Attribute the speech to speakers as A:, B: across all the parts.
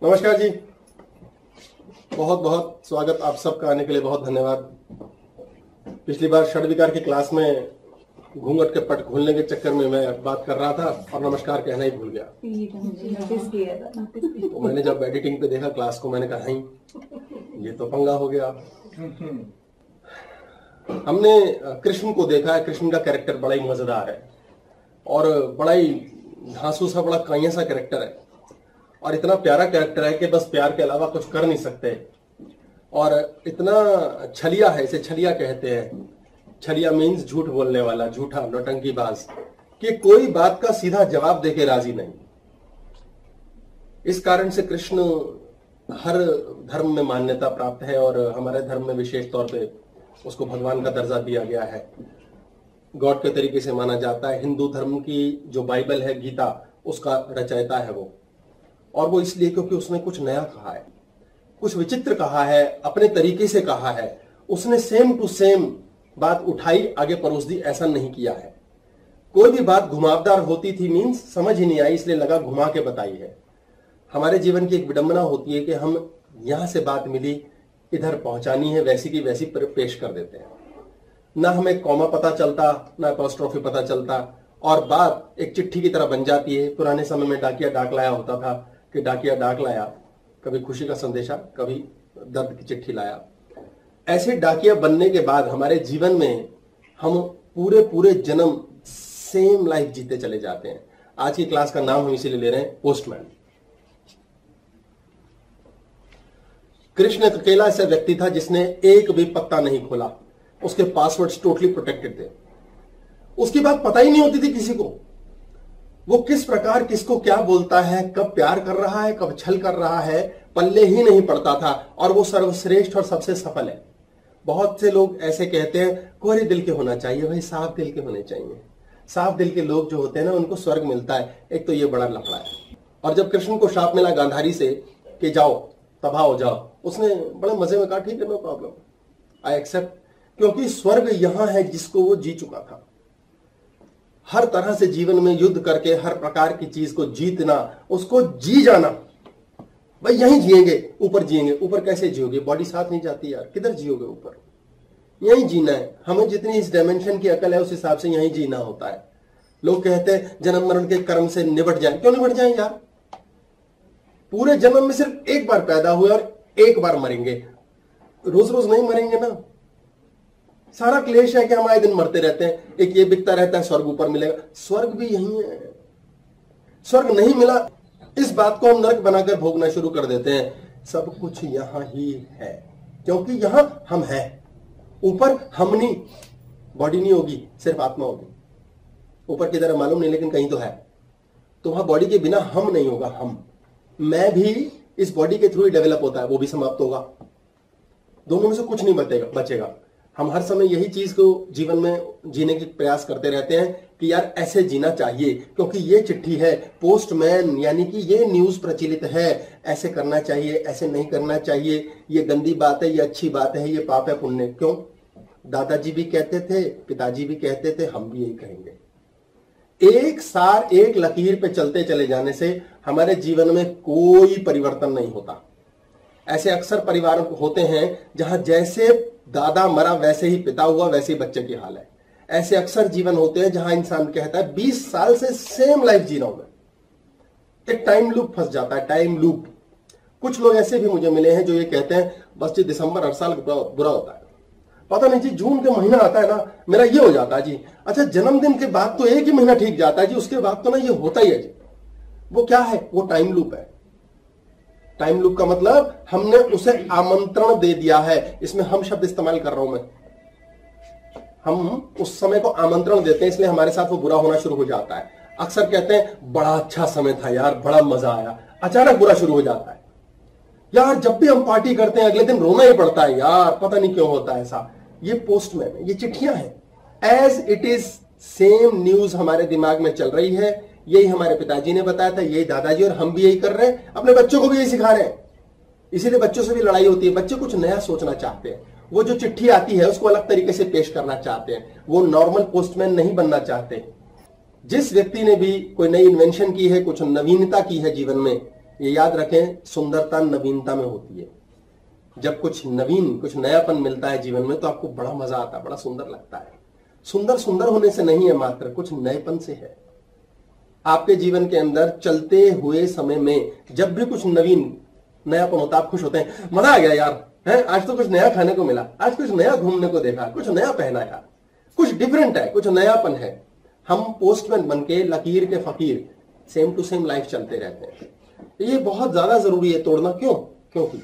A: नमस्कार जी, बहुत बहुत स्वागत आप सबका, आने के लिए बहुत धन्यवाद। पिछली बार षड्विकार की क्लास में घूंघट के पट खोलने के चक्कर में मैं बात कर रहा था और नमस्कार कहना ही भूल गया। तो मैंने जब एडिटिंग पे देखा क्लास को, मैंने कहा ये तो पंगा हो गया। हमने कृष्ण को देखा है। कृष्ण का कैरेक्टर बड़ा ही मजेदार है और बड़ा ही धांसू सा, बड़ा काइया सा कैरेक्टर है और इतना प्यारा कैरेक्टर है कि बस प्यार के अलावा कुछ कर नहीं सकते। और इतना छलिया है, इसे छलिया कहते हैं। छलिया मीन्स झूठ बोलने वाला, झूठा, नौटंकीबाज, कि कोई बात का सीधा जवाब देके राजी नहीं। इस कारण से कृष्ण हर धर्म में मान्यता प्राप्त है और हमारे धर्म में विशेष तौर पे उसको भगवान का दर्जा दिया गया है, गॉड के तरीके से माना जाता है। हिंदू धर्म की जो बाइबल है, गीता, उसका रचयिता है वो। और वो इसलिए क्योंकि उसने कुछ नया कहा है, कुछ विचित्र कहा है, अपने तरीके से कहा है। उसने सेम टू सेम बात उठाई, आगे परोस दी, ऐसा नहीं किया है। कोई भी बात घुमावदार होती थी मीन्स समझ ही नहीं आई, इसलिए लगा घुमा के बताई है। हमारे जीवन की एक विडंबना होती है कि हम यहां से बात मिली, इधर पहुंचानी है, वैसी की वैसी पेश कर देते हैं। ना हमें कॉमा पता चलता, ना अपॉस्ट्रोफी पता चलता और बात एक चिट्ठी की तरह बन जाती है। पुराने समय में डाकिया डाक लाया होता था कि डाकिया डाक लाया, कभी खुशी का संदेशा, कभी दर्द की चिट्ठी लाया। ऐसे डाकिया बनने के बाद हमारे जीवन में हम पूरे पूरे जन्म सेम लाइफ जीते चले जाते हैं। आज की क्लास का नाम हम इसीलिए ले रहे हैं, पोस्टमैन। कृष्ण एक अकेला ऐसा व्यक्ति था जिसने एक भी पत्ता नहीं खोला। उसके पासवर्ड्स टोटली प्रोटेक्टेड थे। उसकी बात पता ही नहीं होती थी किसी को। वो किस प्रकार किसको क्या बोलता है, कब प्यार कर रहा है, कब छल कर रहा है, पल्ले ही नहीं पड़ता था। और वो सर्वश्रेष्ठ और सबसे सफल है। बहुत से लोग ऐसे कहते हैं कोरे दिल के होना चाहिए। भाई साफ दिल के होने चाहिए। साफ दिल के लोग जो होते हैं ना, उनको स्वर्ग मिलता है। एक तो ये बड़ा लफड़ा है। और जब कृष्ण को शाप मिला गांधारी से कि जाओ तबाह हो जाओ, उसने बड़े मजे में कहा ठीक है, नो प्रॉब्लम, आई एक्सेप्ट, क्योंकि स्वर्ग यहां है जिसको वो जी चुका था। हर तरह से जीवन में युद्ध करके हर प्रकार की चीज को जीतना, उसको जी जाना। भाई यहीं जिएंगे, ऊपर जिएंगे। ऊपर कैसे जियोगे, बॉडी साथ नहीं जाती यार, किधर जियोगे ऊपर? यहीं जीना है। हमें जितनी इस डायमेंशन की अकल है उस हिसाब से यहीं जीना होता है। लोग कहते हैं जन्म मरण के कर्म से निबट जाए। क्यों निबट जाए यार? पूरे जन्म में सिर्फ एक बार पैदा हुए और एक बार मरेंगे, रोज रोज नहीं मरेंगे ना। सारा क्लेश है कि हम आए दिन मरते रहते हैं। एक ये बिकता रहता है स्वर्ग ऊपर मिलेगा। स्वर्ग भी यही है। स्वर्ग नहीं मिला, इस बात को हम नरक बनाकर भोगना शुरू कर देते हैं। सब कुछ यहां ही है क्योंकि यहां हम हैं। ऊपर हम नहीं, बॉडी नहीं होगी, सिर्फ आत्मा होगी। ऊपर की तरह मालूम नहीं, लेकिन कहीं तो है। तो वहां बॉडी के बिना हम नहीं होगा। हम, मैं भी इस बॉडी के थ्रू ही डेवलप होता है, वो भी समाप्त होगा। दोनों में से कुछ नहीं बचेगा। हम हर समय यही चीज को जीवन में जीने की प्रयास करते रहते हैं कि यार ऐसे जीना चाहिए, क्योंकि ये चिट्ठी है पोस्टमैन, यानी कि ये न्यूज प्रचलित है, ऐसे करना चाहिए, ऐसे नहीं करना चाहिए, ये गंदी बात है, ये अच्छी बात है, ये पाप है, पुण्य। क्यों? दादाजी भी कहते थे, पिताजी भी कहते थे, हम भी यही कहेंगे। एक सार एक लकीर पे चलते चले जाने से हमारे जीवन में कोई परिवर्तन नहीं होता। ऐसे अक्सर परिवार होते हैं जहां जैसे दादा मरा वैसे ही पिता हुआ, वैसे ही बच्चे की हाल है। ऐसे अक्सर जीवन होते हैं जहां इंसान कहता है 20 साल से सेम लाइफ जी रहा हूं मैं। एक टाइम लूप फंस जाता है, टाइम लूप। कुछ लोग ऐसे भी मुझे मिले हैं जो ये कहते हैं बस जी दिसंबर हर साल बुरा होता है, पता नहीं जी जून के महीना आता है ना मेरा ये हो जाता है जी। अच्छा, जन्मदिन के बाद तो एक ही महीना ठीक जाता है जी, उसके बाद तो ना ये होता ही है जी। वो क्या है? वो टाइम लूप है। टाइम लूप का मतलब हमने उसे आमंत्रण दे दिया है। इसमें हम शब्द इस्तेमाल कर रहा हूं मैं। हम उस समय को आमंत्रण देते हैं, इसलिए हमारे साथ वो बुरा होना शुरू हो जाता है। अक्सर कहते हैं बड़ा अच्छा समय था यार, बड़ा मजा आया, अचानक बुरा शुरू हो जाता है। यार जब भी हम पार्टी करते हैं अगले दिन रोना ही पड़ता है यार, पता नहीं क्यों होता है ऐसा। ये पोस्टमैन है, ये चिट्ठियां हैं। As it is same news हमारे दिमाग में चल रही है। यही हमारे पिताजी ने बताया था, यही दादाजी, और हम भी यही कर रहे हैं, अपने बच्चों को भी यही सिखा रहे हैं। इसीलिए बच्चों से भी लड़ाई होती है। बच्चे कुछ नया सोचना चाहते हैं। वो जो चिट्ठी आती है उसको अलग तरीके से पेश करना चाहते हैं। वो नॉर्मल पोस्टमैन नहीं बनना चाहते। जिस व्यक्ति ने भी कोई नई इन्वेंशन की है, कुछ नवीनता की है जीवन में, ये याद रखें, सुंदरता नवीनता में होती है। जब कुछ नवीन, कुछ नयापन मिलता है जीवन में तो आपको बड़ा मजा आता है, बड़ा सुंदर लगता है। सुंदर सुंदर होने से नहीं है, मात्र कुछ नएपन से है। आपके जीवन के अंदर चलते हुए समय में जब भी कुछ नवीन नयापन होता है, आप खुश होते हैं, मजा आ गया यार, है आज तो कुछ नया खाने को मिला, आज कुछ नया घूमने को देखा, कुछ नया पहना यार, कुछ डिफरेंट है, कुछ नयापन है। हम पोस्टमैन बनके लकीर के फकीर सेम टू सेम लाइफ चलते रहते हैं। ये बहुत ज्यादा जरूरी है तोड़ना। क्यों? क्योंकि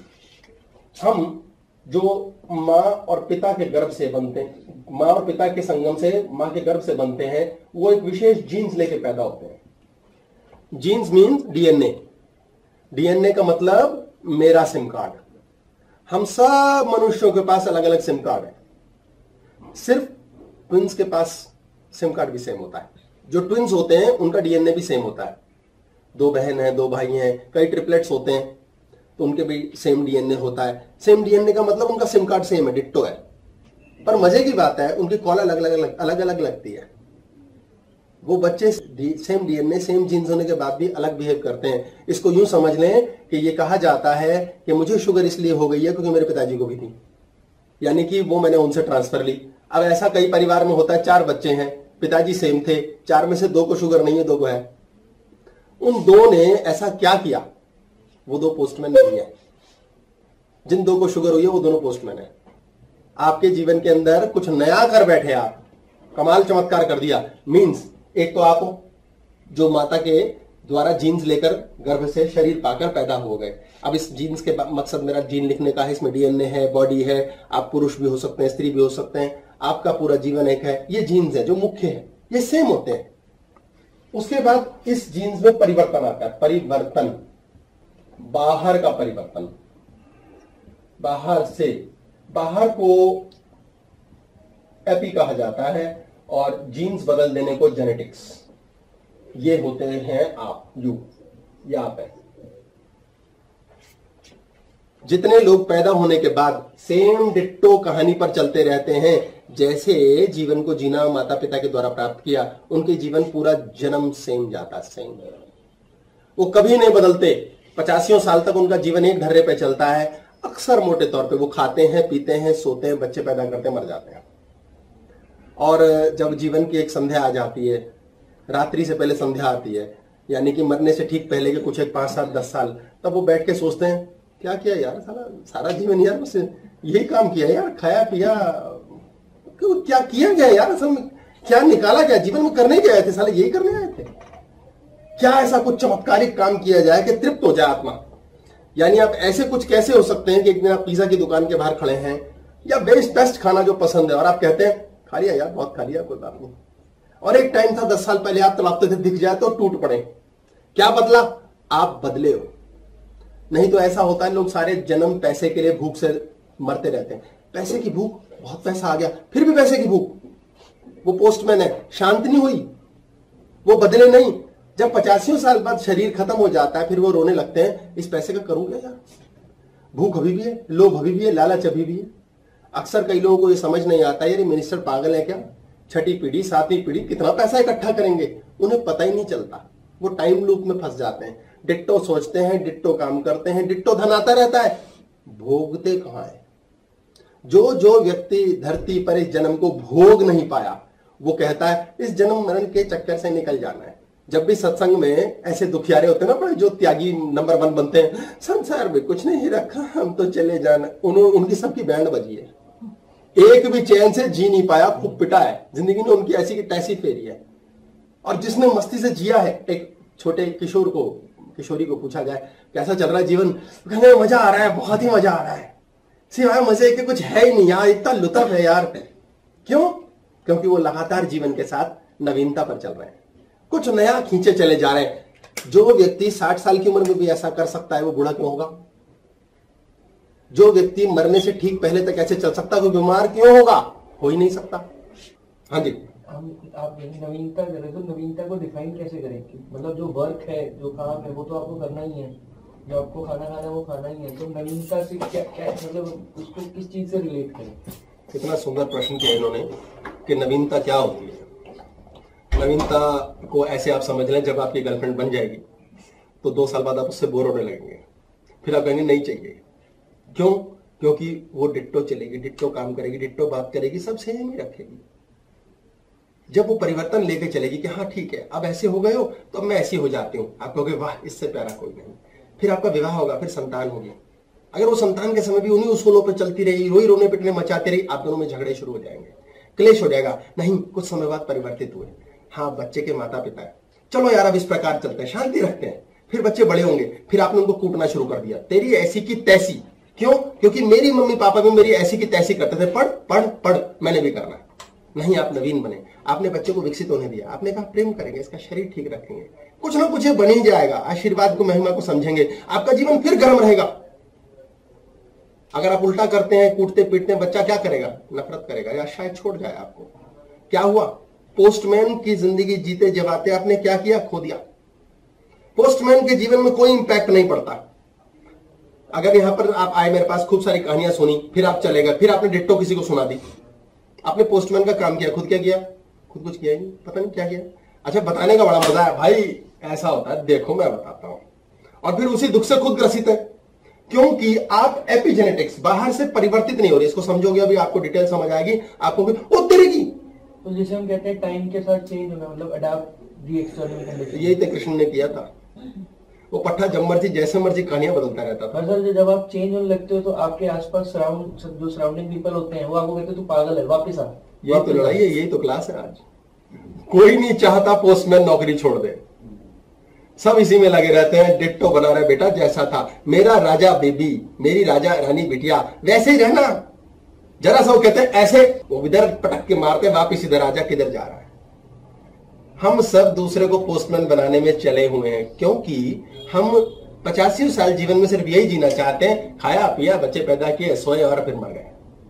A: हम जो माँ और पिता के गर्भ से बनते हैं, माँ और पिता के संगम से माँ के गर्भ से बनते हैं, वो एक विशेष जीन्स लेके पैदा होते हैं। Jeans means DNA. डीएनए का मतलब मेरा सिम कार्ड। हम सब मनुष्यों के पास अलग अलग सिम कार्ड है। सिर्फ ट्विंस के पास सिम कार्ड भी सेम होता है। जो ट्विंस होते हैं उनका डीएनए भी सेम होता है। दो बहन है, दो भाई हैं, कई ट्रिपलेट्स होते हैं तो उनके भी सेम डीएनए होता है। सेम डीएनए का मतलब उनका सिम कार्ड सेम है, डिट्टो है। पर मजे की बात है, उनकी कॉल अलग अलग लगती है। वो बच्चे सेम डीएनए सेम जीन्स होने के बाद भी अलग बिहेव करते हैं। इसको यूं समझ लें कि ये कहा जाता है कि मुझे शुगर इसलिए हो गई है क्योंकि मेरे पिताजी को भी थी, यानी कि वो मैंने उनसे ट्रांसफर ली। अब ऐसा कई परिवार में होता है, 4 बच्चे हैं, पिताजी सेम थे, 4 में से 2 को शुगर नहीं है, 2 को है। उन 2 ने ऐसा क्या किया? वो 2 पोस्टमैन नहीं है। जिन 2 को शुगर हुई है वो दोनों पोस्टमैन है। आपके जीवन के अंदर कुछ नया कर बैठे आप, कमाल चमत्कार कर दिया। मीन्स एक तो आप जो माता के द्वारा जीन्स लेकर गर्भ से शरीर पाकर पैदा हो गए। अब इस जीन्स के मकसद मेरा जीन लिखने का है, इसमें डीएनए है, बॉडी है, आप पुरुष भी हो सकते हैं, स्त्री भी हो सकते हैं, आपका पूरा जीवन एक है। ये जीन्स है जो मुख्य है, ये सेम होते हैं। उसके बाद इस जीन्स में परिवर्तन आता है। परिवर्तन, बाहर का परिवर्तन, बाहर से, बाहर को एपी कहा जाता है और जीन्स बदल देने को जेनेटिक्स। ये होते हैं आप, ये आप है। जितने लोग पैदा होने के बाद सेम डिट्टो कहानी पर चलते रहते हैं, जैसे जीवन को जीना माता पिता के द्वारा प्राप्त किया, उनके जीवन पूरा जन्म सेम जाता, सेम। वो कभी नहीं बदलते। 85 साल तक उनका जीवन एक ढर्रे पे चलता है। अक्सर मोटे तौर पे वो खाते हैं, पीते हैं, सोते हैं, बच्चे पैदा करते हैं, मर जाते हैं। और जब जीवन की एक संध्या आ जाती है, रात्रि से पहले संध्या आती है, यानी कि मरने से ठीक पहले के कुछ एक 5 साल 10 साल, तब वो बैठ के सोचते हैं क्या किया यार, सारा जीवन यार बस यही काम किया यार, खाया पिया, क्या किया गया यार, असल में क्या निकाला गया, जीवन में करने क्या आए थे, साले यही करने आए थे क्या? ऐसा कुछ चमत्कारिक काम किया जाए कि तृप्त हो जाए आत्मा। यानी आप ऐसे कुछ कैसे हो सकते हैं कि एक दिन आप पिज्जा की दुकान के बाहर खड़े हैं या बेस्ट खाना जो पसंद है और आप कहते हैं खा लिया यार, बहुत खा लिया, कोई बात नहीं। और एक टाइम था 10 साल पहले आप तड़पते थे, दिख जाए तो टूट पड़े। क्या बदला? आप बदले हो। नहीं तो ऐसा होता है, लोग सारे जन्म पैसे के लिए भूख से मरते रहते हैं। पैसे की भूख, बहुत पैसा आ गया, फिर भी पैसे की भूख। वो पोस्टमैन है, शांत नहीं हुई, वो बदले नहीं। जब 85 साल बाद शरीर खत्म हो जाता है, फिर वो रोने लगते हैं, इस पैसे का करूं क्या यार? भूख अभी भी है, लोभ अभी भी है, लालच अभी भी है। अक्सर कई लोगों को ये समझ नहीं आता, यार ये मिनिस्टर पागल है क्या? 6ठी पीढ़ी 7वीं पीढ़ी कितना पैसा इकट्ठा करेंगे, उन्हें पता ही नहीं चलता। वो टाइम लूप में फंस जाते हैं। डिट्टो सोचते हैं, डिट्टो काम करते हैं, डिट्टो धन आता रहता है, भोगते कहां है? जो व्यक्ति धरती पर इस जन्म को भोग नहीं पाया, वो कहता है इस जन्म मरण के चक्कर से निकल जाना है। जब भी सत्संग में ऐसे दुखियारे होते हैं ना, बड़े जो त्यागी नंबर 1 बनते हैं, संसार में कुछ नहीं रखा, हम तो चले जाना, उनकी सबकी बैंड बजी है। एक भी चैन से जी नहीं पाया, खूब पिटा है जिंदगी में, उनकी ऐसी की तैसी फेरी है। और जिसने मस्ती से जिया है, एक छोटे किशोरी को पूछा जाए कैसा चल रहा है जीवन, कहने मजा आ रहा है, बहुत ही मजा आ रहा है, सिवाय मजे के कुछ है ही नहीं यार, इतना लुत्फ है यार। क्यों? क्योंकि वो लगातार जीवन के साथ नवीनता पर चल रहे हैं, कुछ नया खींचे चले जा रहे हैं। जो व्यक्ति 60 साल की उम्र में भी ऐसा कर सकता है, वो बूढ़ा क्यों होगा? जो व्यक्ति मरने से ठीक पहले तक ऐसे चल सकता है, वो बीमार क्यों होगा? हो ही नहीं सकता। हाँ जी,
B: आप नवीनता करें तो नवीनता को डिफाइन कैसे करें? मतलब जो वर्क है, जो काम है, वो तो आपको करना ही है, जो आपको खाना खाना है वो खाना ही है, तो नवीनता से क्या मतलब उसको किस चीज से रिलेट करें?
A: कितना सुंदर प्रश्न किया इन्होंने कि नवीनता क्या होती है। नवीनता को ऐसे आप समझ लें, जब आपकी गर्लफ्रेंड बन जाएगी तो 2 साल बाद आप उससे बोर होने लगेंगे, फिर आप कहेंगे नहीं चाहिए। क्यों? क्योंकि वो डिट्टो चलेगी, डिट्टो काम करेगी, डिट्टो बात करेगी, सब सेम ही रखेगी। जब वो परिवर्तन लेके चलेगी कि हाँ ठीक है अब ऐसे हो गए हो तो अब मैं ऐसी हो जाती हूं, आप कहोगे वाह इससे प्यारा कोई नहीं। फिर आपका विवाह होगा, फिर संतान होगी। अगर वो संतान के समय भी उन्हीं उसूलों पर चलती रही, वही रोने पिटने मचाती रही, आप दोनों में झगड़े शुरू हो जाएंगे, क्लेश हो जाएगा। नहीं, कुछ समय बाद परिवर्तित हुए, हाँ बच्चे के माता पिता है, चलो यार अब इस प्रकार चलते हैं, शांति रखते हैं। फिर बच्चे बड़े होंगे, फिर आपने उनको कूटना शुरू कर दिया, तेरी ऐसी की तैसी। क्यों? क्योंकि मेरी मम्मी पापा भी मेरी ऐसी की तैसी करते थे, पढ़ पढ़ पढ़, मैंने भी करना। नहीं, आप नवीन बने, आपने बच्चे को विकसित होने दिया, आपने कहा प्रेम करेंगे, इसका शरीर ठीक रखेंगे, कुछ ना कुछ बन ही जाएगा, आशीर्वाद को महिमा को समझेंगे, आपका जीवन फिर गर्म रहेगा। अगर आप उल्टा करते हैं, कूटते पीटते हैं, बच्चा क्या करेगा? नफरत करेगा या शायद छोड़ जाए आपको। क्या हुआ? पोस्टमैन की जिंदगी जीते जबाते आपने क्या किया? खो दिया। पोस्टमैन के जीवन में कोई इंपैक्ट नहीं पड़ता। अगर यहां पर आप आए मेरे पास, खूब सारी कहानियां सुनी, फिर आप चले गए, फिर आपने डिट्टो किसी को सुना दी, आपने पोस्टमैन का काम किया, खुद क्या किया? खुद कुछ किया ही नहीं, पता नहीं क्या किया। अच्छा, बताने का बड़ा मजा है भाई, ऐसा होता है, देखो मैं बताता हूं, और फिर उसी दुख से खुद ग्रसित है, क्योंकि आप एपिजेनेटिक्स बाहर से परिवर्तित नहीं हो रही। इसको समझोगे अभी आपको डिटेल समझ आएगी, आपको ओ तेरे की।
B: तो जैसे हम कहते हैं टाइम के साथ चेंज होना, मतलब अडॉप्ट दी एक्सटर्नल कंडीशन,
A: यही तो कृष्ण ने किया था। वो पट्टा जब मर्जी जैसे मर्जी कहानियां बदलता रहता था।
B: सर जब आप चेंज होने लगते हो तो आपके आसपास जो सराउंडिंग पीपल होते हैं वो आपको कहते हैं तू पागल है, वापस आ।
A: यही तो लड़ाई है, यही तो क्लास है आज। कोई नहीं चाहता पोस्टमैन नौकरी छोड़ दे, सब इसी में लगे रहते हैं, डिट्टो बना रहे। बेटा जैसा था मेरा राजा बेबी, मेरी राजा रानी बिटिया, वैसे ही रहना। जरा सा वो कहते हैं ऐसे, वो इधर पटक के मारते, वापिस इधर आजा, किधर जा रहा है। हम सब दूसरे को पोस्टमैन बनाने में चले हुए हैं, क्योंकि हम 85 साल जीवन में सिर्फ यही जीना चाहते हैं, खाया पिया, बच्चे पैदा किए, सोए और फिर मर गए।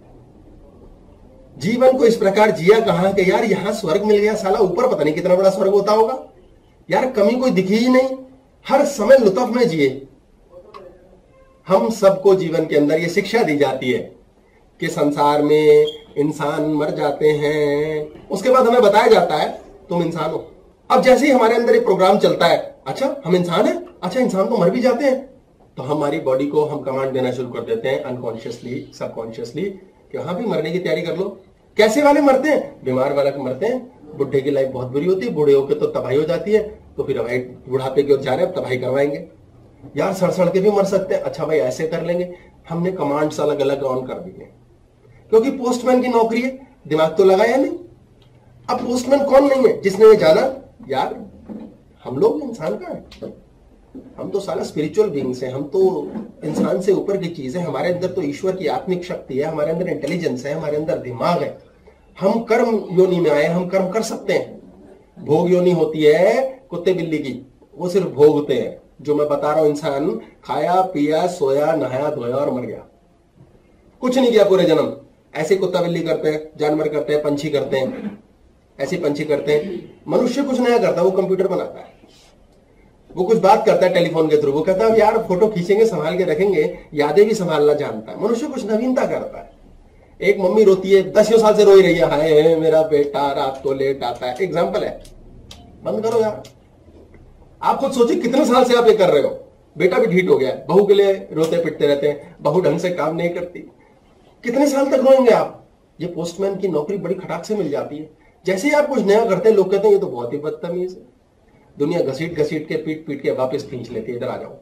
A: जीवन को इस प्रकार जिया कहां कि यार यहां स्वर्ग मिल गया, साला ऊपर पता नहीं कितना बड़ा स्वर्ग होता होगा यार, कमी कोई दिखी ही नहीं, हर समय लुत्फ में जिए। हम सबको जीवन के अंदर ये शिक्षा दी जाती है कि संसार में इंसान मर जाते हैं, उसके बाद हमें बताया जाता है तुम इंसान हो। अब जैसे ही हमारे अंदर ये प्रोग्राम चलता है, अच्छा हम इंसान हैं, अच्छा इंसान तो मर भी जाते हैं, तो हमारी बॉडी को हम कमांड देना शुरू कर देते हैं अनकॉन्शियसली, सबकॉन्शियसली, कि हाँ भी मरने की तैयारी कर लो। कैसे वाले मरते हैं? बीमार वाले मरते हैं, बुढ़े की लाइफ बहुत बुरी होती है, बूढ़े होकर तो तबाही हो जाती है, तो फिर भाई बुढ़ापे की ओर जा रहे हैं, तबाही करवाएंगे। यार सड़ के भी मर सकते हैं, अच्छा भाई ऐसे कर लेंगे। हमने कमांड्स अलग अलग ऑन कर दिए, क्योंकि पोस्टमैन की नौकरी है, दिमाग तो लगाया नहीं। अब पोस्टमैन कौन नहीं है जिसने ये जाना यार हम लोग इंसान का है, हम तो सारा स्पिरिचुअल बीइंग्स हैं, हम तो इंसान से ऊपर की चीज है, हमारे अंदर तो ईश्वर की आत्मिक शक्ति है, हमारे अंदर इंटेलिजेंस है, हमारे अंदर दिमाग है, हम कर्म योनि में आए, हम कर्म कर सकते हैं। भोग योनि होती है कुत्ते बिल्ली की, वो सिर्फ भोगते हैं। जो मैं बता रहा हूं, इंसान खाया पिया सोया नहाया धोया और मर गया, कुछ नहीं किया पूरे जन्म। ऐसे कुत्ता बिल्ली करते हैं, जानवर करते हैं, पंछी करते हैं, ऐसे पंछी करते हैं। मनुष्य कुछ नया करता है, वो कंप्यूटर बनाता है, वो कुछ बात करता है टेलीफोन के थ्रू, वो कहता है यार फोटो खींचेंगे संभाल के रखेंगे, यादें भी संभालना जानता है। मनुष्य कुछ नवीनता करता है। एक मम्मी रोती है, 10 साल से रोई रही है, हाय मेरा बेटा रात को लेट आता है, एग्जाम्पल है, बंद करो यार। आप खुद सोचिए कितने साल से आप ये कर रहे हो। बेटा भी ढीठ हो गया, बहू के लिए रोते पिटते रहते हैं, बहू ढंग से काम नहीं करती, कितने साल तक रोएंगे आप। ये पोस्टमैन की नौकरी बड़ी खटाक से मिल जाती है। जैसे ही आप कुछ नया करते हैं, लोग कहते हैं ये तो बहुत ही बदतमीज है। दुनिया घसीट घसीट के पीट पीट के वापस खींच लेती है, इधर आ जाओ।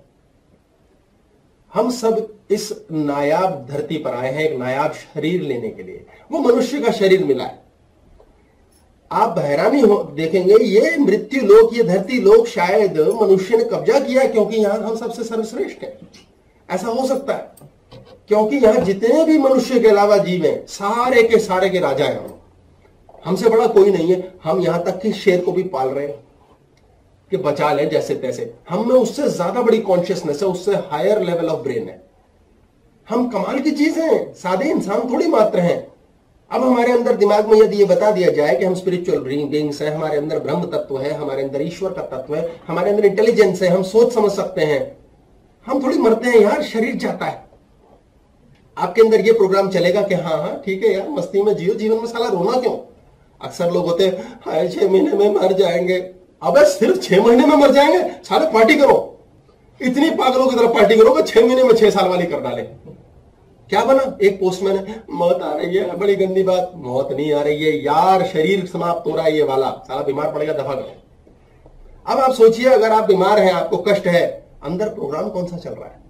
A: हम सब इस नायाब धरती पर आए हैं एक नायाब शरीर लेने के लिए, वो मनुष्य का शरीर मिला है। आप हैरानी हो देखेंगे, ये मृत्यु लोक, ये धरती लोक शायद मनुष्य ने कब्जा किया, क्योंकि यहां हम सबसे सर्वश्रेष्ठ हैं। ऐसा हो सकता है क्योंकि यहां जितने भी मनुष्य के अलावा जीव हैं, सारे के सारे के राजा हैं हम। हमसे बड़ा कोई नहीं है। हम यहां तक कि शेर को भी पाल रहे हैं कि बचा लें जैसे तैसे। हम में उससे ज्यादा बड़ी कॉन्शियसनेस है, उससे हायर लेवल ऑफ ब्रेन है। हम कमाल की चीज हैं, सादे इंसान थोड़ी मात्र हैं। अब हमारे अंदर दिमाग में यदि ये बता दिया जाए कि हम स्पिरिचुअल बीइंग्स हैं, हमारे अंदर ब्रह्म तत्व है, हमारे अंदर ईश्वर का तत्व है, हमारे अंदर इंटेलिजेंस है, हम सोच समझ सकते हैं, हम थोड़ी मरते हैं यार, शरीर जाता है। आपके अंदर ये प्रोग्राम चलेगा कि हाँ हाँ ठीक है यार, मस्ती में जियो, जीवन में साला रोना क्यों। अक्सर लोग होते हैं हाय 6 महीने में मर जाएंगे। अबे सिर्फ 6 महीने में मर जाएंगे, सारे पार्टी करो। इतनी पागलों की तरफ पार्टी करोगे 6 महीने में 6 साल वाली कर डाले। क्या बना? एक पोस्टमैन है, मौत आ रही है, बड़ी गंदी बात। मौत नहीं आ रही है यार, शरीर समाप्त हो रहा है, ये वाला साला बीमार पड़ेगा, दफा करो। अब आप सोचिए, अगर आप बीमार हैं, आपको कष्ट है, अंदर प्रोग्राम कौन सा चल रहा है,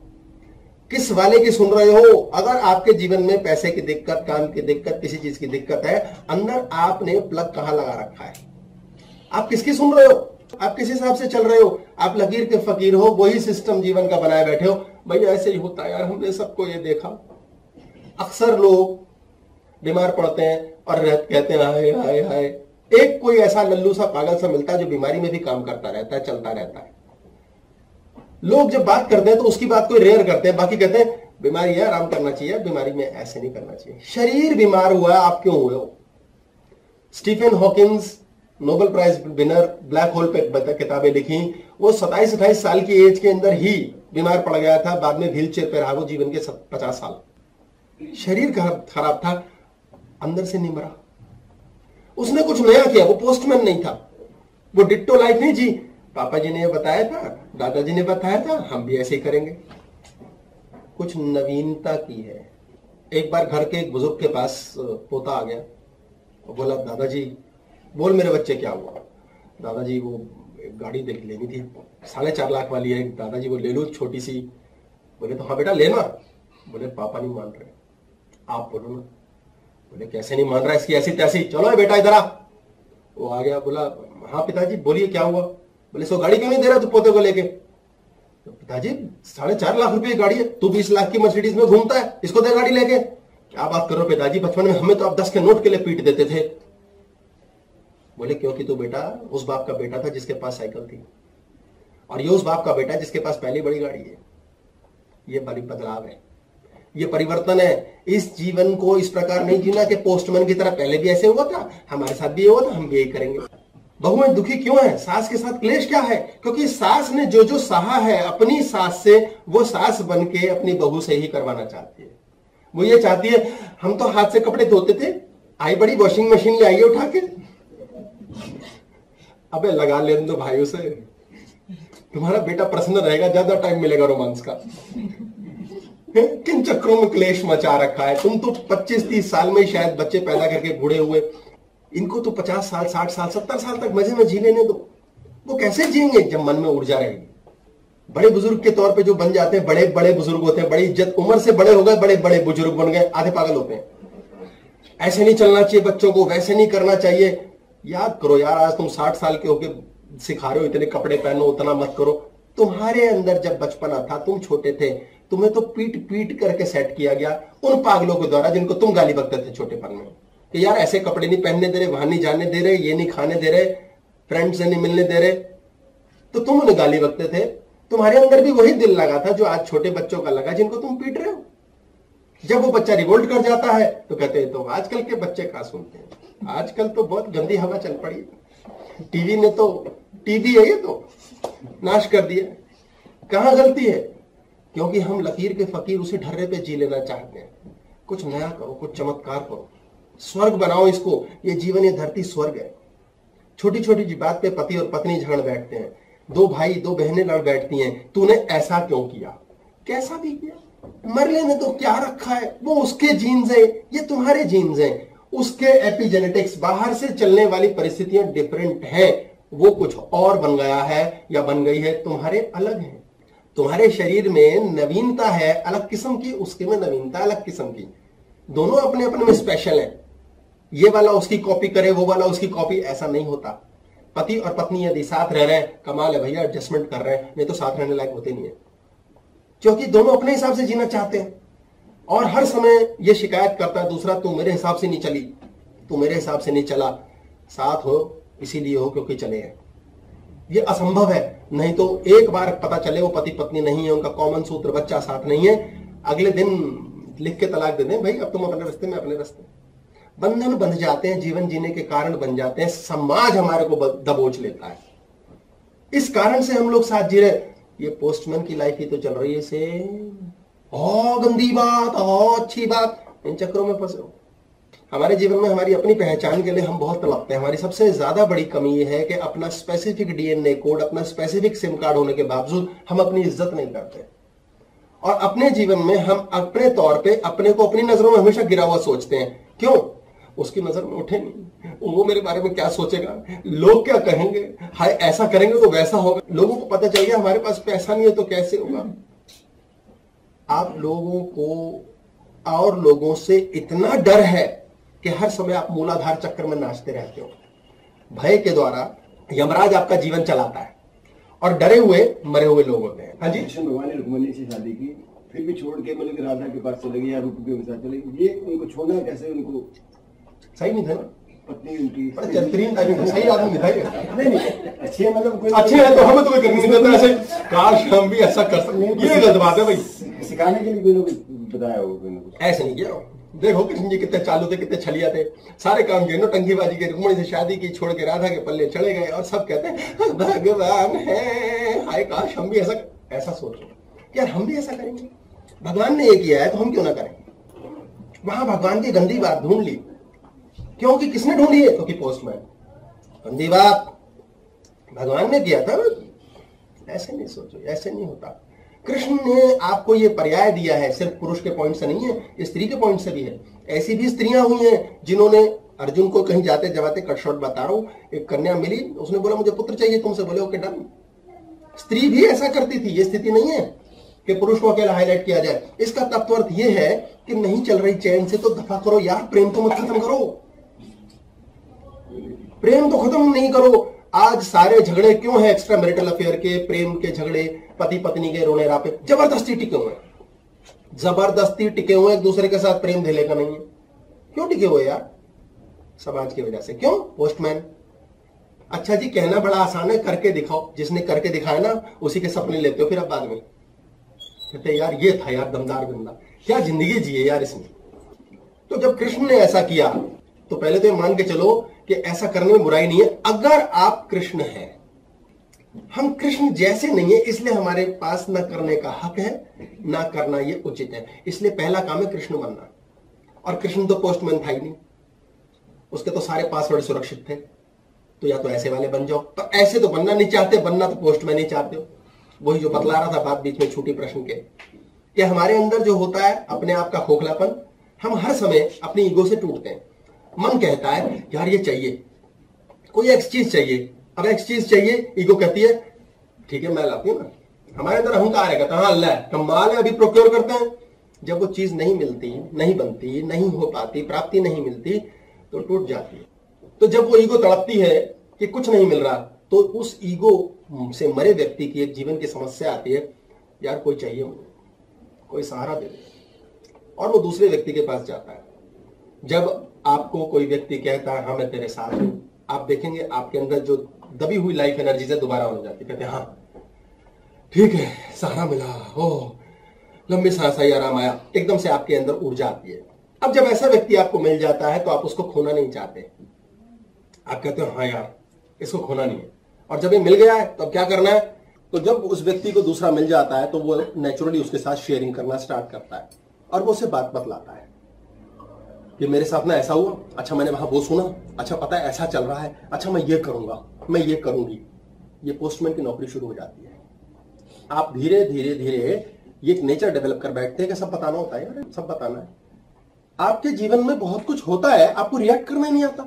A: किस वाले की सुन रहे हो? अगर आपके जीवन में पैसे की दिक्कत, काम की दिक्कत, किसी चीज की दिक्कत है, अंदर आपने प्लग कहां लगा रखा है? आप किसकी सुन रहे हो? आप किस हिसाब से चल रहे हो? आप लकीर के फकीर हो, वही सिस्टम जीवन का बनाए बैठे हो। भैया ऐसे ही होता है यार, हमने सबको ये देखा। अक्सर लोग बीमार पड़ते हैं और कहते हैं हाय हाय हाय। एक कोई ऐसा लल्लू सा पागल सा मिलता है जो बीमारी में भी काम करता रहता है, चलता रहता है। लोग जब बात करते हैं तो उसकी बात कोई रेयर करते हैं, बाकी कहते हैं बीमारी है, आराम करना चाहिए, बीमारी में ऐसे नहीं करना चाहिए। शरीर बीमार हुआ है, आप क्यों हुए हो? Stephen Hawkins Nobel prize winner, black hole पे किताबें लिखी, वो 27-28 साल की एज के अंदर ही बीमार पड़ गया था, बाद में व्हील चेयर पर रहा वो जीवन के 50 साल। शरीर खराब था, अंदर से नहीं मरा। उसने कुछ नया किया, वो पोस्टमैन नहीं था, वो डिट्टो लाइफ नहीं जी। पापा जी ने ये बताया था, दादाजी ने बताया था, हम भी ऐसे ही करेंगे। कुछ नवीनता की है। एक बार घर के एक बुजुर्ग के पास पोता आ गया, वो बोला दादाजी, बोल मेरे बच्चे क्या हुआ? दादाजी वो एक गाड़ी देख लेनी थी, 4.5 लाख वाली है दादाजी, वो ले लो छोटी सी। बोले तो हाँ बेटा लेना। बोले पापा नहीं मान रहे, आप बोलो ना। बोले कैसे नहीं मान रहा, इसकी ऐसी तैसी, चलो बेटा इधर आ। वो आ गया, बोला हाँ पिताजी बोलिए क्या हुआ? बोले सो गाड़ी क्यों नहीं दे रहा तू पोते को लेके? तो पिताजी 4.5 लाख रुपए की गाड़ी है, तू 20 लाख की मर्सिडीज में घूमता है, इसको दे गाड़ी लेके। क्या बात करो पिताजी, बचपन में हमें तो आप 10 के नोट के लिए पीट देते थे। बोले क्योंकि तू बेटा उस बाप का बेटा था जिसके पास साइकिल थी, और ये उस बाप का बेटा है जिसके पास पहली बड़ी गाड़ी है। ये बड़ी बदलाव है, ये परिवर्तन है। इस जीवन को इस प्रकार नहीं जीना कि पोस्टमैन की तरह पहले भी ऐसे हुआ था, हमारे साथ भी ये हुआ था, हम भी यही करेंगे। बहुएं दुखी क्यों है? सास के साथ क्लेश क्या है? क्योंकि सास ने जो जो सहा है अपनी सास से, वो सास बन के अपनी बहू से ही करवाना चाहती है। वो ये चाहती है, हम तो हाथ से कपड़े धोते थे, आई बड़ी वॉशिंग मशीन ले आइए उठा के। अबे लगा लेने दो भाइयों से, तुम्हारा बेटा प्रसन्न रहेगा, ज्यादा टाइम मिलेगा रोमांस का। किन चक्रों में क्लेश मचा रखा है। तुम तो 25-30 साल में शायद बच्चे पैदा करके बूढ़े हुए, इनको तो 50 साल 60 साल 70 साल तक मजे में जी लेने दो। वो कैसे जिएंगे जब मन में ऊर्जा रहेगी? बड़े बुजुर्ग के तौर पे जो बन जाते हैं, बड़े बड़े बुजुर्ग होते हैं, बड़ी इज्जत, उम्र से बड़े हो गए, बड़े बड़े बुजुर्ग बन गए, आधे पागल होते हैं। ऐसे नहीं चलना चाहिए बच्चों को, वैसे नहीं करना चाहिए। याद करो यार, आज तुम 60 साल के होके सिखा रहे हो इतने कपड़े पहनो, उतना मत करो। तुम्हारे अंदर जब बचपना था, तुम छोटे थे, तुम्हें तो पीट पीट करके सेट किया गया उन पागलों के द्वारा जिनको तुम गाली बकते थे छोटेपन में, कि यार ऐसे कपड़े नहीं पहनने दे रहे, वहां नहीं जाने दे रहे, ये नहीं खाने दे रहे, फ्रेंड से नहीं मिलने दे रहे, तो तुम उन्हें गाली बकते थे। तुम्हारे अंदर भी वही दिल लगा था जो आज छोटे बच्चों का लगा जिनको तुम पीट रहे हो। जब वो बच्चा रिवोल्ट कर जाता है तो कहते हैं तो आजकल के बच्चे कहां सुनते हैं, आजकल तो बहुत गंदी हवा चल पड़ी, टीवी ने तो, टीवी है ये तो नाश कर दिया। कहां गलती है? क्योंकि हम लकीर के फकीर उसी ढर्रे पे जी लेना चाहते हैं। कुछ नया करो, कुछ चमत्कार करो, स्वर्ग बनाओ इसको। ये जीवन, ये धरती स्वर्ग है। छोटी छोटी बात पे पति और पत्नी झगड़ बैठते हैं, दो भाई दो बहनें लड़ बैठती हैं, तूने ऐसा क्यों किया? कैसा भी किया, मर लेने तो क्या रखा है? वो उसके जीन्स है, ये तुम्हारे जीन्स हैं। उसके एपिजेनेटिक्स, बाहर से चलने वाली परिस्थितियां डिफरेंट हैं, वो कुछ और बन गया है या बन गई है, तुम्हारे अलग है। तुम्हारे शरीर में नवीनता है अलग किस्म की, उसके में नवीनता अलग किस्म की। दोनों अपने अपने में स्पेशल है। ये वाला उसकी कॉपी करे, वो वाला उसकी कॉपी, ऐसा नहीं होता। पति और पत्नी यदि साथ रह रहे हैं, कमाल है भैया, एडजस्टमेंट कर रहे हैं, नहीं तो साथ रहने लायक होते नहीं है, क्योंकि दोनों अपने हिसाब से जीना चाहते हैं। और हर समय ये शिकायत करता है दूसरा, तू मेरे हिसाब से नहीं चली, तू मेरे हिसाब से नहीं चला। साथ हो इसीलिए हो क्योंकि चले हैं। ये असंभव है। नहीं तो एक बार पता चले वो पति पत्नी नहीं है, उनका कॉमन सूत्र बच्चा साथ नहीं है, अगले दिन लिख के तलाक दे दें, भाई अब तुम अपने रास्ते में अपने रास्ते। बंधन बंध जाते हैं, जीवन जीने के कारण बन जाते हैं, समाज हमारे को दबोच लेता है। इस कारण से हम लोग साथ जी रहे। ये पोस्टमैन की लाइफ ही तो चल रही है से, गंदी बात, अच्छी बात, इन चक्रों में फंसे हो। हमारे जीवन में हमारी अपनी पहचान के लिए हम बहुत तड़पते हैं। हमारी सबसे ज्यादा बड़ी कमी यह है कि अपना स्पेसिफिक डीएनए कोड, अपना स्पेसिफिक सिम कार्ड होने के बावजूद हम अपनी इज्जत नहीं करते, और अपने जीवन में हम अपने तौर पे अपने को अपनी नजरों में हमेशा गिरा हुआ सोचते हैं। क्यों? उसकी नजर में उठे नहीं, वो मेरे बारे में क्या सोचेगा, लोग क्या कहेंगे, हाय ऐसा करेंगे तो वैसा होगा। लोगों को पता चल गया हमारे पास पैसा नहीं है तो कैसे होगा। आप लोगों को और लोगों से इतना डर है कि हर समय आप मूलाधार चक्र में नाचते रहते हो। भय के द्वारा यमराज आपका जीवन चलाता है, और डरे हुए मरे हुए लोग होते हैं। हाँ जी,
C: कृष्ण भगवान ने रुक्मिणी से शादी की, फिर भी छोड़ के मतलब राधा के पास चले गए या रूप के साथ चले गए। ये उनको छोड़ना कैसे? उनको
A: सही नहीं था ना,
C: पत्नी उनकी
A: चरित्रीन सही आदमी नहीं था।
C: नहीं अच्छे मतलब
A: अच्छे हैं तो हमें तो कोई करनी नहीं देता ऐसे, काश हम भी ऐसा कर सकते। ये गलत बात है भाई,
C: सिखाने के लिए कोई लोग बताया होगा,
A: ऐसे नहीं किया। देखो कृष्ण जी कितने चालू थे, कितने छलिया थे, सारे काम किए, नौटंकीबाजी के, रुक्मिणी से शादी की, छोड़ के राधा के पल्ले चले गए, और सब कहते हैं भगवान है, हाय काश हम भी ऐसा सोचो यार, हम भी ऐसा करेंगे। भगवान ने ये किया है तो हम क्यों ना करें। वहां भगवान की गंदी बात ढूंढ ली, क्योंकि किसने ढूंढी है? क्योंकि पोस्टमैन। गंदी बात भगवान ने किया था, ऐसे नहीं सोचो, ऐसे नहीं होता। कृष्ण ने आपको ये पर्याय दिया है, सिर्फ पुरुष के पॉइंट से नहीं है, स्त्री के पॉइंट से भी है। ऐसी भी स्त्रियां हुई हैं जिन्होंने अर्जुन को कहीं जाते जाते कट शॉट बता रहा हूं, एक कन्या मिली, उसने बोला मुझे पुत्र चाहिए तुमसे, बोले ओके डन। स्त्री भी ऐसा करती थी, ये स्थिति नहीं है कि पुरुष को अकेला हाईलाइट किया जाए। इसका तत्वर्थ ये है कि नहीं चल रही चैन से तो दफा करो यार, प्रेम तो मत खत्म करो, प्रेम तो खत्म नहीं करो। आज सारे झगड़े क्यों हैं एक्स्ट्रा मैरिटल अफेयर के, प्रेम के झगड़े, पति पत्नी के रोने रापे, जबरदस्ती टिके हुए, जबरदस्ती टिके हुए, एक दूसरे के साथ प्रेम ढेले का नहीं है। क्यों टिके हुए यार? समाज की वजह से। क्यों? पोस्टमैन। अच्छा जी, कहना बड़ा आसान है, करके दिखाओ। जिसने करके दिखाया ना उसी के सपने लेते हो फिर अब बाद में कहते यार ये था यार दमदार बंदा, क्या जिंदगी जिए यार इसमें। तो जब कृष्ण ने ऐसा किया तो पहले तो ये मान के चलो कि ऐसा करने में बुराई नहीं है, अगर आप कृष्ण हैं। हम कृष्ण जैसे नहीं है, इसलिए हमारे पास न करने का हक है, ना करना ये उचित है। इसलिए पहला काम है कृष्ण बनना। और कृष्ण तो पोस्टमैन था ही नहीं, उसके तो सारे पासवर्ड सुरक्षित थे। तो या तो ऐसे वाले बन जाओ, पर ऐसे तो बनना नहीं चाहते, बनना तो पोस्टमैन ही चाहते हो। वही जो बतला रहा था बात बीच में छूटी प्रश्न के, कि हमारे अंदर जो होता है अपने आप का खोखलापन, हम हर समय अपनी ईगो से टूटते हैं। मन कहता है यार ये चाहिए, कोई एक चीज चाहिए, अब एक चीज चाहिए, ईगो कहती है ठीक है मैं लाती हूं ना। हमारे अंदर अहंकार है, कहता हाँ अल्लाह कमाल है, अभी प्रोक्योर करते हैं। जब वो चीज नहीं मिलती, नहीं बनती, नहीं हो पाती, प्राप्ति नहीं मिलती, तो टूट जाती है। तो जब वो ईगो तड़पती है कि कुछ नहीं मिल रहा, तो उस ईगो से मरे व्यक्ति की एक जीवन की समस्या आती है, यार कोई चाहिए मुझे, कोई सहारा दे दे। और वो दूसरे व्यक्ति के पास जाता है। जब आपको कोई व्यक्ति कहता है हाँ मैं तेरे साथ हूं, आप देखेंगे आपके अंदर जो दबी हुई लाइफ एनर्जी से दोबारा हो जाती है। कहते हैं हाँ ठीक है सहारा मिला, ओह लंबी सांस आई, आराम आया, एकदम से आपके अंदर ऊर्जा आती है। अब जब ऐसा व्यक्ति आपको मिल जाता है तो आप उसको खोना नहीं चाहते, आप कहते हो हाँ यार इसको खोना नहीं है। और जब ये मिल गया है तो अब क्या करना है? तो जब उस व्यक्ति को दूसरा मिल जाता है तो वो नेचुरली उसके साथ शेयरिंग करना स्टार्ट करता है, और वो उसे बात बतलाता है कि मेरे साथ ना ऐसा हुआ, अच्छा मैंने वहां वो सुना, अच्छा पता है ऐसा चल रहा है, अच्छा मैं ये करूंगा, मैं ये करूंगी। ये पोस्टमैन की नौकरी शुरू हो जाती है। आप धीरे धीरे धीरे ये एक नेचर डेवलप कर बैठते हैं कि सब बताना होता है यार, सब बताना है। आपके जीवन में बहुत कुछ होता है, आपको रिएक्ट करना ही नहीं आता,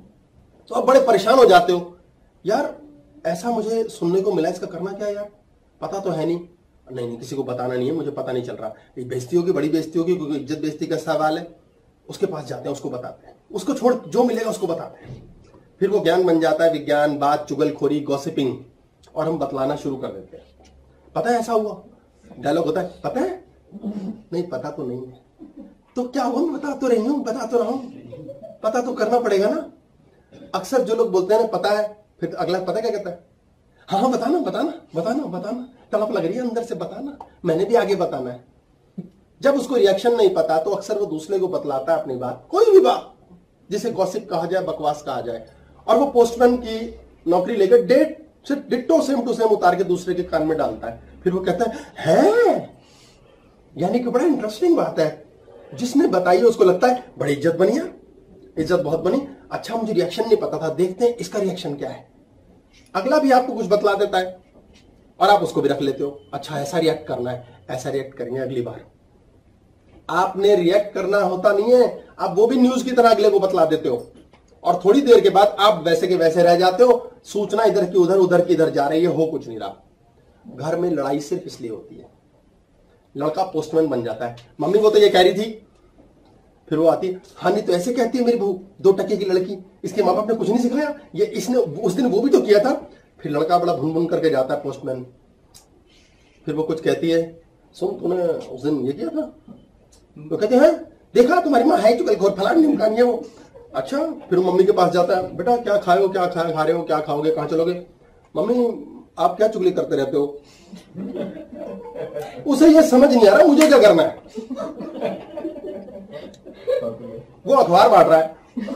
A: तो आप बड़े परेशान हो जाते हो, यार ऐसा मुझे सुनने को मिला, इसका करना क्या है यार, पता तो है नहीं, नहीं किसी को बताना नहीं है, मुझे पता नहीं चल रहा, बेइज्जती होगी, बड़ी बेइज्जती होगी, क्योंकि इज्जत बेइज्जती का सवाल है। उसके पास जाते हैं, उसको बताते हैं, उसको छोड़ जो मिलेगा उसको बताते हैं। फिर वो ज्ञान बन जाता है, विज्ञान, बात, चुगलखोरी, गॉसिपिंग, और हम बतलाना शुरू कर देते हैं। पता है ऐसा हुआ, डायलॉग होता है, पता है नहीं, पता तो नहीं है, तो क्या हुआ, बता तो रही हूं, बता तो रहा हूं, पता तो करना पड़ेगा ना। अक्सर जो लोग बोलते हैं ना पता है, फिर अगला पता क्या कहता है, हाँ हाँ बताना बताना बताना बताना, तड़प लग रही है अंदर से, बताना, मैंने भी आगे बताना है। जब उसको रिएक्शन नहीं पता तो अक्सर वो दूसरे को बतलाता है अपनी बात, कोई भी बात जिसे गॉसिप कहा जाए, बकवास कहा जाए, और वो पोस्टमैन की नौकरी लेकर डेट से डिट्टो सेम टू सेम उतार के दूसरे के कान में डालता है। फिर वो कहता है यानी कि बड़ा इंटरेस्टिंग बात है, जिसने बताई उसको लगता है बड़ी इज्जत बनी है, इज्जत बहुत बनी, अच्छा मुझे रिएक्शन नहीं पता था, देखते हैं इसका रिएक्शन क्या है। अगला भी आपको कुछ बतला देता है और आप उसको भी रख लेते हो, अच्छा ऐसा रिएक्ट करना है, ऐसा रिएक्ट करेंगे अगली बार। आपने रिएक्ट करना होता नहीं है, आप वो भी न्यूज की तरह अगले को बतला देते हो और थोड़ी देर के बाद आप वैसे के वैसे रह जाते हो। सूचना इधर की उधर, उधर की इधर जा रही है, हो कुछ नहीं रहा। घर में लड़ाई सिर्फ इसलिए होती है, लड़का पोस्टमैन बन जाता है, मम्मी वो तो ये कह रही थी, फिर वो आती है, हाँ नहीं तो ऐसे कहती है मेरी बहू, 2 टके की लड़की, इसके माँ बाप ने कुछ नहीं सिखाया, ये इसने उस दिन वो भी तो किया था। फिर लड़का बड़ा भुन भुन करके जाता है पोस्टमैन, फिर वो कुछ कहती है, सुन तूने उस दिन ये किया था, तो कहते हैं देखा तुम्हारी माँ है चुकल घोर फलान निमकान है वो। अच्छा, फिर मम्मी के पास जाता है, बेटा क्या खाए हो, क्या खा रहे हो, क्या खाओगे, कहाँ चलोगे? मम्मी आप क्या चुगली करते रहते हो? उसे ये समझ नहीं आ रहा मुझे क्या करना है, वो अखबार बांट रहा है,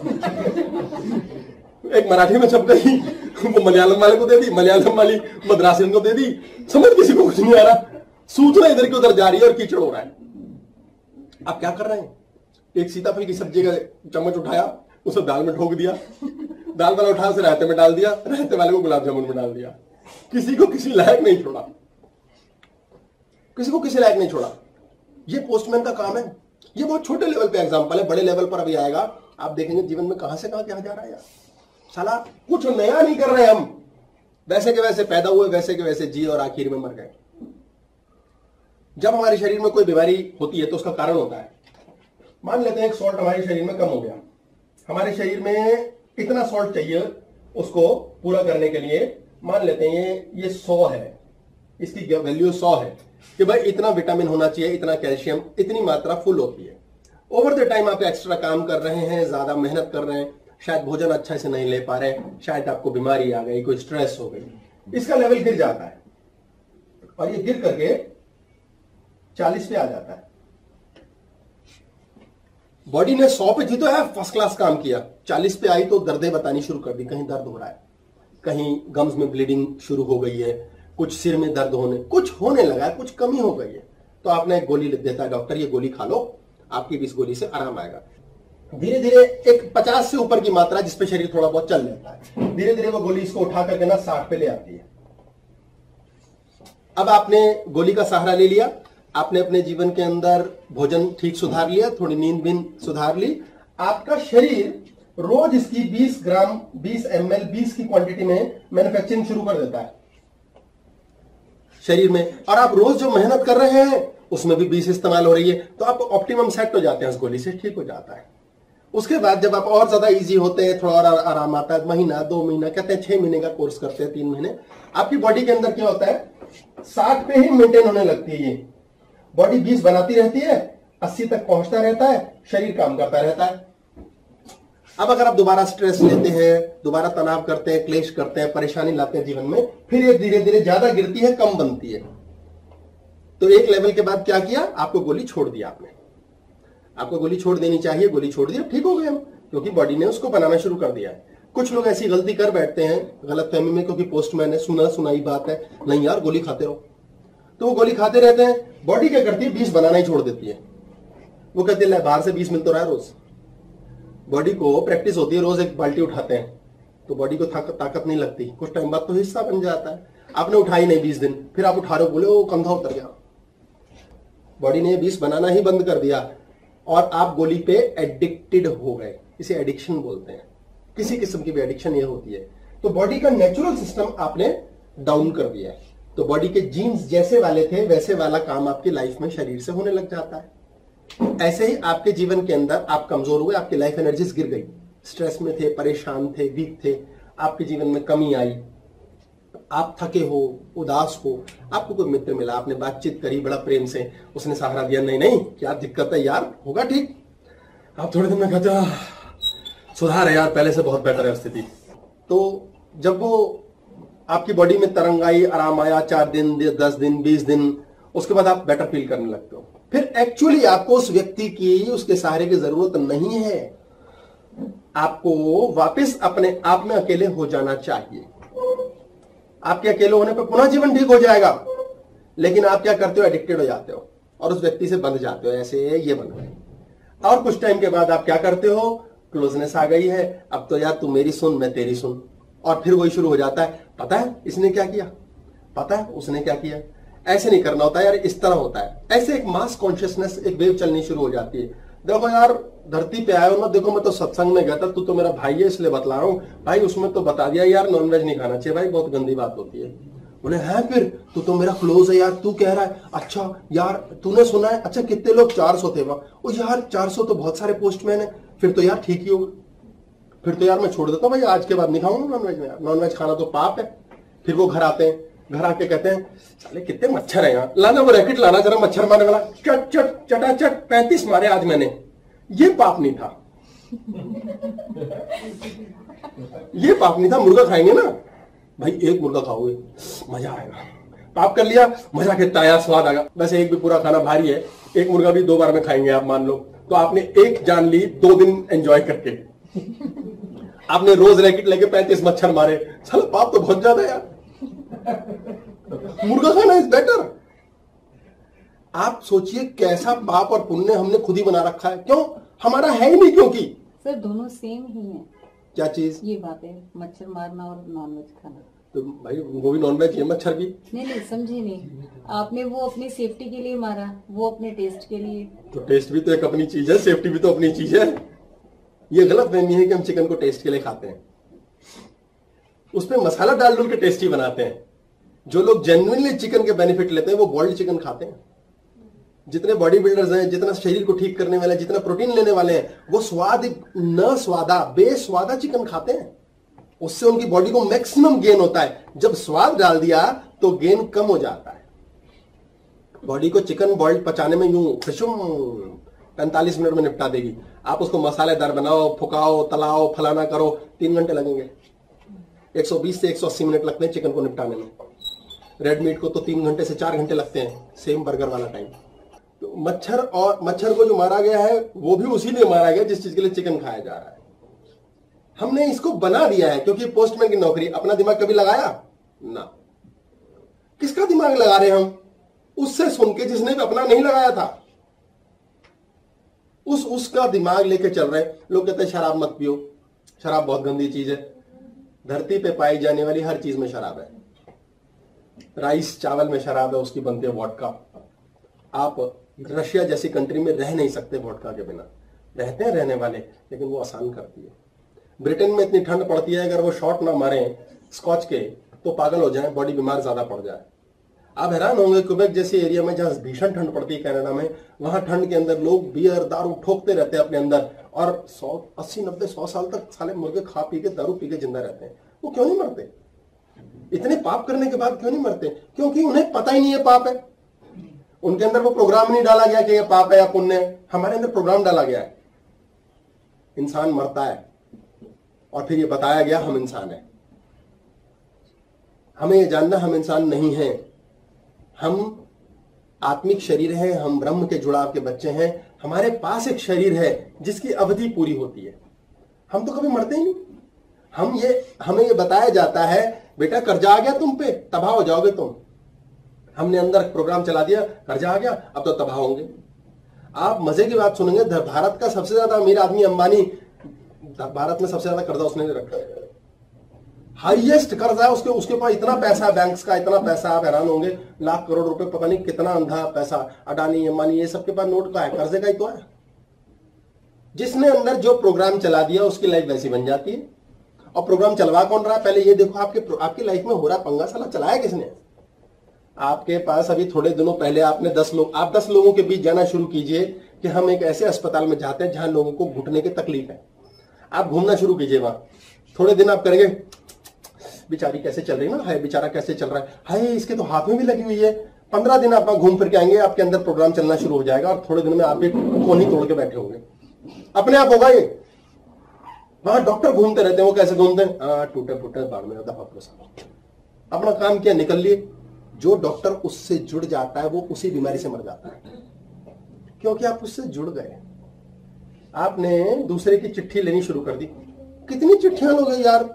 A: एक मराठी में छप गई, वो मलयालम वाले को दे दी, मलयालम वाली मद्रासियन को दे दी, समझ किसी को कुछ नहीं आ रहा, सूचना इधर की उधर जा रही है और कीचड़ हो रहा है। आप क्या कर रहे हैं? एक सीताफल की सब्जी का चम्मच उठाया, उसे दाल में ठोक दिया, दाल वाला उठा उसे रायते में डाल दिया, रायते वाले को गुलाब जामुन में डाल दिया, किसी को किसी लायक नहीं छोड़ा, किसी को किसी लायक नहीं छोड़ा। ये पोस्टमैन का काम है। ये बहुत छोटे लेवल पे एग्जांपल है, बड़े लेवल पर अभी आएगा, आप देखेंगे जीवन में कहां से कहां क्या जा रहा है यार। साला कुछ नया नहीं कर रहे हम, वैसे के वैसे पैदा हुए, वैसे के वैसे जी और आखिर में मर गए। जब हमारे शरीर में कोई बीमारी होती है तो उसका कारण होता है। मान लेते हैं एक सॉल्ट हमारे शरीर में कम हो गया, हमारे शरीर में इतना सॉल्ट चाहिए उसको पूरा करने के लिए, मान लेते हैं ये 100 है, इसकी वैल्यू 100 है कि भाई इतना विटामिन होना चाहिए, इतना कैल्शियम, इतनी मात्रा फुल होती है। ओवर द टाइम आप एक्स्ट्रा काम कर रहे हैं, ज्यादा मेहनत कर रहे हैं, शायद भोजन अच्छा से नहीं ले पा रहे, शायद आपको बीमारी आ गई, कोई स्ट्रेस हो गई, इसका लेवल गिर जाता है और ये गिर करके 40 पे आ जाता है। बॉडी ने 100 पे जीतो है, फर्स्ट क्लास काम किया, 40 पे आई तो दर्दें बतानी शुरू कर दी, कहीं दर्द हो रहा है, कहीं गम्स में ब्लीडिंग शुरू हो गई है, कुछ सिर में दर्द होने, कुछ होने लगा है, कुछ कमी हो गई है, तो आपने एक गोली लिख देता है डॉक्टर, ये गोली खा लो, आपकी भी इस गोली से आराम आएगा। धीरे धीरे एक 50 से ऊपर की मात्रा जिसपे शरीर थोड़ा बहुत चल लेता है, धीरे धीरे वो गोली इसको उठा करके ना 60 पे ले आती है। अब आपने गोली का सहारा ले लिया, आपने अपने जीवन के अंदर भोजन ठीक सुधार लिया, थोड़ी नींद भी सुधार ली, आपका शरीर रोज इसकी 20 ग्राम 20 ml 20 की क्वांटिटी में मैन्युफैक्चरिंग शुरू कर देता है शरीर में, और आप रोज जो मेहनत कर रहे हैं उसमें भी 20 इस्तेमाल हो रही है, तो आप ऑप्टिमम सेट हो जाते हैं, उस गोली से ठीक हो जाता है। उसके बाद जब आप और ज्यादा इजी होते हैं, थोड़ा और आराम आता है, महीना 2 महीना, कहते हैं 6 महीने का कोर्स करते हैं, 3 महीने, आपकी बॉडी के अंदर क्या होता है 60 पे ही मेंटेन होने लगती है। ये बॉडी 20 बनाती रहती है, 80 तक पहुंचता रहता है, शरीर काम करता रहता है। अब अगर आप दोबारा स्ट्रेस लेते हैं, दोबारा तनाव करते हैं, क्लेश करते हैं, परेशानी लाते हैं जीवन में, फिर ये धीरे धीरे ज्यादा गिरती है, कम बनती है। तो एक लेवल के बाद क्या किया, आपको गोली छोड़ दिया, आपने, आपको गोली छोड़ देनी चाहिए, गोली छोड़ दी, ठीक हो गए हम, क्योंकि बॉडी ने उसको बनाना शुरू कर दिया है। कुछ लोग ऐसी गलती कर बैठते हैं गलतफहमी में, क्योंकि पोस्टमैन है, सुना सुनाई बात है, नहीं यार गोली खाते रहो, तो वो गोली खाते रहते हैं। बॉडी क्या करती है, 20 बनाना ही छोड़ देती है। वो कहती है बाहर से 20 मिल तो रहा है रोज, बॉडी को प्रैक्टिस होती है, रोज एक बाल्टी उठाते हैं तो बॉडी को ताकत नहीं लगती, कुछ टाइम बाद तो हिस्सा बन जाता है। आपने उठाई नहीं 20 दिन, फिर आप उठा रहे हो, बोले वो कंधा उतर गया, बॉडी ने 20 बनाना ही बंद कर दिया और आप गोली पे एडिक्टेड हो गए। इसे एडिक्शन बोलते हैं, किसी किस्म की भी एडिक्शन ये होती है। तो बॉडी का नेचुरल सिस्टम आपने डाउन कर दिया है, तो बॉडी के जीन्स जैसे वाले थे वैसे वाला काम आपकी लाइफ में शरीर से होने लग जाता है। ऐसे ही आपके जीवन के अंदर आप कमजोर हुए, आपकी लाइफ एनर्जीज गिर गई, स्ट्रेस में थे, परेशान थे, वीक थे, आपके जीवन में कमी आई, आप थके हो, उदास हो, आपको कोई मित्र मिला, आपने बातचीत करी बड़ा प्रेम से, उसने सहारा दिया, नहीं नहीं क्या दिक्कत है यार, होगा ठीक, आप थोड़े दिन में कहते सुधार है यार, पहले से बहुत बेटर है स्थिति। तो जब वो आपकी बॉडी में तरंग आई, आराम आया, 4 दिन 10 दिन 20 दिन, उसके बाद आप बेटर फील करने लगते हो, फिर एक्चुअली आपको उस व्यक्ति की, उसके सहारे की जरूरत नहीं है, आपको वापस अपने आप में अकेले हो जाना चाहिए। आपके अकेले होने पर पुनः जीवन ठीक हो जाएगा, लेकिन आप क्या करते हो, एडिक्टेड हो जाते हो और उस व्यक्ति से बंध जाते हो, ऐसे ये बन गए। और कुछ टाइम के बाद आप क्या करते हो, क्लोजनेस आ गई है, अब तो यार तू मेरी सुन मैं तेरी सुन, और फिर वही शुरू हो जाता है, पता है इसने क्या किया, पता है उसने क्या किया। ऐसे नहीं करना होता यार, इस तरह होता है। ऐसे एक मास कॉन्शियसनेस, एक वेव चलनी शुरू हो जाती है। देखो यार धरती पे आए हो ना, देखो मैं तो सत्संग में गया था, तू तो मेरा भाई है इसलिए बतला रहा हूं भाई, उसमें तो बता दिया यार नॉनवेज नहीं खाना चाहिए भाई, बहुत गंदी बात होती है। बोले है फिर तू तो मेरा क्लोज है यार, तू कह रहा है, अच्छा यार तूने सुना है, अच्छा कितने लोग, 400 थे वहां, ओ यार 400 तो बहुत सारे पोस्टमैन है, फिर तो यार ठीक ही होगा, फिर तो यार मैं छोड़ देता हूं भाई, आज के बाद नहीं खाऊंगा नॉनवेज में, नॉनवेज खाना तो पाप है। फिर वो घर आते हैं, घर आके कहते हैं साले कितने मच्छर है यहाँ, लाना वो रैकेट लाना जरा मच्छर मारने वाला, चट चट चटाचट 35 मारे आज मैंने, ये पाप नहीं था, ये पाप नहीं था। मुर्गा खाएंगे ना भाई, एक मुर्गा खाओगे मजा आएगा, पाप कर लिया मजा कितना आया, स्वाद आएगा। वैसे एक भी पूरा खाना भारी है, एक मुर्गा भी 2 बार में खाएंगे आप मान लो, तो आपने एक जान ली 2 दिन एंजॉय करके, आपने रोज रैकेट लेके 35 मच्छर मारे, साला पाप तो बहुत ज्यादा यार। मुर्गा खाना इज बेटर। आप सोचिए कैसा पाप और पुण्य हमने खुद ही बना रखा है, क्यों, हमारा है ही नहीं, क्योंकि
D: सर दोनों सेम ही है।
A: क्या चीज,
D: ये बातें, मच्छर मारना और नॉनवेज खाना।
A: तो भाई वो भी नॉनवेज है, मच्छर भी
D: नहीं समझे नहीं, आपने वो अपनी सेफ्टी के लिए मारा, वो अपने टेस्ट के लिए।
A: तो टेस्ट भी तो एक अपनी चीज है, सेफ्टी भी तो अपनी चीज है। ये गलत फहमी है कि हम चिकन को टेस्ट के लिए खाते हैं, उसमें मसाला डाल के टेस्टी बनाते हैं। जो लोग जेन्युइनली चिकन के बेनिफिट लेते हैं वो बॉइल्ड चिकन खाते हैं। जितने बॉडी बिल्डर्स हैं, जितना शरीर को ठीक करने वाले, जितना प्रोटीन लेने वाले हैं, वो स्वाद न स्वादा बेस्वादा चिकन खाते हैं, उससे उनकी बॉडी को मैक्सिमम गेन होता है। जब स्वाद डाल दिया तो गेन कम हो जाता है। बॉडी को चिकन बॉइल्ड पचाने में यूं खुशुम 45 मिनट में निपटा देगी। आप उसको मसालेदार बनाओ, फुकाओ, तलाओ, फलाना करो, 3 घंटे लगेंगे। 120 से 180 मिनट लगते हैं चिकन को निपटाने में। रेड मीट को तो 3 घंटे से 4 घंटे लगते हैं, सेम बर्गर वाला टाइम। तो मच्छर को जो मारा गया है वो भी उसी लिए मारा गया जिस चीज के लिए चिकन खाया जा रहा है। हमने इसको बना दिया है क्योंकि पोस्टमैन की नौकरी। अपना दिमाग कभी लगाया ना, किसका दिमाग लगा रहे हम, उससे सुन के जिसने अपना नहीं लगाया था उसका दिमाग लेके चल रहे। लोग कहते हैं शराब मत पियो, शराब बहुत गंदी चीज है। धरती पे पाई जाने वाली हर चीज में शराब है। राइस चावल में शराब है, उसकी बनती है वोडका। आप रशिया जैसी कंट्री में रह नहीं सकते वोडका के बिना। रहते हैं रहने वाले, लेकिन वो आसान करती है। ब्रिटेन में इतनी ठंड पड़ती है, अगर वो शॉट ना मारे स्कॉच के तो पागल हो जाए, बॉडी बीमार ज्यादा पड़ जाए। आप हैरान होंगे क्वेबेक जैसे एरिया में जहां भीषण ठंड पड़ती है कनाडा में, वहां ठंड के अंदर लोग बियर दारू ठोकते रहते हैं अपने अंदर, और 80 90 100 साल तक साले मुर्गे खा पी के दारू पी के जिंदा रहते हैं। वो क्यों नहीं मरते? इतने पाप करने के बाद क्यों नहीं मरते? क्योंकि उन्हें पता ही नहीं है पाप है। उनके अंदर वो प्रोग्राम नहीं डाला गया कि ये पाप है या पुण्य है। हमारे अंदर प्रोग्राम डाला गया है, इंसान मरता है और फिर ये बताया गया हम इंसान है। हमें ये जानना हम इंसान नहीं हैं, हम आत्मिक शरीर है, हम ब्रह्म के जुड़ाव के बच्चे हैं। हमारे पास एक शरीर है जिसकी अवधि पूरी होती है। हम तो कभी मरते ही नहीं। हमें ये बताया जाता है बेटा कर्जा आ गया तुम पे, तबाह हो जाओगे तुम। हमने अंदर प्रोग्राम चला दिया, कर्जा आ गया अब तो तबाह होंगे। आप मजे की बात सुनेंगे, भारत का सबसे ज्यादा अमीर आदमी अंबानी, भारत में सबसे ज्यादा कर्जा उसने रखा है, हाईएस्ट कर्जा है उसके पास। इतना पैसा है बैंक्स का, इतना पैसा, आप हैरान होंगे, लाख करोड़ रुपए, पता नहीं कितना अंधा पैसा। अडानी अंबानी ये सबके पास नोट का है, कर्जे का ही तो है। जिसने अंदर जो प्रोग्राम चला दिया उसकी लाइफ वैसी बन जाती है। और प्रोग्राम चलवा कौन रहा है? पहले ये देखो आपकी लाइफ में हो रहा पंगा साला चलाया किसने? आपके पास अभी थोड़े दिनों पहले आपने 10 लोगों के बीच जाना शुरू कीजिए कि हम एक ऐसे अस्पताल में जाते हैं जहां लोगों को घुटने की तकलीफ है। आप घूमना शुरू कीजिए वहां, थोड़े दिन आप करेंगे बेचारी कैसे चल रही है ना, हाय बेचारा कैसे चल रहा है, हाय इसके तो हाथ में भी लगी हुई है। 15 दिन आप घूम फिर के आएंगे, आपके अंदर प्रोग्राम चलना शुरू हो जाएगा और थोड़े दिन में आप एक कोनी तोड़ के बैठे होंगे। अपने आप होगा ये। वहां डॉक्टर घूमते रहते हैं, वो कैसे घूमते हैं? टूटे फूटे बाढ़ में अपना काम किया, निकल लिए। जो डॉक्टर उससे जुड़ जाता है वो उसी बीमारी से मर जाता है, क्योंकि आप उससे जुड़ गए। आपने दूसरे की चिट्ठी लेनी शुरू कर दी। कितनी चिट्ठियां लोगे यार?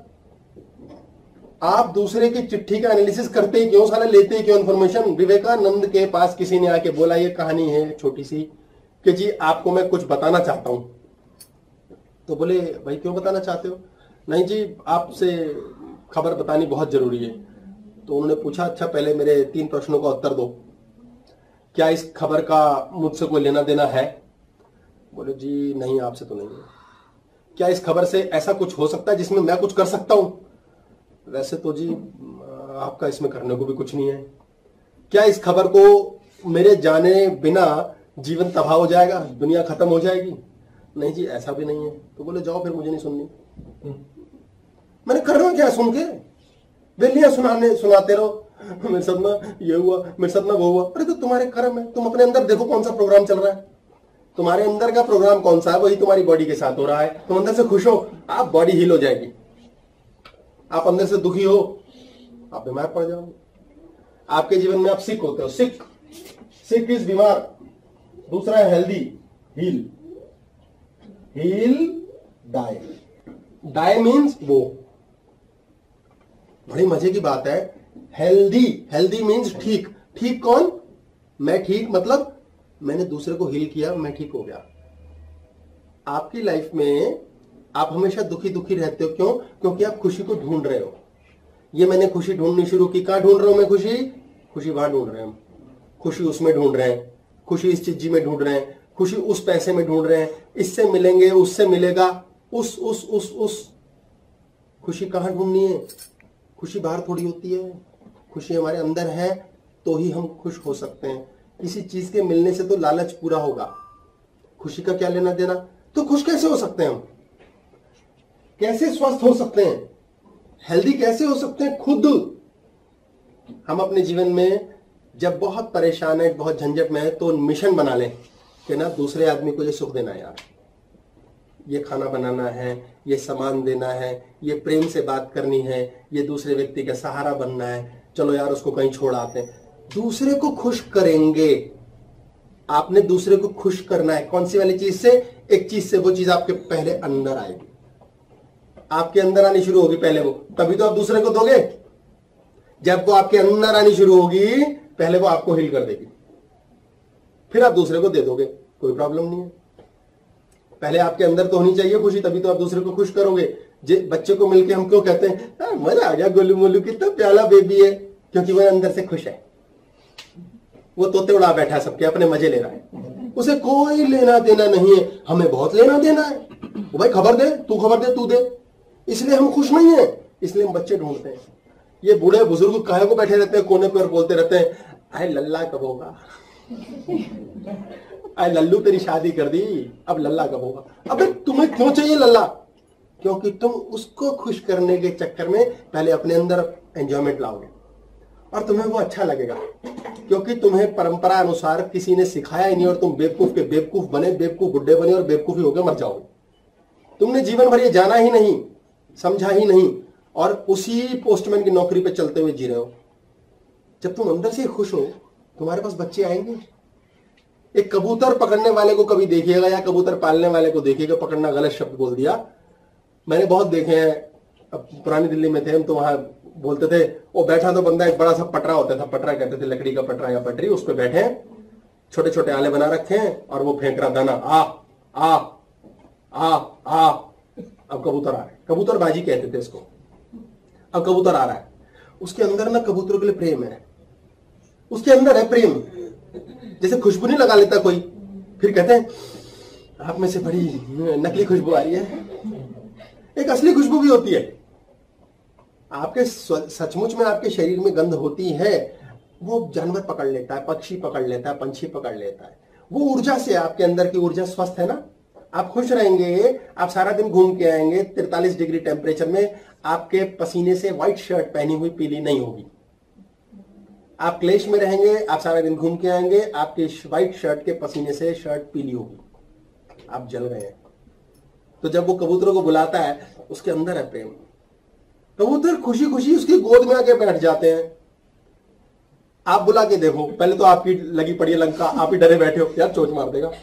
A: आप दूसरे की चिट्ठी का एनालिसिस करते ही क्यों, साले लेते ही क्यों इन्फॉर्मेशन? विवेकानंद के पास किसी ने आके बोला, ये कहानी है छोटी सी, कि जी आपको मैं कुछ बताना चाहता हूं। तो बोले भाई क्यों बताना चाहते हो? नहीं जी, आपसे खबर बतानी बहुत जरूरी है। तो उन्होंने पूछा अच्छा पहले मेरे 3 प्रश्नों का उत्तर दो, क्या इस खबर का मुझसे कोई लेना देना है? बोले जी नहीं, आपसे तो नहीं है। क्या इस खबर से ऐसा कुछ हो सकता है जिसमें मैं कुछ कर सकता हूं? वैसे तो जी आपका इसमें करने को भी कुछ नहीं है। क्या इस खबर को मेरे जाने बिना जीवन तबाह हो जाएगा, दुनिया खत्म हो जाएगी? नहीं जी ऐसा भी नहीं है। तो बोले जाओ फिर, मुझे नहीं सुननी। मैंने कर रहा हूं क्या सुन के? बेलियां सुनाते रहो, मेरे साथ ना ये हुआ, मेरे साथ ना वो हुआ। अरे तो तुम्हारे कर्म है, तुम अपने अंदर देखो कौन सा प्रोग्राम चल रहा है। तुम्हारे अंदर का प्रोग्राम कौन सा है, वही तुम्हारी बॉडी के साथ हो रहा है। तुम अंदर से खुश हो, आप बॉडी हील हो जाएगी। आप अंदर से दुखी हो, आप बीमार पड़ जाओगे। आपके जीवन में आप सिक होते हो, सिक इज बीमार। दूसरा है हेल्दी, हील डाई मीन्स वो। बड़ी मजे की बात है। हेल्दी मीन्स ठीक कौन? मैं ठीक, मतलब मैंने दूसरे को हील किया, मैं ठीक हो गया। आपकी लाइफ में आप हमेशा दुखी रहते हो। क्यों? क्योंकि आप खुशी को ढूंढ रहे हो। ये मैंने खुशी ढूंढनी शुरू की। कहां ढूंढ रहा हूं मैं खुशी वहां ढूंढ रहे हैं हम। खुशी उसमें ढूंढ रहे हैं, खुशी इस चीज में ढूंढ रहे हैं, खुशी उस पैसे में ढूंढ रहे हैं, इससे मिलेंगे, उससे मिलेगा, उस खुशी कहां ढूंढनी है? खुशी बाहर थोड़ी होती है। खुशी हमारे अंदर है तो ही हम खुश हो सकते हैं। किसी चीज के मिलने से तो लालच पूरा होगा, खुशी का क्या लेना देना? तो खुश कैसे हो सकते हैं हम? कैसे स्वस्थ हो सकते हैं? हेल्दी कैसे हो सकते हैं? खुद हम अपने जीवन में जब बहुत परेशान है, बहुत झंझट में है, तो मिशन बना लें कि ना दूसरे आदमी को ये सुख देना है यार, ये खाना बनाना है, ये सामान देना है, ये प्रेम से बात करनी है, ये दूसरे व्यक्ति का सहारा बनना है, चलो यार उसको कहीं छोड़ आते हैं। दूसरे को खुश करेंगे। आपने दूसरे को खुश करना है। कौन सी वाली चीज से? एक चीज से। वो चीज आपके पहले अंदर आएगी, आपके अंदर आनी शुरू होगी पहले वो, तभी तो आप दूसरे को दोगे। जब वो आपके अंदर आनी शुरू होगी, पहले वो आपको हील कर देगी, फिर आप दूसरे को दे दोगे, कोई प्रॉब्लम नहीं है। पहले आपके अंदर तो होनी चाहिए खुशी, तभी तो आप दूसरे को खुश करोगे। बच्चे को मिलके हम क्यों कहते हैं मजा आ गया, गोलू मोलू कितना प्याला बेबी है? क्योंकि वो अंदर से खुश है। वो तोते उड़ा बैठा है, सबके अपने मजे ले रहा है, उसे कोई लेना देना नहीं है। हमें बहुत लेना देना है। वो भाई खबर दे, तू दे। इसलिए हम खुश नहीं है, इसलिए हम बच्चे ढूंढते हैं। ये बूढ़े बुजुर्ग काहे को बैठे रहते हैं कोने पे और बोलते रहते हैं आए लल्ला कब होगा, आए लल्लू तेरी शादी कर दी, अब लल्ला कब होगा। अबे तुम्हें क्यों चाहिए लल्ला? क्योंकि तुम उसको खुश करने के चक्कर में पहले अपने अंदर एंजॉयमेंट लाओगे और तुम्हें वो अच्छा लगेगा, क्योंकि तुम्हें परंपरा अनुसार किसी ने सिखाया ही नहीं और तुम बेवकूफ के बेवकूफ बने, बेवकूफ बुड्ढे बने और बेवकूफी होकर मर जाओगे। तुमने जीवन भर ये जाना ही नहीं, समझा ही नहीं और उसी पोस्टमैन की नौकरी पे चलते हुए जी रहे हो। जब तुम अंदर से खुश हो, तुम्हारे पास बच्चे आएंगे। एक कबूतर पकड़ने वाले को कभी देखिएगा या कबूतर पालने वाले को देखिएगा, पकड़ना गलत शब्द बोल दिया, मैंने बहुत देखे हैं। अब पुरानी दिल्ली में थे हम तो वहां बोलते थे, वो बैठा तो बंदा, एक बड़ा सा पटरा होता था, पटरा कहते थे, लकड़ी का पटरा या पटरी, उस पर बैठे हैं, छोटे छोटे आले बना रखे हैं और वो फेंक रहा दाना, आ आ आ आ। अब कबूतर आ रहा है, कबूतरबाजी कहते थे इसको। अब कबूतर आ रहा है, उसके अंदर ना कबूतरों के लिए प्रेम है, उसके अंदर है प्रेम। जैसे खुशबू नहीं लगा लेता कोई, फिर कहते हैं आप में से बड़ी नकली खुशबू आ रही है, एक असली खुशबू भी होती है। आपके सचमुच में आपके शरीर में गंध होती है, वो जानवर पकड़ लेता है, पक्षी पकड़ लेता है, पंछी पकड़ लेता है। वो ऊर्जा से, आपके अंदर की ऊर्जा स्वस्थ है ना, आप खुश रहेंगे, आप सारा दिन घूम के आएंगे 43 डिग्री टेम्परेचर में, आपके पसीने से व्हाइट शर्ट पहनी हुई पीली नहीं होगी। आप क्लेश में रहेंगे, आप सारा दिन घूम के आएंगे, आपके व्हाइट शर्ट के पसीने से शर्ट पीली होगी, आप जल रहे हैं। तो जब वो कबूतरों को बुलाता है, उसके अंदर है प्रेम। कबूतर खुशी खुशी उसकी गोद में आके बैठ जाते हैं। आप बुला के देखो, पहले तो आपकी लगी पड़ी है लंका, आप ही डरे बैठे हो यार चोंच मार देगा।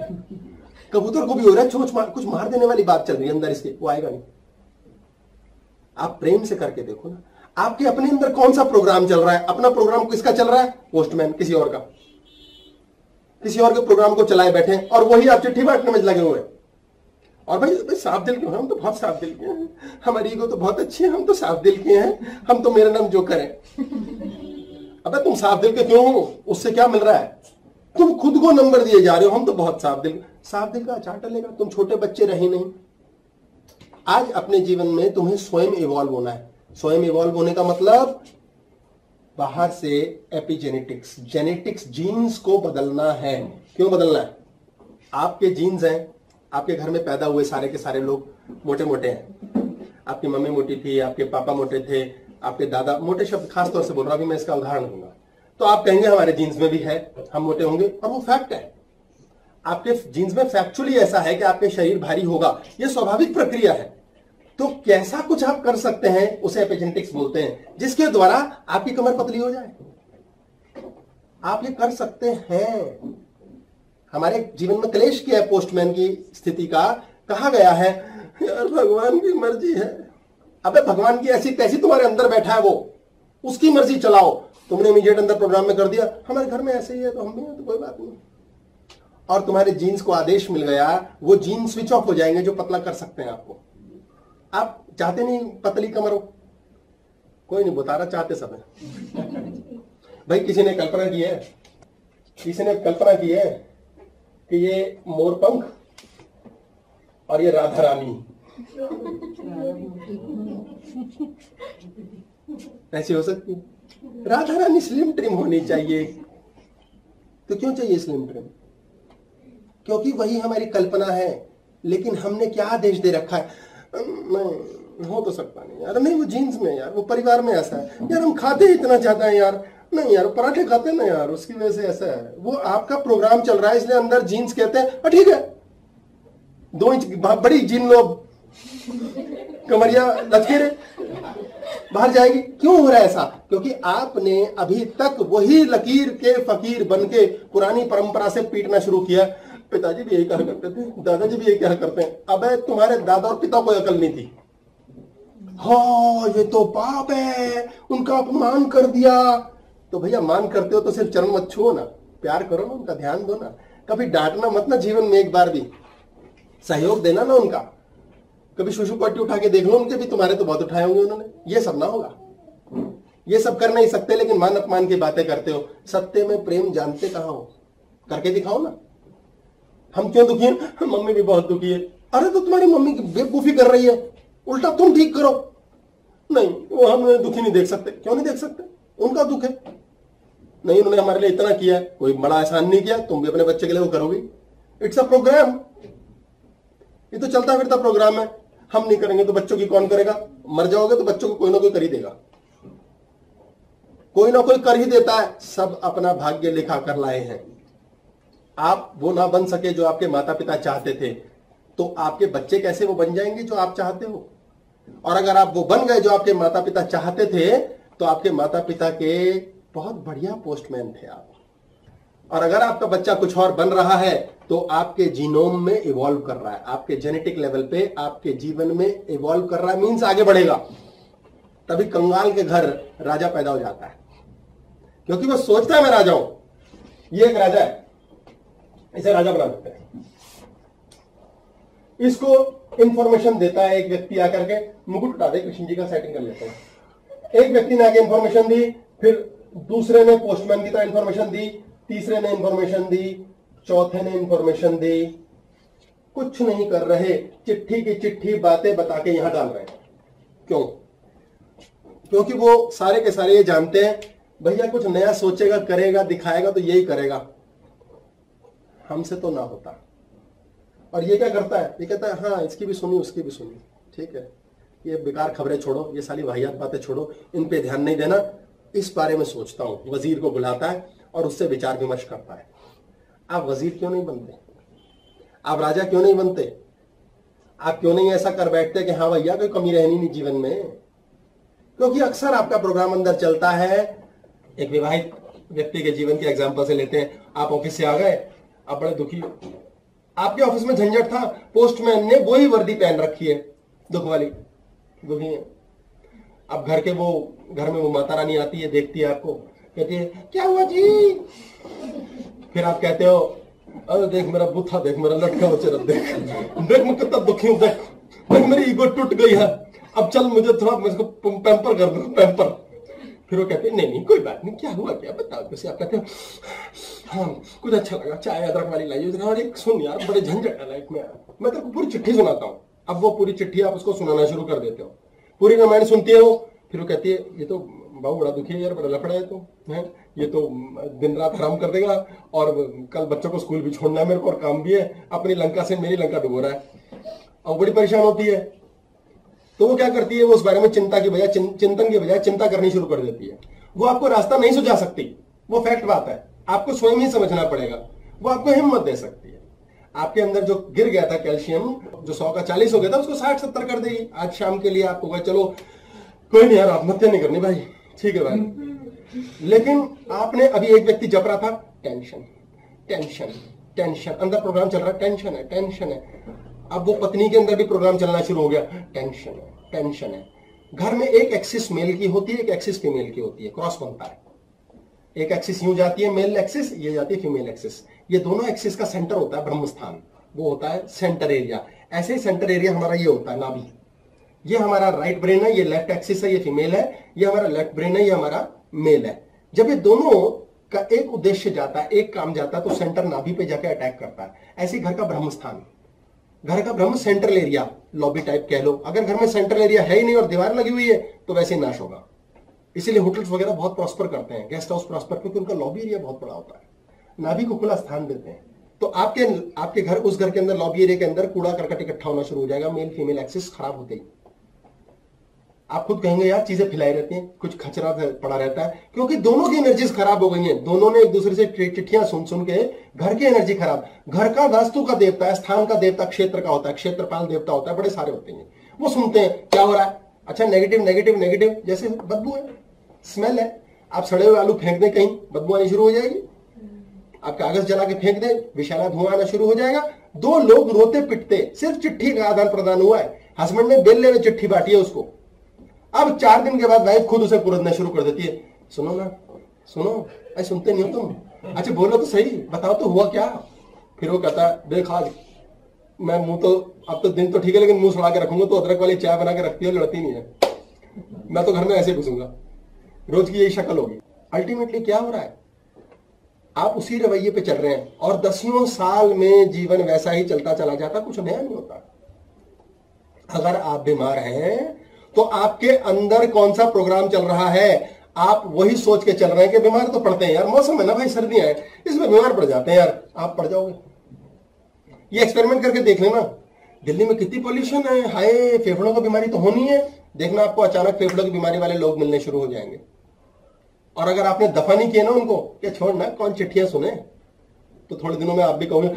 A: कबूतर को भी हो रहा है चोंच मार, कुछ मार देने वाली बात चल रही है अंदर इसके, वो आएगा नहीं। आप प्रेम से करके देखो ना, आपके अपने अंदर कौन सा प्रोग्राम चल रहा है। अपना प्रोग्राम किसका चल रहा है? पोस्टमैन, किसी और का, किसी और के प्रोग्राम को चलाए बैठे और वही आप चिट्ठी बांटने में लगे हुए हैं। और भाई साफ दिल के हैं, हम तो बहुत साफ दिल के हैं, हमारी ईगो तो बहुत अच्छी है, हम तो साफ दिल के हैं, हम तो मेरा नाम जोकर है। अबे तुम साफ दिल के क्यों हो? उससे क्या मिल रहा है? तुम खुद को नंबर दिए जा रहे हो, हम तो बहुत साफ दिल। साफ दिल का अचार टलेगा, तुम छोटे बच्चे रहे नहीं। आज अपने जीवन में तुम्हें स्वयं इवॉल्व होना है। स्वयं इवॉल्व होने का मतलब बाहर से एपिजेनेटिक्स, जेनेटिक्स, जीन्स को बदलना है। क्यों बदलना है? आपके जीन्स हैं, आपके घर में पैदा हुए सारे के सारे लोग मोटे मोटे हैं। आपकी मम्मी मोटी थी, आपके पापा मोटे थे, आपके दादा मोटे, शब्द खास तौर से बोल रहा हूं, अभी मैं इसका उदाहरण दूंगा। तो आप कहेंगे हमारे जीन्स में भी है, हम मोटे होंगे, और वो फैक्ट है। आपके जीन्स में फैक्चुअली ऐसा है कि आपके शरीर भारी होगा, ये स्वाभाविक प्रक्रिया है। तो कैसा कुछ आप कर सकते हैं उसे एपिजेनेटिक्स बोलते हैं, जिसके द्वारा आपकी कमर पतली हो जाए। आप ये कर सकते हैं। हमारे जीवन में क्लेश किया है पोस्टमैन की स्थिति का। कहा गया है यार भगवान की मर्जी है। अबे भगवान की ऐसी तैसी तुम्हारे अंदर बैठा है, वो उसकी मर्जी चलाओ। तुमने इमीडिएट अंदर प्रोग्राम में कर दिया हमारे घर में ऐसे ही है तो हम भी हैं तो कोई बात नहीं, और तुम्हारे जीन्स को आदेश मिल गया, वो जीन स्विच ऑफ हो जाएंगे जो पतला कर सकते हैं आपको। आप चाहते नहीं पतली कमर हो, कोई नहीं बता रहा, चाहते सब है। भाई किसी ने कल्पना की है, किसी ने कल्पना की है कि ये मोरपंख और ये राधा रानी ऐसी हो सकती है? राधा रानी स्लिम ट्रिम होनी चाहिए। तो क्यों चाहिए स्लिम ट्रिम? क्योंकि वही हमारी कल्पना है। लेकिन हमने क्या आदेश दे रखा है? नहीं हो तो सकता नहीं यार, नहीं वो जीन्स में यार, वो परिवार में ऐसा है यार, हम खाते ही इतना ज्यादा है यार, नहीं यार पराठे खाते हैं ना यार, उसकी वजह से ऐसा है। वो आपका प्रोग्राम चल रहा है, इसलिए अंदर जीन्स कहते हैं ठीक है 2 इंच बड़ी जीन लो, कमरिया लचके रे बाहर जाएगी। क्यों हो रहा है ऐसा? क्योंकि आपने अभी तक वही लकीर के फकीर बन के पुरानी परंपरा से पीटना शुरू किया। पिताजी भी यही कहा करते थे, दादाजी भी यही कहा करते हैं। अबे तुम्हारे दादा और पिता को अकल नहीं थी। हाँ ये तो पाप है, उनका अपमान कर दिया। तो भैया मान करते हो तो सिर्फ चरण मत छुओ ना, प्यार करो ना, उनका ध्यान दो ना, कभी डांटना मत ना, जीवन में एक बार भी सहयोग देना ना उनका। कभी शुशु पट्टी उठा के देख लो उनके भी, तुम्हारे तो बहुत उठाए होंगे उन्होंने। ये सब ना होगा, ये सब कर नहीं सकते, लेकिन मान अपमान की बातें करते हो। सत्य में प्रेम जानते कहां हो? करके दिखाओ ना। हम क्यों दुखी हैं? मम्मी भी बहुत दुखी है। अरे तो तुम्हारी मम्मी बेवकूफी कर रही है, उल्टा तुम ठीक करो। नहीं वो हम दुखी नहीं देख सकते। क्यों नहीं देख सकते? उनका दुख है। नहीं उन्होंने हमारे लिए इतना किया है, कोई बड़ा एहसान नहीं किया, तुम भी अपने बच्चे के लिए वो करोगे। इट्स अ प्रोग्राम, ये तो चलता फिरता प्रोग्राम है। हम नहीं करेंगे तो बच्चों की कौन करेगा? मर जाओगे तो बच्चों को कोई ना कोई कर ही देगा, कोई ना कोई कर ही देता है। सब अपना भाग्य लिखा कर लाए हैं। आप वो ना बन सके जो आपके माता पिता चाहते थे, तो आपके बच्चे कैसे वो बन जाएंगे जो आप चाहते हो? और अगर आप वो बन गए जो आपके माता पिता चाहते थे, तो आपके माता पिता के बहुत बढ़िया पोस्टमैन थे आप। और अगर आपका बच्चा कुछ और बन रहा है तो आपके जीनोम में इवॉल्व कर रहा है, आपके जेनेटिक लेवल पे आपके जीवन में इवॉल्व कर रहा है, मीन्स आगे बढ़ेगा। तभी कंगाल के घर राजा पैदा हो जाता है, क्योंकि वो सोचता है मैं राजा हूं। ये एक राजा है, इसे राजा बना देते हैं। इसको इंफॉर्मेशन देता है एक व्यक्ति आकर के, मुकुट उठा दे कृष्ण जी का, सेटिंग कर लेते हैं। एक व्यक्ति ने आगे इंफॉर्मेशन दी, फिर दूसरे ने पोस्टमैन की तरह इंफॉर्मेशन दी, तीसरे ने इंफॉर्मेशन दी, चौथे ने इंफॉर्मेशन दी। कुछ नहीं कर रहे, चिट्ठी की चिट्ठी बातें बता के यहां डाल रहे हैं। क्यों? क्योंकि वो सारे के सारे ये जानते हैं भैया कुछ नया सोचेगा, करेगा, दिखाएगा तो यही करेगा, हमसे तो ना होता। और ये क्या करता है? ये कहता है हाँ इसकी भी सुनी उसकी भी सुनी, ठीक है, ये बेकार खबरें छोड़ो, ये सारी वाहियात बातें छोड़ो, इन पे ध्यान नहीं देना, इस बारे में सोचता हूं। वजीर को बुलाता है और उससे विचार विमर्श करता है। आप वजीर क्यों नहीं बनते? आप राजा क्यों नहीं बनते? आप क्यों नहीं ऐसा कर बैठते कि हाँ भैया कोई कमी रहनी नहीं जीवन में? क्योंकि अक्सर आपका प्रोग्राम अंदर चलता है। एक विवाहित व्यक्ति के जीवन के एग्जाम्पल से लेते हैं। आप ऑफिस से आ गए, आप बड़े दुखी, आपके ऑफिस में झंझट था, पोस्टमैन ने वही वर्दी पहन रखी है, दुख वाली, दुखी है। अब घर में वो माता रानी आती है, देखती है आपको, कहती है क्या हुआ जी? फिर आप कहते हो अरे देख मेरा बुथा, देख मेरा लटका हो चेहरा, देख देख मैं कितना दुखी हूँ, देख देख मेरी ईगो टूट गई है, अब चल मुझे थोड़ा मुझको पैम्पर कर दो, पैम्पर। फिर वो कहते नहीं नहीं कोई बात नहीं, क्या हुआ क्या बताओ कैसे। आप कहते हाँ कुछ अच्छा लगा, चाय अदरक वाली लाई। अरे सुन यार बड़े झंझट है लाइफ में, मैं तेरे को पूरी चिट्ठी सुनाता हूँ। अब वो पूरी चिट्ठी आप उसको सुनाना शुरू कर देते हो, पूरी रामायण सुनती है वो। फिर वो कहती है ये तो बाबू बड़ा दुखी है यार, बड़ा लफड़ा है तो है, ये तो दिन रात हराम कर देगा, और कल बच्चों को स्कूल भी छोड़ना है मेरे को, और काम भी है, अपनी लंका से मेरी लंका डुबो रहा है, और बड़ी परेशान होती है। तो वो क्या करती है, वो उस बारे में चिंता की बजाय चिंतन की बजाय चिंता करनी शुरू कर देती है। वो आपको रास्ता नहीं सुझा सकती, वो फैक्ट बात है, आपको स्वयं ही समझना पड़ेगा। वो आपको हिम्मत दे सकती है। आपके अंदर जो गिर गया था कैल्शियम, जो 100 का 40 हो गया था, उसको 60-70 कर देगी आज शाम के लिए। आपको चलो कोई नहीं यार, आत्महत्या नहीं करनी भाई, ठीक है भाई। लेकिन आपने अभी एक व्यक्ति जप रहा था, टेंशन टेंशन टेंशन, अंदर प्रोग्राम चल रहा है, टेंशन है टेंशन है। अब वो पत्नी के अंदर भी प्रोग्राम चलना शुरू हो गया, टेंशन है टेंशन है। घर में एक एक्सिस मेल की होती है, एक एक्सिस फीमेल की होती है, क्रॉस बनता है। एक एक्सिस यूं जाती है मेल एक्सिस, ये जाती है फीमेल एक्सिस। ये दोनों एक्सिस का सेंटर होता है ब्रह्म स्थान, वो होता है सेंटर एरिया। ऐसे ही सेंटर एरिया हमारा ये होता है नाभि। ये हमारा राइट ब्रेन है, ये लेफ्ट एक्सिस है, ये फीमेल है। ये हमारा लेफ्ट ब्रेन है, ये हमारा मेल है। जब ये दोनों का एक उद्देश्य जाता है, एक काम जाता है, तो सेंटर नाभि पे जाकर अटैक करता है। ऐसे घर का ब्रह्म स्थान, घर का ब्रह्म सेंट्रल एरिया, लॉबी टाइप कह लो। अगर घर में सेंट्रल एरिया है ही नहीं और दीवार लगी हुई है तो वैसे ही नाश होगा। इसीलिए होटल्स वगैरह बहुत प्रॉस्पर करते हैं, गेस्ट हाउस प्रॉस्पर, क्योंकि उनका लॉबी एरिया बहुत बड़ा होता है, नाभि को खुला स्थान देते हैं। तो आपके घर, उस घर के अंदर लॉबी एरिया के अंदर कूड़ा करकट इकट्ठा होना शुरू हो जाएगा, मेल फीमेल एक्सिस खराब होते ही। आप खुद कहेंगे यार चीजें फैलाई रहती हैं, कुछ खचरा पड़ा रहता है, क्योंकि दोनों की एनर्जीज खराब हो गई हैं। दोनों ने एक दूसरे से चिट्ठियां सुन सुन के घर की एनर्जी खराब। घर का वास्तु का देवता है, स्थान का देवता क्षेत्र का होता है, क्षेत्रपाल देवता होता है, बड़े सारे होते हैं। वो सुनते हैं क्या हो रहा है, अच्छा नेगेटिव नेगेटिव नेगेटिव, जैसे बदबू है, स्मेल है। आप सड़े हुए आलू फेंक दें कहीं, बदबू आनी शुरू हो जाएगी। आप कागज जला के फेंक दें, विषैला धुआं आना शुरू हो जाएगा। दो लोग रोते पिटते, सिर्फ चिट्ठी का आदान प्रदान हुआ है, हस्बैंड ने बेल्ले में चिट्ठी बांटी है उसको। अब 4 दिन के बाद वाइफ खुद उसे कुरेदना शुरू कर देती है, सुनो ना सुनो, ऐसे सुनते नहीं हो तुम, अच्छा बोलो तो सही, बताओ तो हुआ क्या। फिर वो कहता है देख आज मैं मुंह तो, अब तो दिन तो ठीक है लेकिन मुंह सुड़ा के रखूंगा, तो अदरक वाली चाय बना के रखती है, लड़ती नहीं है, मैं तो घर में ऐसे घुसूंगा। रोज की यही शक्ल होगी। अल्टीमेटली क्या हो रहा है, आप उसी रवैये पे चल रहे हैं और 10 साल में जीवन वैसा ही चलता चला जाता, कुछ नया नहीं होता। अगर आप बीमार हैं तो आपके अंदर कौन सा प्रोग्राम चल रहा है, आप वही सोच के चल रहे हैं कि बीमार तो पड़ते हैं यार, मौसम है ना भाई, सर्दियां हैं, इसमें बीमार पड़ जाते हैं यार, आप पड़ जाओगे। ये एक्सपेरिमेंट करके देख लेना, दिल्ली में कितनी पॉल्यूशन है, हाय फेफड़ों की बीमारी तो होनी है, देखना आपको अचानक फेफड़ों की बीमारी वाले लोग मिलने शुरू हो जाएंगे। और अगर आपने दफा नहीं किया ना उनको, क्या छोड़ना कौन चिट्ठियां सुने, तो थोड़े दिनों में आप भी कहोगे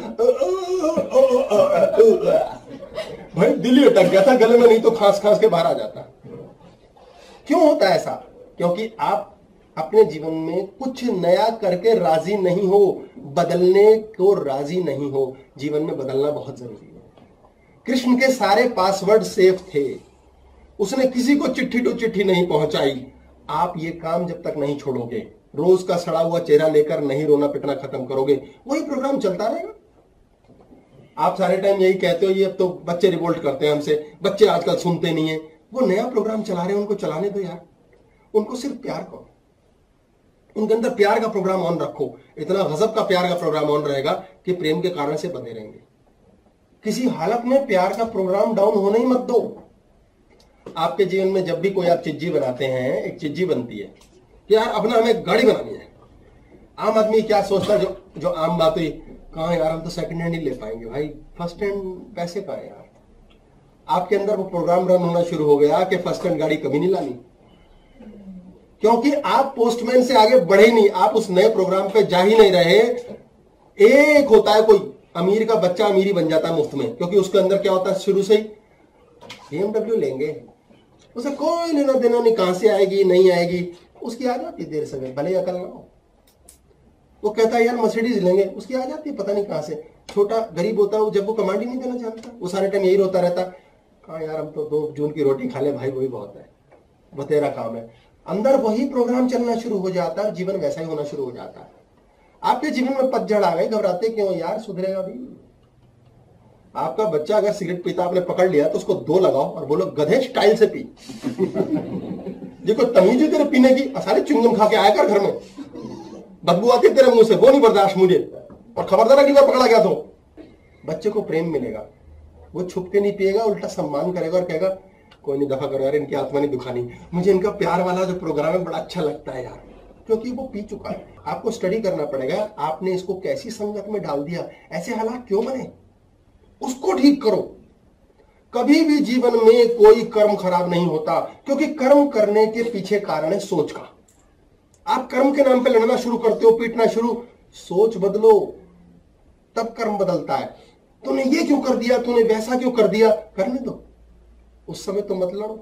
A: भाई दिल ही अटक गया था गले में, नहीं तो खांस खांस के बाहर आ जाता। क्यों होता है ऐसा, क्योंकि आप अपने जीवन में कुछ नया करके राजी नहीं हो, बदलने को राजी नहीं हो। जीवन में बदलना बहुत जरूरी है। कृष्ण के सारे पासवर्ड सेफ थे, उसने किसी को चिट्ठी टू चिट्ठी नहीं पहुंचाई। आप ये काम जब तक नहीं छोड़ोगे, रोज का सड़ा हुआ चेहरा लेकर नहीं रोना पिटना खत्म करोगे, वही प्रोग्राम चलता रहेगा। आप सारे टाइम यही कहते हो ये अब तो बच्चे रिवोल्ट करते हैं हमसे, बच्चे आजकल सुनते नहीं है। वो नया प्रोग्राम चला रहे हैं, उनको चलाने दो यार, उनको सिर्फ प्यार करो, उनके अंदर प्यार का प्रोग्राम ऑन रखो। इतना गजब का प्यार का प्रोग्राम ऑन रहेगा कि प्रेम के कारण से बंधे रहेंगे। किसी हालत में प्यार का प्रोग्राम डाउन होने ही मत दो। आपके जीवन में जब भी कोई आप चिज्जी बनाते हैं, एक चिज्जी बनती है कि यार अपना हमें गाड़ी बनानी है। आम आदमी क्या सोचता है, जो आम बात हुई, कहाँ यार हम तो सेकंड हैंड ही ले पाएंगे भाई, फर्स्ट हैंड पैसे कहाँ है यार। आपके अंदर वो प्रोग्राम रन होना शुरू हो गया कि फर्स्ट हैंड गाड़ी कभी नहीं लानी, क्योंकि आप पोस्टमैन से आगे बढ़े ही नहीं, आप उस नए प्रोग्राम पे जा ही नहीं रहे। एक होता है कोई अमीर का बच्चा अमीरी बन जाता है मुफ्त में, क्योंकि उसके अंदर क्या होता है शुरू से ही BMW लेंगे, उसे कोई लेना देना नहीं कहां से आएगी नहीं आएगी, उसकी आ जाती देर से भले अकल ना हो। वो कहता है यार मर्सिडीज लेंगे, उसकी आ जाती है पता नहीं कहां से। छोटा गरीब होता है जब वो कमांड ही नहीं देना चाहता, वो सारे टाइम यही रोता रहता, कहा यार हम तो 2 जून की रोटी खा ले भाई, वही बहुत है, वो तेरा काम है। अंदर वही प्रोग्राम चलना शुरू हो जाता है, जीवन वैसा ही होना शुरू हो जाता है। आपके जीवन में पतझड़ आ गई, घबराते क्यों यार, सुधरेगा भी। आपका बच्चा अगर सिगरेट पीता आपने पकड़ लिया तो उसको 2 लगाओ और बोलो गधे स्टाइल से पी। ये कोई तमीज है तेरे पीने की? सारे च्युइंगम खा के आया कर घर में, बदबू आती है तेरे मुंह से, वो नहीं बर्दाश्त मुझे, और खबरदार अगली बार पकड़ा गया तो। बच्चे को प्रेम मिलेगा, वो छुप के नहीं पिएगा, उल्टा सम्मान करेगा और कहेगा कोई नहीं, दफा करो यार, इनकी आत्मा नहीं दुखानी, मुझे इनका प्यार वाला जो प्रोग्राम है बड़ा अच्छा लगता है यार, क्योंकि वो पी चुका है। आपको स्टडी करना पड़ेगा, आपने इसको कैसी संगत में डाल दिया, ऐसे हालात क्यों बने, उसको ठीक करो। कभी भी जीवन में कोई कर्म खराब नहीं होता, क्योंकि कर्म करने के पीछे कारण है सोच का। आप कर्म के नाम पे लड़ना शुरू करते हो, पीटना शुरू, सोच बदलो तब कर्म बदलता है। तूने ये क्यों कर दिया, तूने वैसा क्यों कर दिया, करने दो, उस समय तो मत लड़ो।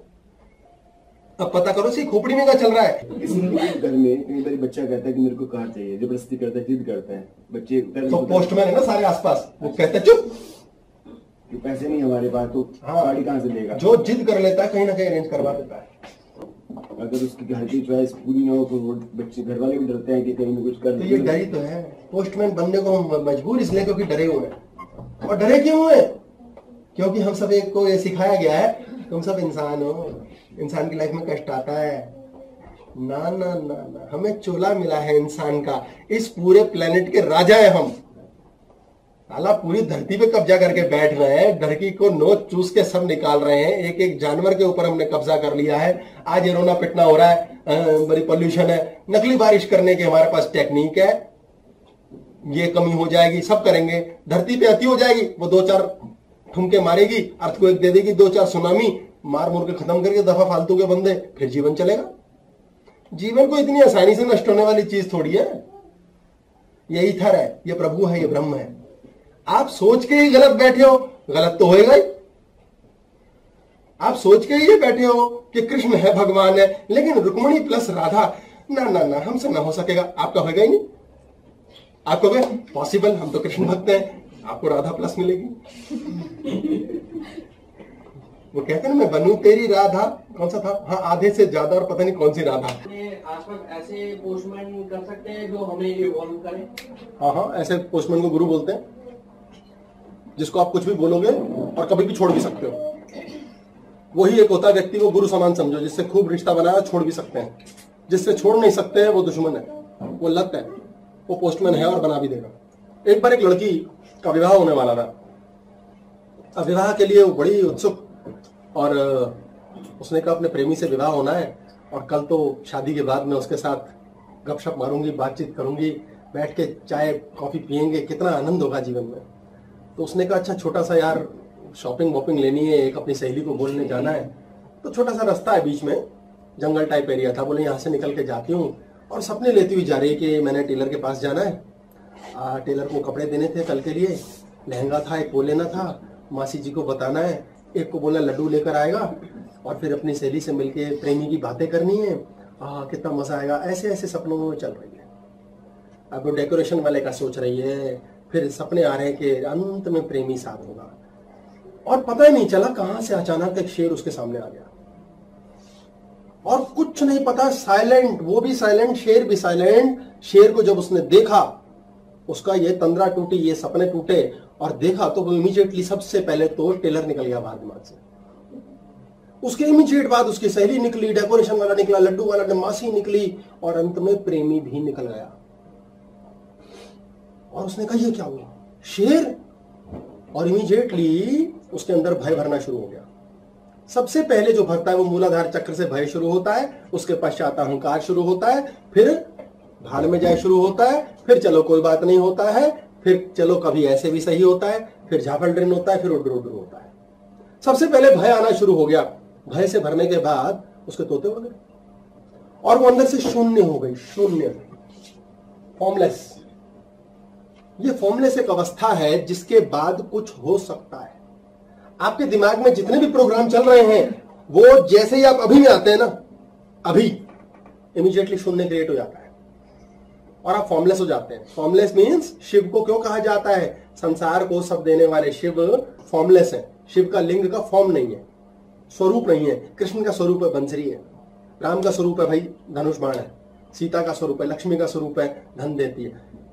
A: अब पता करो सी खोपड़ी में क्या चल रहा है।
C: किसी घर में कई बार बच्चा कहता है कि मेरे को कार चाहिए, जबरदस्ती करता है, जिद करता है, बच्चे
A: तो पोस्टमैन है ना सारे आसपास, वो कहते हैं चुप,
C: कि पैसे नहीं हमारे पास, तो गाड़ी कहाँ से लेगा।
A: जो जिद कर लेता है कहीं ना कहीं अरेंज करवा देता है।
C: अगर उसकी घर की चॉइस पूरी ना हो तो वो बच्चे, घर वाले भी डरते हैं कि कहीं कुछ कर,
A: तो ये डर ही तो है। पोस्टमैन बनने को हम मजबूर इसलिए क्योंकि डरे हुए हैं। और डरे क्यों हुए? क्योंकि हम सब एक को ये सिखाया गया है, तुम सब इंसान हो, इंसान की लाइफ में कष्ट आता है। ना ना ना ना, हमें चोला मिला है इंसान का, इस पूरे प्लेनेट के राजा है हम। साला पूरी धरती पे कब्जा करके बैठ रहे हैं, धरती को नोच चूस के सब निकाल रहे हैं, एक एक जानवर के ऊपर हमने कब्जा कर लिया है। आज ये रोना पिटना हो रहा है, बड़ी पोल्यूशन है, नकली बारिश करने की हमारे पास टेक्निक है, ये कमी हो जाएगी, सब करेंगे। धरती पे अति हो जाएगी, वो 2-4 ठुमके मारेगी, अर्थक्वेक दे देगी, 2-4 सुनामी मार मुर के खत्म करके दफा फालतू के बंदे, फिर जीवन चलेगा। जीवन को इतनी आसानी से नष्ट होने वाली चीज थोड़ी है। ये ईथर है, ये प्रभु है, ये ब्रह्म है। आप सोच के ही गलत बैठे हो, गलत तो होएगा ही। आप सोच के ही ये बैठे हो कि कृष्ण है, भगवान है, लेकिन रुक्मिणी प्लस राधा, ना ना ना, हमसे ना हो सकेगा। आपका होगा ही नहीं, आप कहोगे पॉसिबल, हम तो कृष्ण भक्त हैं, आपको राधा प्लस मिलेगी। वो कहते हैं मैं बनूं तेरी राधा, कौन सा था, हाँ आधे से ज्यादा, और पता नहीं कौन सी राधा।
B: आसपास ऐसे पोस्टमैन कर सकते हैं जो हमें इवॉल्व करें।
A: हाँ हाँ, ऐसे पोस्टमैन को गुरु बोलते हैं, जिसको आप कुछ भी बोलोगे और कभी भी छोड़ भी सकते हो। वही एक होता है व्यक्ति को गुरु समान समझो, जिससे खूब रिश्ता बनाया छोड़ भी सकते हैं, जिससे छोड़ नहीं सकते हैं वो दुश्मन है, वो लत है, वो पोस्टमैन है और बना भी देगा। एक बार एक लड़की का विवाह होने वाला था। अब विवाह के लिए वो बड़ी उत्सुक, और उसने कहा अपने प्रेमी से विवाह होना है और कल तो शादी के बाद मैं उसके साथ गपशप मारूंगी, बातचीत करूंगी, बैठ के चाय कॉफी पियेंगे, कितना आनंद होगा जीवन में। तो उसने कहा अच्छा छोटा सा यार शॉपिंग वॉपिंग लेनी है, एक अपनी सहेली को बोलने जाना है। तो छोटा सा रास्ता है, बीच में जंगल टाइप एरिया था। बोले यहाँ से निकल के जाती हूँ, और सपने लेती हुई जा रही है कि मैंने टेलर के पास जाना है, टेलर को कपड़े देने थे कल के लिए, लहंगा था एक वो लेना था, मासी जी को बताना है, एक को बोला लड्डू लेकर आएगा, और फिर अपनी सहेली से मिलके प्रेमी की बातें करनी है, कितना मजा आएगा। ऐसे ऐसे सपनों में चल रही है। अब वो डेकोरेशन वाले का सोच रही है, फिर सपने आ रहे हैं कि अंत में प्रेमी साथ होगा, और पता ही नहीं चला कहां से अचानक एक शेर उसके सामने आ गया, और कुछ नहीं पता, साइलेंट, वो भी साइलेंट, शेर भी साइलेंट। शेर को जब उसने देखा, उसका ये तंद्रा टूटी, ये सपने टूटे, और देखा तो वो इमीडिएटली सबसे पहले तो टेलर निकल गया बाहर दिमाग से। उसके इमीडिएट बाद उसकी सहेली निकली, डेकोरेशन वाला निकला, लड्डू वाला, मासी निकली, और अंत में प्रेमी भी निकल गया। और उसने कहा ये क्या हुआ, शेर, और इमीडिएटली उसके अंदर भय भरना शुरू हो गया। सबसे पहले जो भरता है वो मूलाधार चक्र से भय शुरू होता है, उसके पश्चात अहंकार शुरू होता है, फिर भाड़ में जाए शुरू होता है, फिर चलो कोई बात नहीं होता है, फिर चलो कभी ऐसे भी सही होता है, फिर झापल ड्रेन होता है, फिर उड्र उड्र होता है। सबसे पहले भय आना शुरू हो गया। भय से भरने के बाद उसके तोते हो गए, और वो अंदर से शून्य हो गई, शून्य, फॉर्मलेस। ये फॉर्मलेस एक अवस्था है जिसके बाद कुछ हो सकता है। आपके दिमाग में जितने भी प्रोग्राम चल रहे हैं, वो जैसे ही आप अभी में आते हैं ना, अभी इमीडिएटली शून्य क्रिएट हो जाता है और आप फॉर्मलेस हो जाते हैं। फॉर्मलेस मींस, शिव को क्यों कहा जाता है, संसार को सब देने वाले शिव फॉर्मलेस है। शिव का लिंग का फॉर्म नहीं है, स्वरूप नहीं है। कृष्ण का स्वरूप है बंसरी है, राम का स्वरूप है भाई धनुष बाण है, सीता का स्वरूप है, लक्ष्मी का स्वरूप है धन देती है।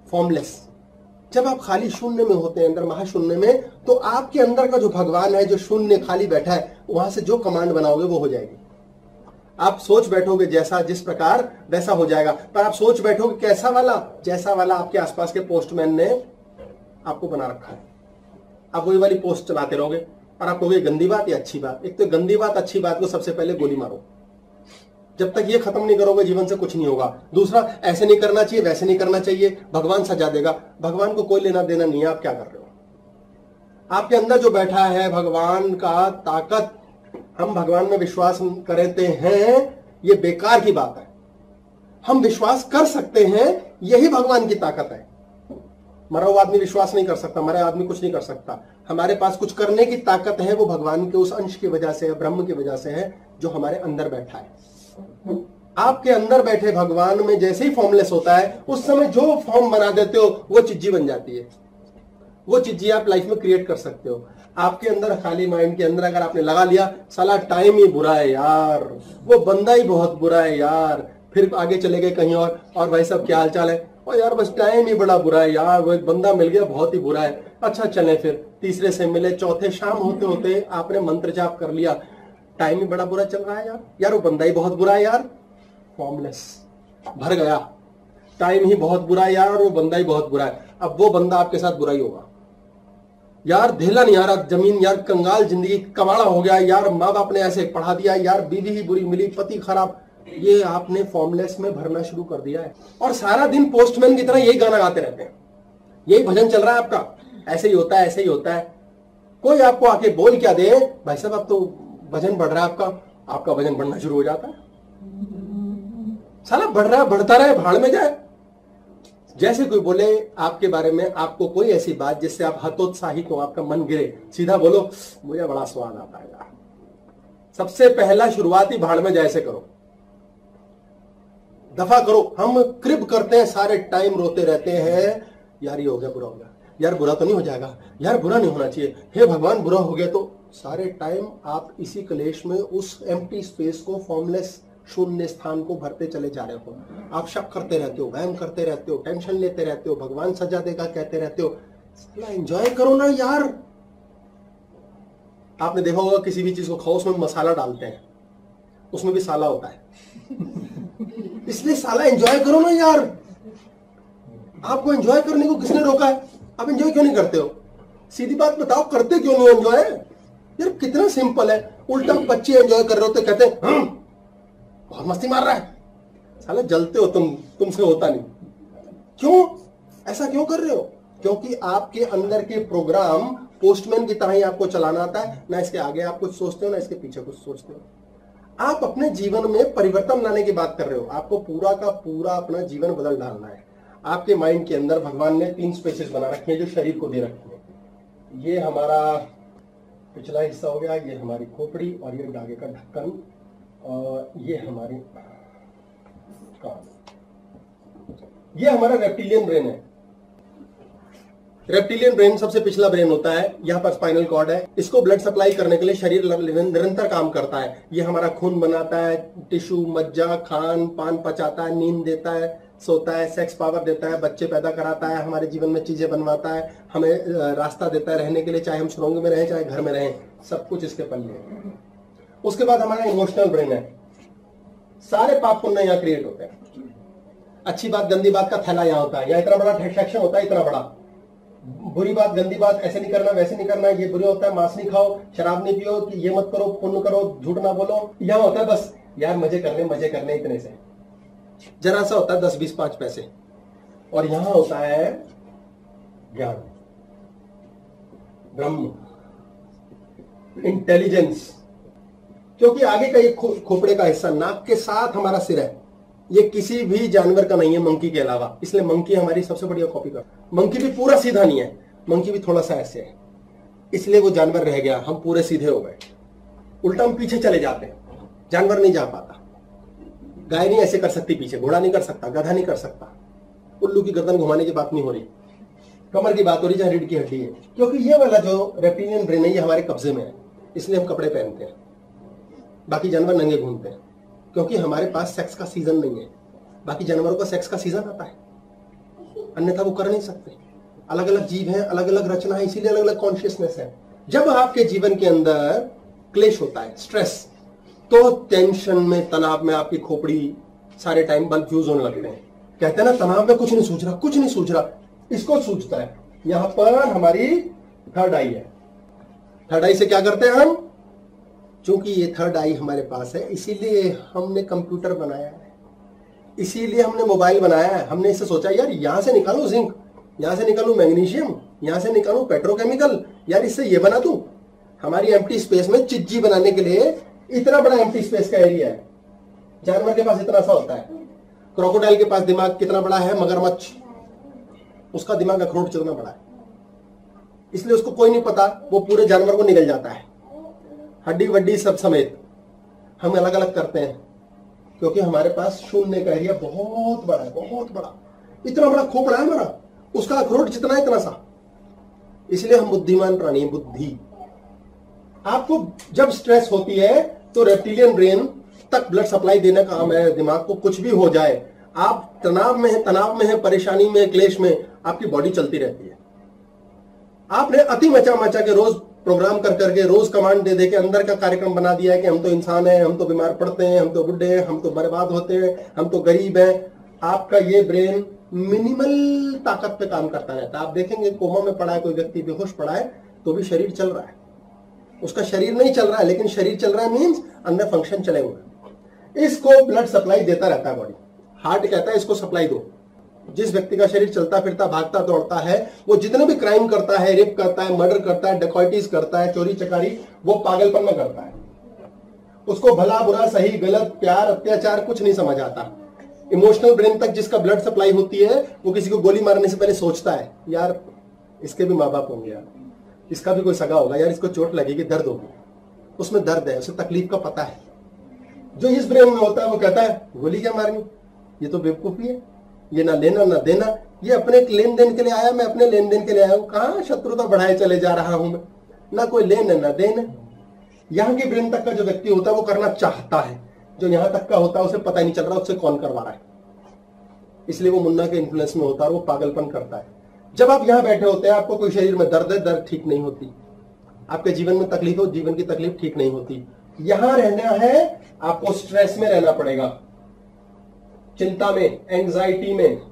A: फॉर्मलेस। जब आप खाली शून्य में होते हैं, अंदर महाशून्य में, तो आपके अंदर का जो भगवान है, जो शून्य खाली बैठा है, वहां से जो कमांड बनाओगे वो हो जाएगी। आप सोच बैठोगे जैसा, जिस प्रकार वैसा हो जाएगा। पर आप सोच बैठोगे कैसा वाला, जैसा वाला आपके आसपास के पोस्टमैन ने आपको बना रखा है। आप वही वाली पोस्ट चलाते रहोगे और आप कहोगे गंदी बात या अच्छी बात। एक तो गंदी बात अच्छी बात को सबसे पहले गोली मारो। जब तक ये खत्म नहीं करोगे जीवन से कुछ नहीं होगा। दूसरा, ऐसे नहीं करना चाहिए, वैसे नहीं करना चाहिए, भगवान सजा देगा। भगवान को कोई लेना देना नहीं है, आप क्या कर रहे हो। आपके अंदर जो बैठा है भगवान का ताकत, हम भगवान में विश्वास करते हैं, ये बेकार की बात है। हम विश्वास कर सकते हैं, यही भगवान की ताकत है। मरा हुआ आदमी विश्वास नहीं कर सकता, मरा आदमी कुछ नहीं कर सकता। हमारे पास कुछ करने की ताकत है, वो भगवान के उस अंश की वजह से, ब्रह्म की वजह से है जो हमारे अंदर बैठा है। आपके अंदर बैठे भगवान में जैसे ही फॉर्मलेस होता है, उस समय जो फॉर्म बना देते हो वो चिज्जी बन जाती है। वो चिज्जी आप लाइफ में क्रिएट कर सकते हो। आपके अंदर खाली माइंड के अंदर अगर आपने लगा लिया, साला टाइम ही बुरा है यार, वो बंदा ही बहुत बुरा है यार, फिर आगे चले गए कहीं और भाई साहब क्या हाल चाल है, और यार बस टाइम ही बड़ा बुरा है यार, वो एक बंदा मिल गया बहुत ही बुरा है, अच्छा चले, फिर तीसरे से मिले, चौथे शाम होते होते आपने मंत्र जाप कर लिया, टाइम ही बड़ा बुरा चल रहा है यार वो बंदा ही बहुत बुरा है यार, फॉर्मलेस भर गया, टाइम ही बहुत बुरा है यार, वो बंदा ही बहुत बुरा है। अब वो बंदा आपके साथ बुरा ही होगा यार, धेला नहीं आ रहा, जमीन यार, कंगाल जिंदगी, कबाड़ा हो गया यार, माँ बाप ने ऐसे पढ़ा दिया यार, बीवी ही बुरी मिली, पति खराब, ये आपने फॉर्मलेस में भरना शुरू कर दिया है। और सारा दिन पोस्टमैन की तरह यही गाना गाते रहते हैं, यही भजन चल रहा है आपका, ऐसे ही होता है, ऐसे ही होता है। कोई आपको आके बोल क्या दे, भाई साहब अब तो वजन बढ़ रहा है आपका वजन बढ़ना शुरू हो जाता है। साला बढ़ रहा है, बढ़ता रहे, भाड़ में जाए। जैसे कोई बोले आपके बारे में, आपको कोई ऐसी बात जिससे आप हतोत्साहित हो, आपका मन गिरे, सीधा बोलो मुझे बड़ा स्वाद आता है यार। सबसे पहला शुरुआती भाड़ में जैसे करो, दफा करो। हम क्रिब करते हैं, सारे टाइम रोते रहते हैं, यार ये हो गया, बुरा हो गया, यार बुरा तो नहीं हो जाएगा, यार बुरा नहीं होना चाहिए, हे भगवान बुरा हो गया। तो सारे टाइम आप इसी क्लेश में उस एम्प्टी स्पेस को, फॉर्मलेस शून्य स्थान को भरते चले जा रहे हो। आप शक करते रहते हो, वहम करते रहते हो, टेंशन लेते रहते हो, भगवान सजा देगा कहते रहते हो। एंजॉय करो ना यार। आपने देखा होगा किसी भी चीज को खाओ, उसमें मसाला डालते हैं, उसमें भी साला होता है इसलिए साला एंजॉय करो ना यार। आपको एंजॉय करने को किसने रोका है? आप एंजॉय क्यों नहीं करते हो? सीधी बात बताओ, करते क्यों नहीं एंजॉय यार? कितना सिंपल है। उल्टा बच्चे एंजॉय कर रहे हो तो कहते हैं बहुत मस्ती मार रहा है, साला जलते हो तुमसे होता नहीं। क्यों ऐसा क्यों कर रहे हो? क्योंकि आपके अंदर के प्रोग्राम पोस्टमैन की तरह ही आपको चलाना आता है। ना इसके आगे आप कुछ सोचते हो, ना इसके पीछे कुछ सोचते हो। आप अपने जीवन में परिवर्तन लाने की बात कर रहे हो। आपको पूरा का पूरा अपना जीवन बदल डालना है। आपके माइंड के अंदर भगवान ने 3 स्पेसेस बना रखे हैं जो शरीर को दे रखे हैं। ये हमारा पिछला हिस्सा हो गया, ये हमारी खोपड़ी, और ये आगे का ढक्कन, और ये हमारी कान। ये हमारा रेप्टिलियन ब्रेन है। रेप्टिलियन ब्रेन सबसे पिछला ब्रेन होता है। यहाँ पर स्पाइनल कॉर्ड है। इसको ब्लड सप्लाई करने के लिए शरीर निरंतर काम करता है। ये हमारा खून बनाता है, टिश्यू, मज्जा, खान पान पचाता है, नींद देता है, सोता है, सेक्स पावर देता है, बच्चे पैदा कराता है, हमारे जीवन में चीजें बनवाता है, हमें रास्ता देता है रहने के लिए, चाहे हम सुरंग में रहें चाहे घर में रहें, सब कुछ इसके पल्ले है। उसके बाद हमारा इमोशनल ब्रेन है। सारे पाप पुण्य यहाँ क्रिएट होते हैं। अच्छी बात गंदी बात का थैला यहाँ होता है। यहाँ इतना बड़ा सेक्शन होता है, इतना बड़ा। बुरी बात गंदी बात, ऐसे नहीं करना वैसे नहीं करना, ये बुरे होता है, मांस नहीं खाओ, शराब नहीं पियो, ये मत करो, पुण्य करो, झूठ ना बोलो। यहाँ होता है बस यार मजे करने इतने से। जरा सा होता है 10 20 5 पैसे। और यहां होता है ज्ञान, ब्रह्म, इंटेलिजेंस। क्योंकि आगे का ये खोपड़े का हिस्सा, नाक के साथ हमारा सिर है, ये किसी भी जानवर का नहीं है मंकी के अलावा। इसलिए मंकी हमारी सबसे बढ़िया कॉपी कर। मंकी भी पूरा सीधा नहीं है, मंकी भी थोड़ा सा ऐसे है, इसलिए वो जानवर रह गया, हम पूरे सीधे हो गए। उल्टा हम पीछे चले जाते हैं, जानवर नहीं जा पाता। गाय नहीं ऐसे कर सकती पीछे, घोड़ा नहीं कर सकता, गधा नहीं कर सकता। उल्लू की गर्दन घुमाने की बात नहीं हो रही, कमर की बात हो रही जहां रीढ़ की हड्डी है। क्योंकि ये वाला जो रेप्टिलियन ब्रेन है ये हमारे कब्जे में है, इसलिए हम कपड़े पहनते हैं। बाकी जानवर नंगे घूमते हैं क्योंकि हमारे पास सेक्स का सीजन नहीं है। बाकी जानवरों का सेक्स का सीजन आता है। अन्यथा वो कर नहीं सकते। अलग अलग जीव हैं, अलग अलग रचना है, इसीलिए अलग अलग कॉन्शियसनेस है। जब आपके जीवन के अंदर क्लेश होता है, स्ट्रेस, तो टेंशन में, तनाव में आपकी खोपड़ी सारे टाइम बल्ब फ्यूज होने लगते हैं। कहते हैं ना, तनाव में कुछ नहीं सूझ रहा, कुछ नहीं सूझ रहा, इसको सूझता है। यहां पर हमारी थर्ड आई है। थर्ड आई से क्या करते हैं हम? चूंकि ये थर्ड आई हमारे पास है, इसीलिए हमने कंप्यूटर बनाया है, इसीलिए हमने मोबाइल बनाया है। हमने इससे सोचा यार यहां से निकालू जिंक, यहां से निकालू मैग्नीशियम, यहां से निकालू पेट्रोकेमिकल, यार इससे ये बना दूं। हमारी एम्प्टी स्पेस में चिज्जी बनाने के लिए इतना बड़ा एम्प्टी स्पेस का एरिया है। जानवर के पास इतना सा होता है। क्रोकोडाइल के पास दिमाग कितना बड़ा है? मगरमच्छ, उसका दिमाग अखरोट जितना बड़ा है, इसलिए उसको कोई नहीं पता, वो पूरे जानवर को निगल जाता है, हड्डी वड्डी सब समेत। हम अलग अलग करते हैं क्योंकि हमारे पास शून्य का एरिया बहुत बड़ा है, बहुत बड़ा। इतना बड़ा खोपड़ा है हमारा, उसका अखरोट जितना है इतना सा। इसलिए हम बुद्धिमान प्राणी हैं। बुद्धि, आपको जब स्ट्रेस होती है तो रेप्टिलियन ब्रेन तक ब्लड सप्लाई देने का काम है दिमाग को। कुछ भी हो जाए, आप तनाव में है, परेशानी में, क्लेश में, आपकी बॉडी चलती रहती है। आपने अति मचा के रोज प्रोग्राम कर करके, रोज कमांड दे दे के अंदर का कार्यक्रम बना दिया है कि हम तो इंसान हैं, हम तो बीमार पड़ते हैं, हम तो बुढ़े हैं, हम तो बर्बाद होते हैं, हम तो गरीब हैं। आपका ये ब्रेन मिनिमल ताकत पे काम करता रहता है। आप देखेंगे कोमा में पड़ा है कोई व्यक्ति, बेहोश पड़ा है, तो भी शरीर चल रहा है। उसका शरीर नहीं चल रहा है, लेकिन शरीर चल रहा है मीन्स अंदर फंक्शन चले हुए। इसको ब्लड सप्लाई देता रहता है बॉडी। हार्ट कहता है इसको सप्लाई दो। जिस व्यक्ति का शरीर चलता फिरता, भागता दौड़ता है, वो जितने भी क्राइम करता है, रेप करता है, मर्डर करता है, डकैतीज करता है, चोरी चकारी, वो पागलपन में करता है। उसको भला बुरा, सही गलत, प्यार अत्याचार कुछ नहीं समझ आता। इमोशनल ब्रेन तक जिसका ब्लड सप्लाई होती है, वो किसी को गोली मारने से पहले सोचता है यार इसके भी माँ बाप होंगे, यार इसका भी कोई सगा होगा, यार इसको चोट लगेगी, दर्द होगी। उसमें दर्द है, उसे तकलीफ का पता है। जो इस ब्रेन में होता है वो कहता है गोली क्या मारनी, ये तो बेवकूफी है, ये ना लेना ना देना, ये अपने लेन देन के लिए आया, मैं अपने लेन देन के लिए आया हूं, कहां शत्रुता बढ़ाए चले जा रहा हूं मैं, ना कोई लेन ना देन। यहां के ब्रेन तक का जो व्यक्ति होता है वो करना चाहता है, जो यहां तक का होता है उसे पता ही नहीं चल रहा उससे कौन करवा रहा है, इसलिए वो मुन्ना के इन्फ्लुएंस में होता है और वो पागलपन करता है। जब आप यहां बैठे होते हैं, आपको कोई शरीर में दर्द है, दर्द ठीक नहीं होती, आपके जीवन में तकलीफ हो, जीवन की तकलीफ ठीक नहीं होती। यहां रहना है, आपको स्ट्रेस में रहना पड़ेगा, चिंता में, एंजाइटी में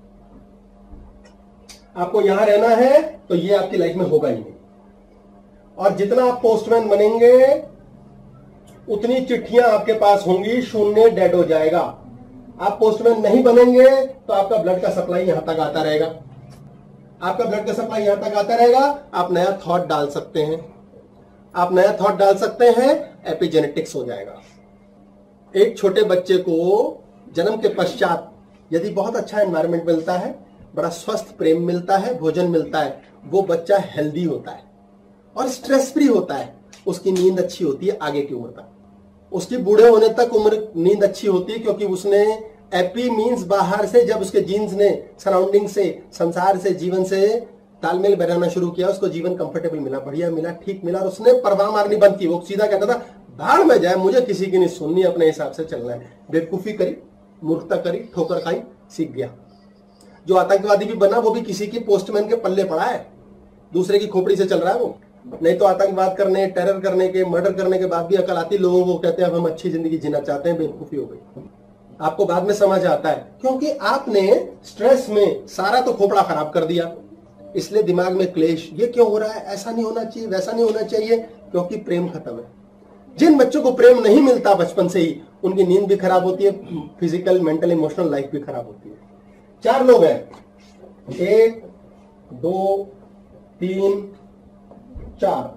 A: आपको यहां रहना है, तो ये आपकी लाइफ में होगा ही नहीं। और जितना आप पोस्टमैन बनेंगे उतनी चिट्ठियां आपके पास होंगी, शून्य डेड हो जाएगा। आप पोस्टमैन नहीं बनेंगे तो आपका ब्लड का सप्लाई यहां तक आता रहेगा, आपका ब्लड का सप्लाई यहां तक आता रहेगा। आप नया थॉट डाल सकते हैं, आप नया थॉट डाल सकते हैं, एपिजेनेटिक्स हो जाएगा। एक छोटे बच्चे को जन्म के पश्चात यदि बहुत अच्छा एनवायरनमेंट मिलता है, बड़ा स्वस्थ प्रेम मिलता है, भोजन मिलता है, वो बच्चा हेल्दी होता है और स्ट्रेस फ्री होता है। उसकी नींद अच्छी होती है आगे की उम्र तक, उसकी बूढ़े होने तक उम्र नींद अच्छी होती है, क्योंकि उसने एपी मीन्स बाहर से, जब उसके जीन्स ने सराउंडिंग से, संसार से, जीवन से तालमेल बनाना शुरू किया, उसको जीवन कंफर्टेबल मिला, बढ़िया मिला, ठीक मिला, और उसने परवाह मारनी बंद की। वो सीधा कहता था भाड़ में जाए, मुझे किसी की नहीं सुननी, अपने हिसाब से चलना है। बेवकूफी करी, मूर्खता करी, ठोकर खाई, सीख गया। जो आतंकवादी भी बना वो भी किसी की पोस्टमैन के पल्ले पड़ा है, दूसरे की खोपड़ी से चल रहा है वो। नहीं तो आतंकवाद करने, टेरर करने के, मर्डर करने के बाद भी अकल आती लोगों को, कहते हैं अब हम अच्छी जिंदगी जीना चाहते हैं, बेवकूफी हो गई। आपको बाद में समझ आता है, क्योंकि आपने स्ट्रेस में सारा तो खोपड़ा खराब कर दिया, इसलिए दिमाग में क्लेश। ये क्यों हो रहा है, ऐसा नहीं होना चाहिए, वैसा नहीं होना चाहिए, क्योंकि प्रेम खत्म है। जिन बच्चों को प्रेम नहीं मिलता बचपन से ही, उनकी नींद भी खराब होती है, फिजिकल, मेंटल, इमोशनल लाइफ भी खराब होती है। 4 लोग हैं, 1 2 3 4।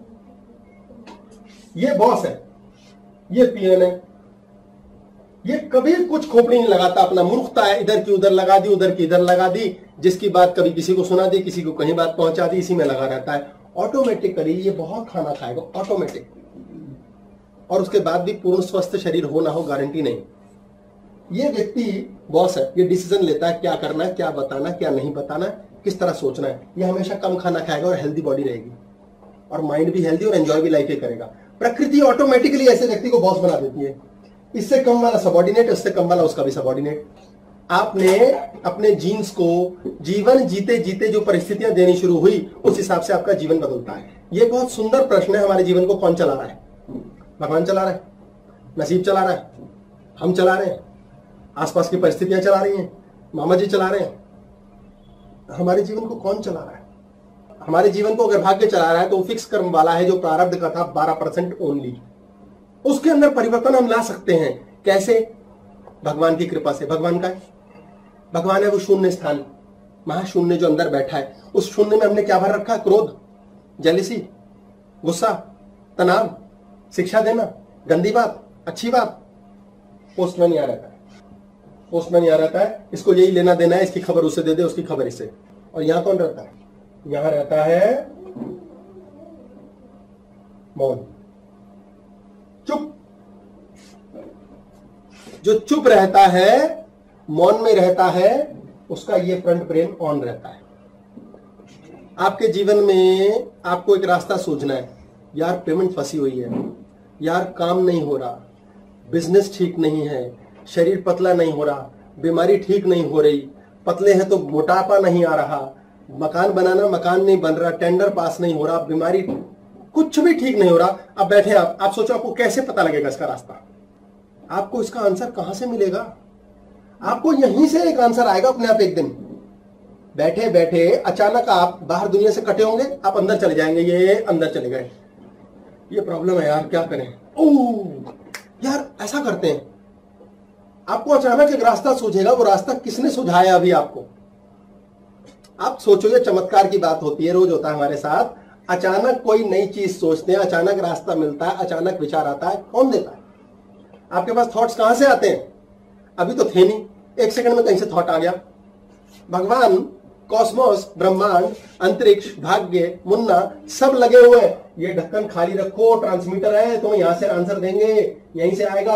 A: ये बॉस है, ये पीएन है, ये कभी कुछ खोपड़ी नहीं लगाता, अपना मूर्खता है, इधर की उधर लगा दी, उधर की इधर लगा दी, जिसकी बात कभी किसी को सुना दी, किसी को कहीं बात पहुंचा दी, इसी में लगा रहता है। ऑटोमेटिकली ये बहुत खाना खाएगा, ऑटोमेटिक, और उसके बाद भी पूर्ण स्वस्थ शरीर हो ना हो गारंटी नहीं। ये व्यक्ति बॉस है, ये डिसीजन लेता है क्या करना है, क्या बताना, क्या नहीं बताना, किस तरह सोचना है। ये हमेशा कम खाना खाएगा और हेल्दी बॉडी रहेगी, और माइंड भी हेल्दी और एंजॉय भी लाइफ ही करेगा। प्रकृति ऑटोमेटिकली ऐसे व्यक्ति को बॉस बना देती है। इससे कम वाला सबॉर्डिनेट, इससे कम वाला उसका भी सबॉर्डिनेट। आपने अपने जीन्स को जीवन जीते जीते जो परिस्थितियां देनी शुरू हुई, उस हिसाब से आपका जीवन बदलता है। यह बहुत सुंदर प्रश्न है, हमारे जीवन को कौन चला रहा है? भगवान चला रहा है, नसीब चला रहा है, हम चला रहे हैं, आसपास की परिस्थितियां चला रही हैं, मामा जी चला रहे हैं? हमारे जीवन को कौन चला रहा है? हमारे जीवन को अगर भाग्य चला रहा है तो वो फिक्स कर्म वाला है, जो प्रारब्ध का था 12% ओनली। उसके अंदर परिवर्तन हम ला सकते हैं। कैसे? भगवान की कृपा से। भगवान का है, भगवान है वो शून्य स्थान, महाशून्य जो अंदर बैठा है। उस शून्य में हमने क्या भर रखा है? क्रोध, जेलिसी, गुस्सा, तनाव, शिक्षा देना, गंदी बात, अच्छी बात। पोस्टमैन यहाँ रहता है, पोस्टमैन यहाँ रहता है, इसको यही लेना देना है, इसकी खबर उसे दे दे, उसकी खबर इसे। और यहां कौन रहता है? यहां रहता है मौन, चुप। जो चुप रहता है, मौन में रहता है, उसका ये फ्रंट ब्रेन ऑन रहता है। आपके जीवन में आपको एक रास्ता सूझना है। यार पेमेंट फंसी हुई है, यार काम नहीं हो रहा, बिजनेस ठीक नहीं है, शरीर पतला नहीं हो रहा, बीमारी ठीक नहीं हो रही, पतले हैं तो मोटापा नहीं आ रहा, मकान बनाना मकान नहीं बन रहा, टेंडर पास नहीं हो रहा, बीमारी, कुछ भी ठीक नहीं हो रहा। अब बैठे आप सोचो आपको कैसे पता लगेगा इसका रास्ता? आपको इसका आंसर कहां से मिलेगा? आपको यहीं से एक आंसर आएगा अपने आप। एक दिन बैठे बैठे अचानक आप बाहर दुनिया से कटे होंगे, आप अंदर चले जाएंगे, ये अंदर चले गए, ये प्रॉब्लम है यार, क्या करें? ओह यार, ऐसा करते हैं। आपको अचानक एक रास्ता सूझेगा। वो रास्ता किसने सुझाया अभी आपको? आप सोचो, ये चमत्कार की बात होती है, रोज होता है हमारे साथ। अचानक कोई नई चीज सोचते हैं, अचानक रास्ता मिलता है, अचानक विचार आता है। कौन देता है? आपके पास थॉट्स कहां से आते हैं? अभी तो थे नहीं, एक सेकंड में कहीं से थॉट आ गया। भगवान, कॉस्मोस, ब्रह्मांड, अंतरिक्ष, भाग्य, मुन्ना सब लगे हुए हैं। ये ढक्कन खाली रखो, ट्रांसमीटर है, तुम्हें यहां से आंसर देंगे, यहीं से आएगा।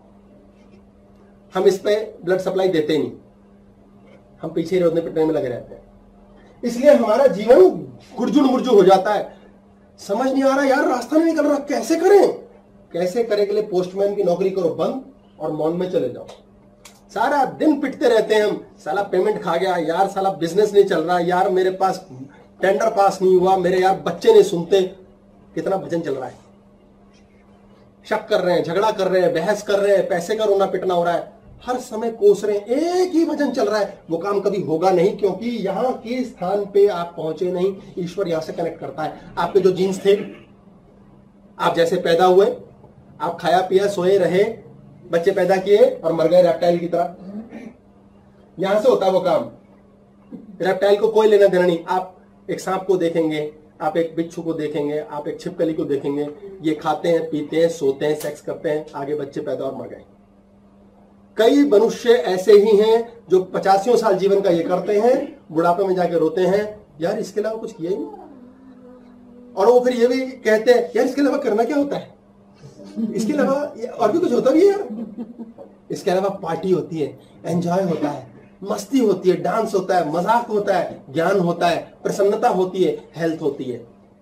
A: हम इस पे ब्लड सप्लाई देते नहीं, हम पीछे रोकने पिटने में लगे रहते हैं। इसलिए हमारा जीवन गुरजुन मुरजू हो जाता है। समझ नहीं आ रहा यार, रास्ता नहीं निकल रहा, कैसे करें? कैसे करें के लिए पोस्टमैन की नौकरी करो बंद और मौन में चले जाओ। सारा दिन पिटते रहते हैं हम, साला पेमेंट खा गया यार, साला बिजनेस नहीं चल रहा यार, मेरे पास टेंडर पास नहीं हुआ, मेरे यार बच्चे नहीं सुनते। कितना भजन चल रहा है, शक कर रहे हैं, झगड़ा कर रहे हैं, बहस कर रहे हैं, पैसे का रोना पिटना हो रहा है, हर समय कोस रहे हैं, एक ही भजन चल रहा है। वो काम कभी होगा नहीं, क्योंकि यहां के स्थान पे आप पहुंचे नहीं। ईश्वर यहां से कनेक्ट करता है। आपके जो जीन्स थे, आप जैसे पैदा हुए, आप खाया पिया सोए रहे, बच्चे पैदा किए और मर गए रेप्टाइल की तरह। यहां से होता है वो काम। रेप्टाइल को कोई लेना देना नहीं। आप एक सांप को देखेंगे, आप एक बिच्छू को देखेंगे, आप एक छिपकली को देखेंगे, ये खाते हैं, पीते हैं, सोते हैं, सेक्स करते हैं, आगे बच्चे पैदा और मर गए। कई मनुष्य ऐसे ही हैं जो 85 साल जीवन का ये करते हैं, बुढ़ापे में जाके रोते हैं, यार इसके अलावा कुछ किया ही नहीं। और वो फिर ये भी कहते हैं, यार इसके अलावा करना क्या होता है, इसके अलावा और भी कुछ होता भी है यार। इसके अलावा पार्टी होती है, एंजॉय होता है, मस्ती होती है, डांस होता है, मजाक होता है, ज्ञान होता है, प्रसन्नता होती है, हेल्थ होती है।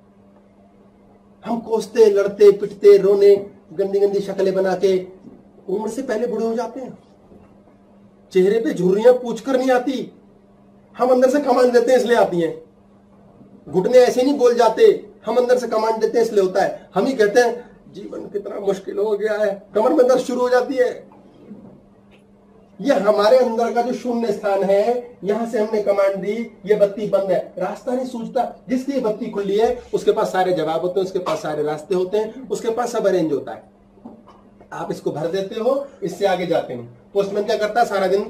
A: हम कोसते, लड़ते, पिटते, रोने, गंदी गंदी शक्लें बना के उम्र से पहले बूढ़े हो जाते हैं। चेहरे पे झुर्रियां पूछकर नहीं आती, हम अंदर से कमांड देते हैं इसलिए आती हैं। घुटने ऐसे नहीं बोल जाते, हम अंदर से कमांड देते हैं इसलिए होता है। हम ही कहते हैं जीवन कितना मुश्किल हो गया है, कमर में दर्द शुरू हो जाती है। ये हमारे अंदर का जो शून्य स्थान है, यहां से हमने कमांड दी, ये बत्ती बंद है, रास्ता नहीं सूझता। जिसकी ये बत्ती खुली है उसके पास सारे जवाब होते हैं, उसके पास सारे रास्ते होते हैं, उसके पास सब अरेंज होता है। आप इसको भर देते हो, इससे आगे जाते हैं। पोस्टमैन क्या करता है, सारा दिन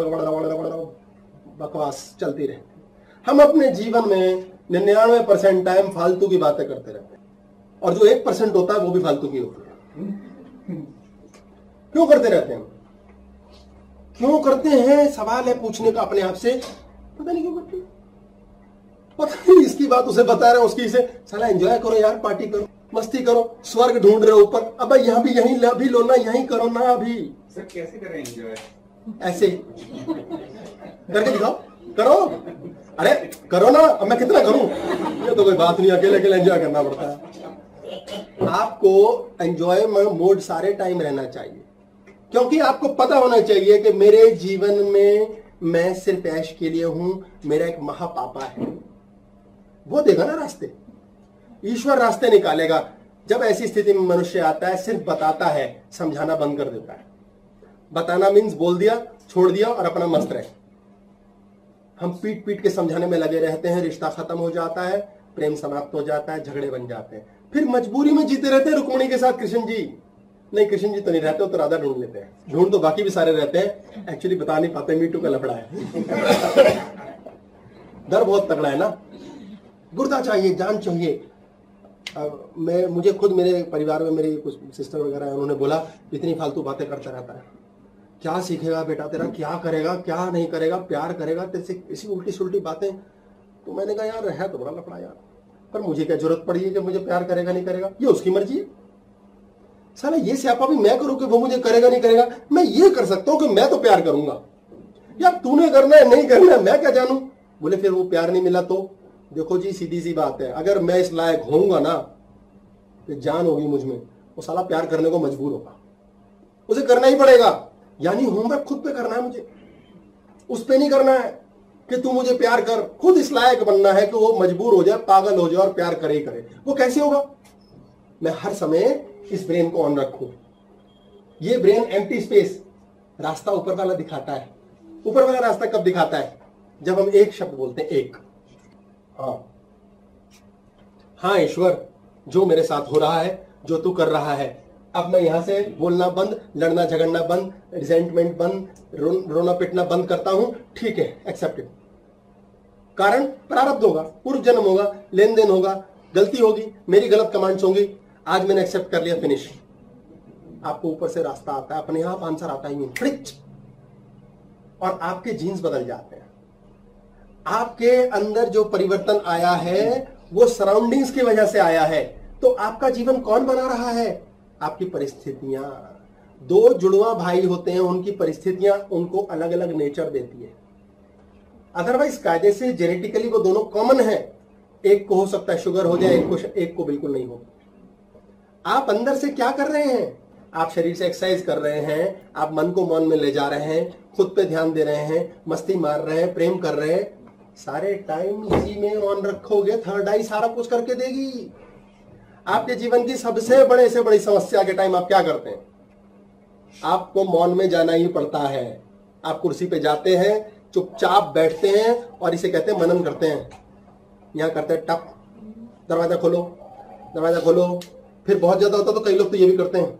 A: बकवास चलती रहती। हम अपने जीवन में 99% टाइम फालतू की बातें करते रहते हैं, और जो 1% होता है वो भी फालतू की होती है। क्यों करते रहते हैं? क्यों करते हैं, सवाल है पूछने का अपने आप से। पता नहीं क्यों करते, पता नहीं। इसकी बात उसे बता रहे हैं, उसकी इसे, साला एंजॉय करो यार, पार्टी करो, मस्ती करो, स्वर्ग ढूंढ रहे हो ऊपर, अब यहाँ भी यहीं भी लो ना, यहीं करो ना। अभी
E: सर कैसे करें एंजॉय? ऐसे
A: करके दिखाओ, करो, अरे करो ना। अब मैं कितना करूं, ये तो कोई बात नहीं, अकेले अकेले एंजॉय करना पड़ता है। आपको एंजॉय मोड सारे टाइम रहना चाहिए। क्योंकि आपको पता होना चाहिए कि मेरे जीवन में मैं सिर्फ ऐश के लिए हूं, मेरा एक महापापा है, वो देगा ना रास्ते, ईश्वर रास्ते निकालेगा। जब ऐसी स्थिति में मनुष्य आता है, सिर्फ बताता है, समझाना बंद कर देता है। बताना मीन्स बोल दिया, छोड़ दिया और अपना मस्त रहे। हम पीट पीट के समझाने में लगे रहते हैं, रिश्ता खत्म हो जाता है, प्रेम समाप्त हो जाता है, झगड़े बन जाते हैं, फिर मजबूरी में जीते रहते हैं रुक्मणी के साथ। कृष्ण जी नहीं, कृष्ण जी तो नहीं रहते, तो राधा ढूंढ लेते हैं। ढूंढ तो बाकी भी सारे रहते हैं, एक्चुअली बता नहीं पाते, मीटू का लफड़ा है। डर बहुत तगड़ा है ना, गुर्दा चाहिए, जान चाहिए। मुझे खुद मेरे परिवार में मेरी कुछ सिस्टर वगैरह है, उन्होंने बोला इतनी फालतू बातें करता रहता है, क्या सीखेगा बेटा तेरा, क्या करेगा, क्या नहीं करेगा, प्यार करेगा तेरे से, इसी उल्टी सुल्टी बातें। तो मैंने कहा यार है तो बड़ा लफड़ा यार, पर मुझे क्या जरूरत पड़ी है कि मुझे प्यार करेगा नहीं करेगा, ये उसकी मर्जी है। साला ये स्यापा भी मैं करूं कि वो मुझे करेगा नहीं करेगा, मैं ये कर सकता हूं कि मैं तो प्यार करूंगा। यार तूने करना है नहीं करना है मैं क्या जानूं। बोले फिर वो प्यार नहीं मिला तो देखो जी सीधी सी बात है, अगर मैं इस लायक होऊंगा ना तो जान होगी मुझ में, वो साला प्यार करने को मजबूर होगा, उसे करना ही पड़ेगा। यानी होमवर्क खुद पे करना है मुझे, उस पे नहीं करना है कि तू मुझे प्यार कर, खुद इस लायक बनना है कि वो मजबूर हो जाए, पागल हो जाए और प्यार करे ही करे। वो कैसे होगा? मैं हर समय इस ब्रेन को ऑन रखूं। ये ब्रेन एम्प्टी स्पेस रास्ता ऊपर वाला दिखाता है। ऊपर वाला रास्ता कब दिखाता है? जब हम एक शब्द बोलते हैं, एक। हाँ ईश्वर, जो मेरे साथ हो रहा है, जो तू कर रहा है, अब मैं यहां से बोलना बंद, लड़ना झगड़ना बंद, रिजेंटमेंट बंद, रोना पिटना बंद करता हूं। ठीक है, एक्सेप्टेड। कारण प्रारब्ध होगा, पूर्व जन्म होगा, लेन देन होगा, गलती होगी, मेरी गलत कमांड्स होंगी, आज मैंने एक्सेप्ट कर लिया, फिनिश। आपको ऊपर से रास्ता आता है, अपने आप आंसर आता ही नहीं, फ्रिच, और आपके जीन्स बदल जाते हैं। आपके अंदर जो परिवर्तन आया है वो सराउंडिंग्स की वजह से आया है। तो आपका जीवन कौन बना रहा है? आपकी परिस्थितियां। दो जुड़वा भाई होते हैं, उनकी परिस्थितियां उनको अलग अलग नेचर देती है। अदरवाइज कायदे से जेनेटिकली वो दोनों कॉमन है। एक को हो सकता है शुगर हो जाए, एक को बिल्कुल नहीं हो। आप अंदर से क्या कर रहे हैं? आप शरीर से एक्सरसाइज कर रहे हैं, आप मन को मौन में ले जा रहे हैं, खुद पे ध्यान दे रहे हैं, मस्ती मार रहे हैं, प्रेम कर रहे हैं, सारे टाइम इसी में ऑन रखोगे, थर्ड आई सारा कुछ करके देगी। आपके जीवन की सबसे बड़े से बड़ी समस्या के टाइम आप क्या करते हैं? आपको मौन में जाना ही पड़ता है। आप कुर्सी पे जाते हैं, चुपचाप बैठते हैं और इसे कहते हैं मनन करते हैं। यहां करते हैं टप, दरवाजा खोलो, दरवाजा खोलो। फिर बहुत ज्यादा होता तो कई लोग तो ये भी करते हैं,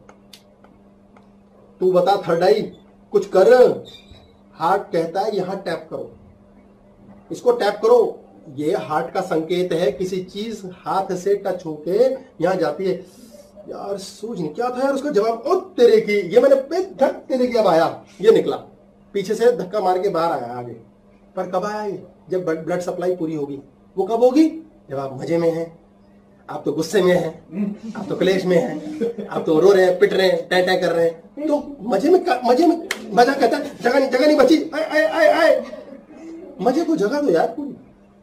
A: तू बता थर्ड आई कुछ कर। हार्ट कहता है यहां टैप करो, इसको टैप करो। ये हार्ट का संकेत है, किसी चीज हाथ से टच होके यहां जाती है। यार सूझ नहीं क्या था यार उसका जवाब, ओ तेरे की, ये मैंने धक तेरे की अब आया, ये निकला, पीछे से धक्का मार के बाहर आया आगे। पर कब आया ये? जब ब्लड सप्लाई पूरी होगी। वो कब होगी? जब आप मजे में हैं। आप तो गुस्से में हैं, आप तो क्लेश में हैं, आप तो रो रहे हैं, पिट रहे हैं, टै कर रहे हैं, तो मजे में मजा कहता है जगह नहीं बची, आए आए आए। मजे को जगह दो यार पूरी।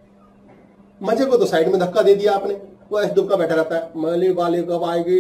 A: मजे को तो साइड में धक्का दे दिया आपने, वो ऐसे दुक्का बैठा रहता है, मले वाले कब आएगी।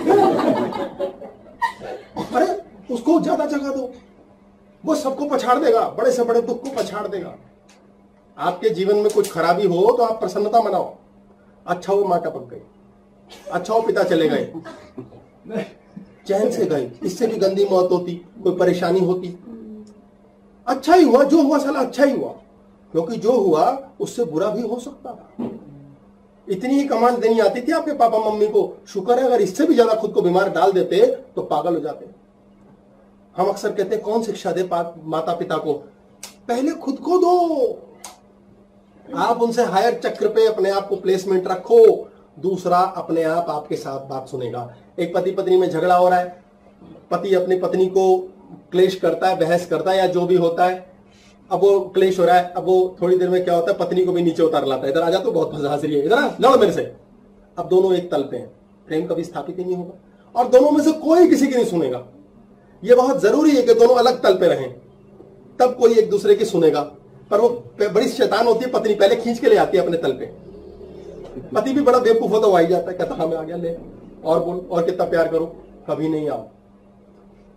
A: अरे उसको ज्यादा जगह दो, वो सबको पछाड़ देगा, बड़े से बड़े दुख को पछाड़ देगा। आपके जीवन में कुछ खराबी हो तो आप प्रसन्नता मनाओ। अच्छा वो माँ टपक गई, अच्छा वो पिता चले गए, चैन से गए, इससे भी गंदी मौत होती, कोई परेशानी होती। अच्छा ही हुआ, जो हुआ साला अच्छा ही हुआ, क्योंकि जो हुआ उससे बुरा भी हो सकता था। इतनी ही कमांड देनी आती थी आपके पापा मम्मी को। शुक्र है, अगर इससे भी ज्यादा खुद को बीमार डाल देते तो पागल हो जाते। हम अक्सर कहते हैं कौन शिक्षा दे माता पिता को? पहले खुद को दो। आप उनसे हायर चक्र पे अपने आप को प्लेसमेंट रखो, दूसरा अपने आप आपके साथ बात सुनेगा। एक पति पत्नी में झगड़ा हो रहा है, पति अपनी पत्नी को क्लेश करता है, बहस करता है या जो भी होता है। अब वो क्लेश हो रहा है, अब वो थोड़ी देर में क्या होता है, पत्नी को भी नीचे उतार लाता है, इधर आ जा तो बहुत हंस रही है, इधर आ लड़ मेरे से। अब दोनों एक तल पे हैं, प्रेम कभी स्थापित ही नहीं होगा और दोनों में से कोई किसी की नहीं सुनेगा। ये बहुत जरूरी है कि दोनों अलग तल पे रहें, तब कोई एक दूसरे की सुनेगा। पर वो बड़ी शैतान होती है, पत्नी पहले खींच के ले आती है अपने तल पे। पति भी बड़ा बेवकूफ होता, वो आ जाता है, कहता हाँ मैं आ गया, ले और बोल और कितना प्यार करो, कभी नहीं आओ।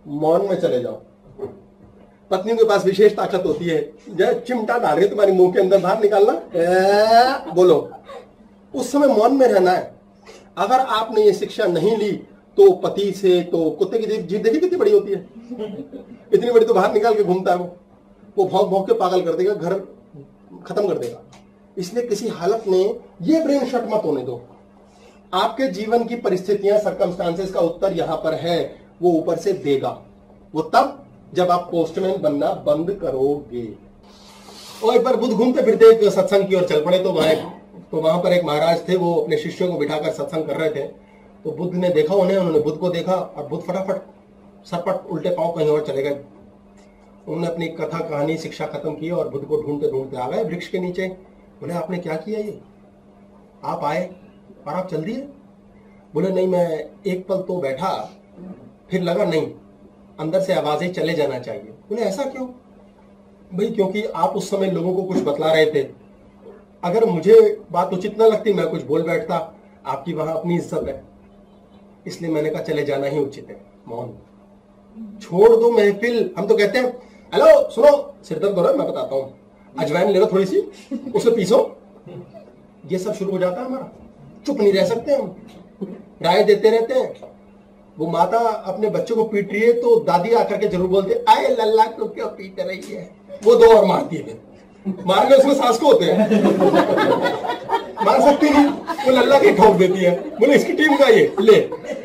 A: मौन में चले जाओ। पत्नियों के पास विशेष ताकत होती है, जब चिमटा डाल रही तुम्हारी मुंह के अंदर, बाहर निकालना, बोलो, उस समय मौन में रहना है। अगर आपने ये शिक्षा नहीं ली तो पति से, तो कुत्ते की जीभ देखिए कितनी बड़ी होती है, इतनी बड़ी तो बाहर निकाल के घूमता है वो भौंक भौंक के पागल कर देगा, घर खत्म कर देगा। इसलिए किसी हालत में ये ब्रेन शट मत होने दो। आपके जीवन की परिस्थितियां, सर्कमस्टांसेस का उत्तर यहां पर है, वो ऊपर से देगा। वो तब जब आप पोस्टमैन बनना बंद करोगे। और एक बार बुद्ध घूमते फिरते एक सत्संग की ओर चल पड़े, तो वहां पर एक महाराज थे, वो अपने शिष्यों को बिठाकर सत्संग कर रहे थे। तो बुद्ध ने देखा उन्हें, उन्होंने बुद्ध को देखा और बुद्ध फटाफट सरपट उल्टे पांव कहीं और चले गए। उन्होंने अपनी कथा कहानी शिक्षा खत्म की और बुद्ध को ढूंढते ढूंढते आ गए वृक्ष के नीचे। बोले आपने क्या किया, ये आप आए और आप चल दिए? बोले नहीं, मैं एक पल तो बैठा, फिर लगा नहीं, अंदर से आवाजें चले जाना चाहिए। बोले ऐसा क्यों? भाई क्योंकि आप उस समय लोगों को कुछ बतला रहे थे, अगर मुझे बात उचित न लगती मैं कुछ बोल बैठता, आपकी वहां अपनी इज्जत है, इसलिए मैंने कहा चले जाना ही उचित है। मौन छोड़ दो महफिल। हम तो कहते हैं हेलो सुनो, सिर दर्द हो रहा है, मैं बताता हूँ, अजवाइन ले लो थोड़ी सी, उसे पीसो, ये सब शुरू हो जाता है हमारा। चुप नहीं रह सकते हम, राय देते रहते हैं। वो माता अपने बच्चों को पीट रही है तो दादी आकर के जरूर बोलते आए लल्ला को क्यों पीट रही है, वो दो और मारती है। मारने उसमें सास को होते हैं, मार सकती नहीं, वो लल्ला की ठोक देती है, बोले इसकी टीम का ये ले।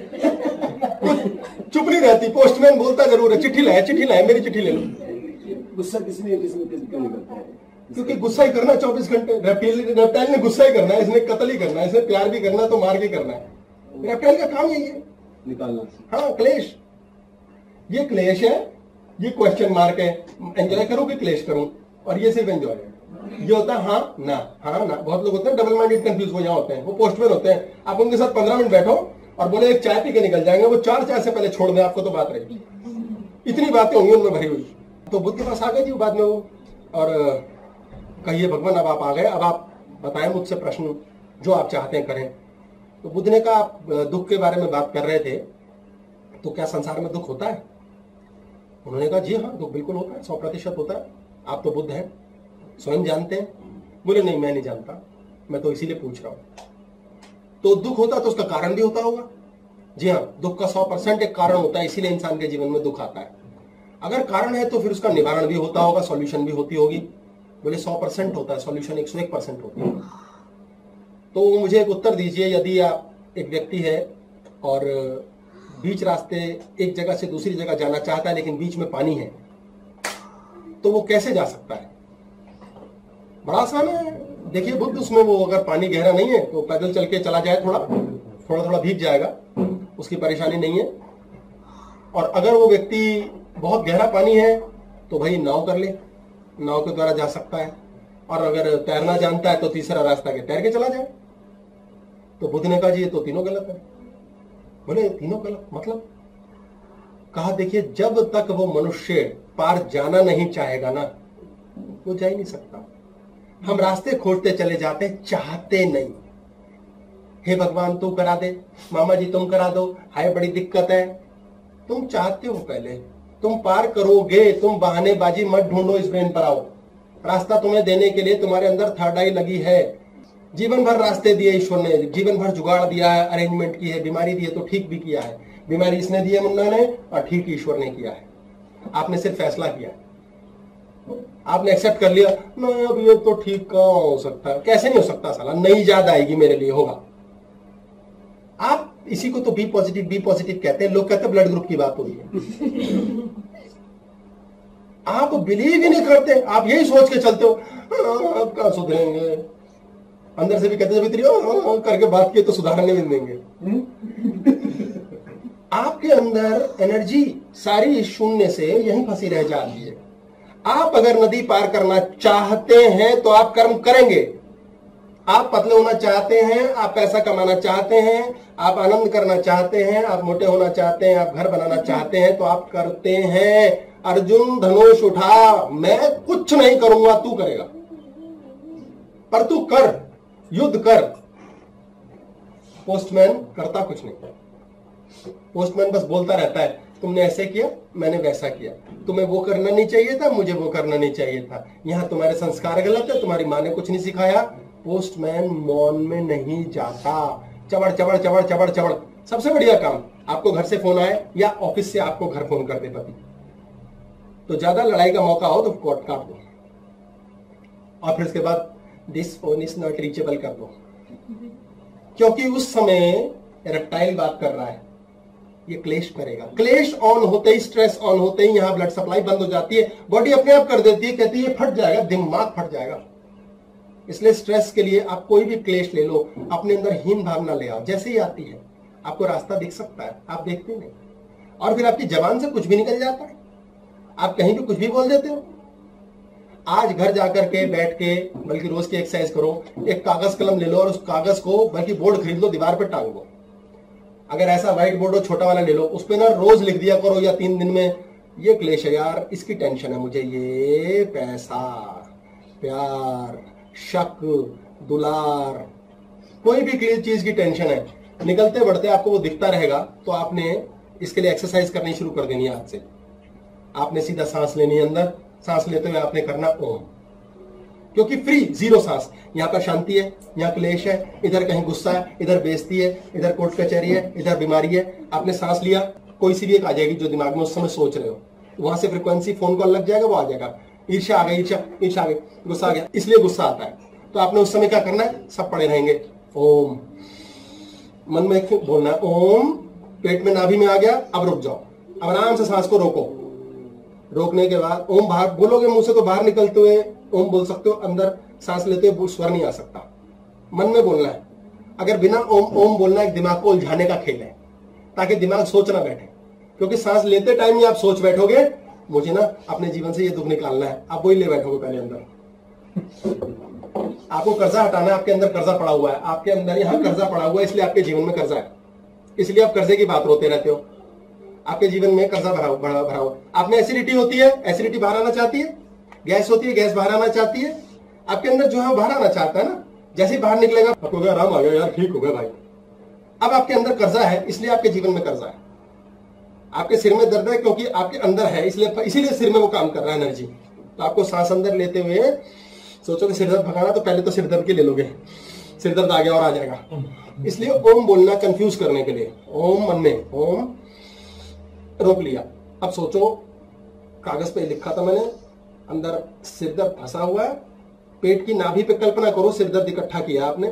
A: चुप नहीं रहती, पोस्टमैन बोलता जरूर है चिट्ठी लाए मेरी चिट्ठी ले लो।
C: गुस्सा किसमें क्यों नहीं करता है?
A: क्योंकि गुस्सा ही करना 24 घंटे। रेप्टाइल ने गुस्सा ही करना है, इसने कत्ल ही करना है, इसने प्यार भी करना है तो मार के करना है। रेप्टाइल का काम यही है,
C: निकालना।
A: हाँ क्लेश, ये क्लेश है, ये क्वेश्चन मार्क है। एंजॉय करूं कि क्लेश करूं, और ये सिर्फ एंजॉय है। ये होता है हाँ ना। बहुत लोग होते हैं डबल माइंडेड, कंफ्यूज वो यहाँ होते हैं, वो पोस्टमैन होते हैं। आप उनके साथ 15 मिनट बैठो और बोले एक चाय पी के निकल जाएंगे, वो 4 चाय से पहले छोड़ दें आपको तो बात रहेगी। इतनी बातें होंगी उनमें भरी हुई। तो बुद्ध के पास आ गए जी बाद में वो, और कहिए भगवान अब आप आ गए, अब आप बताएं मुझसे प्रश्न जो आप चाहते हैं करें। तो बुद्ध ने कहा आप दुख के बारे में बात कर रहे थे, तो क्या संसार में दुख होता है? उन्होंने कहा जी हाँ, दुख बिल्कुल होता है, 100% होता है। आप तो बुद्ध हैं, स्वयं जानते हैं। बोले नहीं मैं नहीं जानता, मैं तो इसीलिए पूछ रहा हूं। तो दुख होता तो उसका कारण भी होता होगा? जी हाँ, दुख का 100% एक कारण होता है, इसीलिए इंसान के जीवन में दुख आता है। अगर कारण है तो फिर उसका निवारण भी होता होगा, सॉल्यूशन भी होती होगी। बोले 100% होता है, सॉल्यूशन 101% होती है। तो मुझे एक उत्तर दीजिए, यदि आप एक व्यक्ति है और बीच रास्ते एक जगह से दूसरी जगह जाना चाहता है लेकिन बीच में पानी है, तो वो कैसे जा सकता है? बड़ा आसान है। देखिए बुद्ध, उसमें वो अगर पानी गहरा नहीं है तो पैदल चल के चला जाए, थोड़ा थोड़ा भीग जाएगा, उसकी परेशानी नहीं है। और अगर वो व्यक्ति बहुत गहरा पानी है तो भाई नाव कर ले, नाव के द्वारा जा सकता है। और अगर तैरना जानता है तो तीसरा रास्ता के तैर के चला जाए। तो बुद्ध ने कहा जी ये तो तीनों गलत है। बोले तीनों गलत मतलब? कहा देखिए जब तक वो मनुष्य पार जाना नहीं चाहेगा ना, वो जा ही नहीं सकता। हम रास्ते खोजते चले जाते, चाहते नहीं। हे भगवान तू करा दे, मामा जी तुम करा दो, हाय बड़ी दिक्कत है। तुम चाहते हो, पहले तुम पार करोगे। तुम बहानेबाजी मत ढूंढो, इस ब्रेन पर आओ। रास्ता तुम्हें देने के लिए तुम्हारे अंदर थर्ड आई लगी है। जीवन भर रास्ते दिए ईश्वर ने, जीवन भर जुगाड़ दिया है, अरेंजमेंट की है, बीमारी दी है तो ठीक भी किया है। बीमारी इसने दी है मुन्ना ने, और ठीक ईश्वर ने किया है। आपने सिर्फ फैसला किया, आपने एक्सेप्ट कर लिया ना, अब ये तो ठीक कहाँ हो सकता है। कैसे नहीं हो सकता साला, नई याद आएगी मेरे लिए, होगा। आप इसी को तो बी पॉजिटिव कहते हैं। लोग कहते हैं ब्लड ग्रुप की बात हो रही है। आप बिलीव ही नहीं करते, आप यही सोच के चलते हो आप कहाँ सुधरेंगे। अंदर से भी कहते हैं करके बात किए तो सुधारने भी देंगे। आपके अंदर एनर्जी सारी शून्य से यहीं फंसी रह जाती है। आप अगर नदी पार करना चाहते हैं तो आप कर्म करेंगे। आप पतले होना चाहते हैं, आप पैसा कमाना चाहते हैं, आप आनंद करना चाहते हैं, आप मोटे होना चाहते हैं, आप घर बनाना चाहते हैं, तो आप करते हैं। अर्जुन धनुष उठा, मैं कुछ नहीं करूंगा, तू करेगा, पर तू कर, युद्ध कर। पोस्टमैन करता कुछ नहीं, पोस्टमैन बस बोलता रहता है तुमने ऐसे किया, मैंने वैसा किया, तुम्हें वो करना नहीं चाहिए था, मुझे वो करना नहीं चाहिए था, यहां तुम्हारे संस्कार गलत है, तुम्हारी माँ ने कुछ नहीं सिखाया। पोस्टमैन मौन में नहीं जाता, चबड़ चबड़ चबड़ चबड़ चबड़। सबसे बढ़िया काम, आपको घर से फोन आए या ऑफिस से आपको घर फोन कर दे पति, तो ज्यादा लड़ाई का मौका हो तो कोर्ट काट दो, और फिर उसके बाद this phone is not reachable कर दो, क्योंकि उस समय रेप्टाइल बात कर रहा है, ये क्लेश करेगा। क्लेश ऑन होते ही, स्ट्रेस ऑन होते ही यहां ब्लड सप्लाई बंद हो जाती है, बॉडी अपने आप कर देती है, कहती है फट जाएगा, दिमाग फट जाएगा। इसलिए स्ट्रेस के लिए आप कोई भी क्लेश ले लो, अपने अंदर हीन भावना ले आओ, जैसे ही आती है आपको रास्ता दिख सकता है, आप देखते नहीं, और फिर आपकी जबान से कुछ भी निकल जाता है, आप कहीं भी कुछ भी बोल देते हो। आज घर जाकर के बैठ के, बल्कि रोज की एक्सरसाइज करो, एक कागज कलम ले लो और उस कागज को, बल्कि बोर्ड खरीद लो, दीवार पर टांग दो। अगर ऐसा व्हाइट बोर्ड हो छोटा वाला ले लो, उस पे ना रोज लिख दिया करो, या 3 दिन में, ये क्लेश है यार, इसकी टेंशन है मुझे, ये पैसा, प्यार, शक, दुलार, कोई भी चीज की टेंशन है, निकलते बढ़ते आपको वो दिखता रहेगा। तो आपने इसके लिए एक्सरसाइज करनी शुरू कर देनी है आज से। आपने सीधा सांस लेनी है, अंदर सांस लेते हुए आपने करना ओम, क्योंकि फ्री, जीरो सांस। यहाँ पर शांति है, यहाँ क्लेश है, इधर कहीं गुस्सा है, इधर बेइज्जती है, इधर कोर्ट कचहरी है, इधर बीमारी है। आपने सांस लिया, कोई सी भी एक आ जाएगी जो दिमाग में उस समय सोच रहे हो, वहां से फ्रीक्वेंसी फोन कॉल लग जाएगा, वो आ जाएगा। ईर्ष्या आ गई, ईर्ष्या आ गई, गुस्सा आ गया, इसलिए गुस्सा आता है। तो आपने उस समय क्या करना है, सब पड़े रहेंगे, ओम, मन में बोलना है ओम, पेट में नाभि में आ गया, अब रुक जाओ, अब आराम से सांस को रोको। रोकने के बाद ओम बाहर बोलोगे, मुंह से तो बाहर निकलते हुए ओम बोल सकते हो, अंदर सांस लेते हुए स्वर नहीं आ सकता, मन में बोलना है। अगर बिना ओम ओम बोलना एक दिमाग को उलझाने का खेल है, ताकि दिमाग सोच ना बैठे, क्योंकि सांस लेते टाइम ही आप सोच बैठोगे मुझे ना अपने जीवन से ये दुख निकालना है, आप वही ले बैठोगे पहले अंदर। आपको कर्जा हटाना है, आपके अंदर कर्जा पड़ा हुआ है, आपके अंदर यहाँ कर्जा पड़ा हुआ है, इसलिए आपके जीवन में कर्जा है, इसलिए आप कर्जे की बात रोते रहते हो। आपके जीवन में कर्जा भरा हुआ, आप में एसिडिटी होती है, एसिडिटी बाहर आना चाहती है, गैस होती है, गैस बाहर आना चाहती है, आपके अंदर जो है बाहर आना चाहता है ना, जैसे ही बाहर निकलेगा आपको आराम आ गया यार, ठीक हो गया भाई। अब आपके अंदर कर्जा है, इसलिए आपके जीवन में कर्जा है। आपके सिर में दर्द है क्योंकि आपके अंदर है, इसीलिए सिर में वो काम कर रहा है एनर्जी। तो आपको सांस अंदर लेते हुए सोचो कि सिर दर्द भगाना, तो पहले तो सिर दर्द की ले लोगे, सिर दर्द आ गया और आ जाएगा, इसलिए ओम बोलना कंफ्यूज करने के लिए। ओम मन में, ओम रोक लिया। अब सोचो, कागज पे लिखा था मैंने, अंदर सिर दर्द फंसा हुआ है, पेट की नाभि पे कल्पना करो सिर दर्द इकट्ठा किया आपने,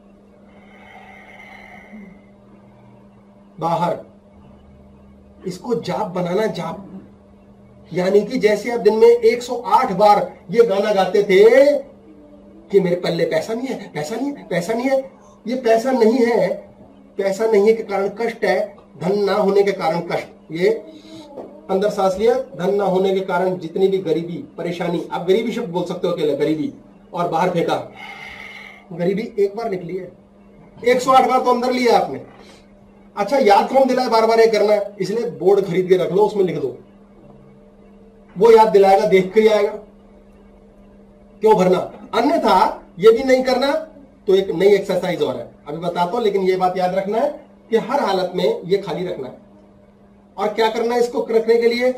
A: बाहर इसको जाप बनाना, जाप यानी कि जैसे आप दिन में 108 बार ये गाना गाते थे कि मेरे पल्ले पैसा नहीं है, पैसा नहीं है, पैसा नहीं है। ये पैसा नहीं है, पैसा नहीं है के कारण कष्ट है, धन ना होने के कारण कष्ट। ये अंदर सांस लिया, धन ना होने के कारण जितनी भी गरीबी परेशानी, आप गरीबी शब्द बोल सकते हो अकेले, गरीबी, और बाहर फेंका, गरीबी एक बार निकली है, 108 बार तो अंदर लिया आपने। अच्छा, याद कौन दिलाए बार बार ये करना है, इसलिए बोर्ड खरीद के रख लो, उसमें लिख दो, वो याद दिलाएगा, देख कर ही आएगा, क्यों भरना। अन्यथा ये भी नहीं करना तो एक नई एक्सरसाइज और है, अभी बताता हूं, लेकिन ये बात याद रखना है कि हर हालत में ये खाली रखना है। और क्या करना है इसको रखने के लिए,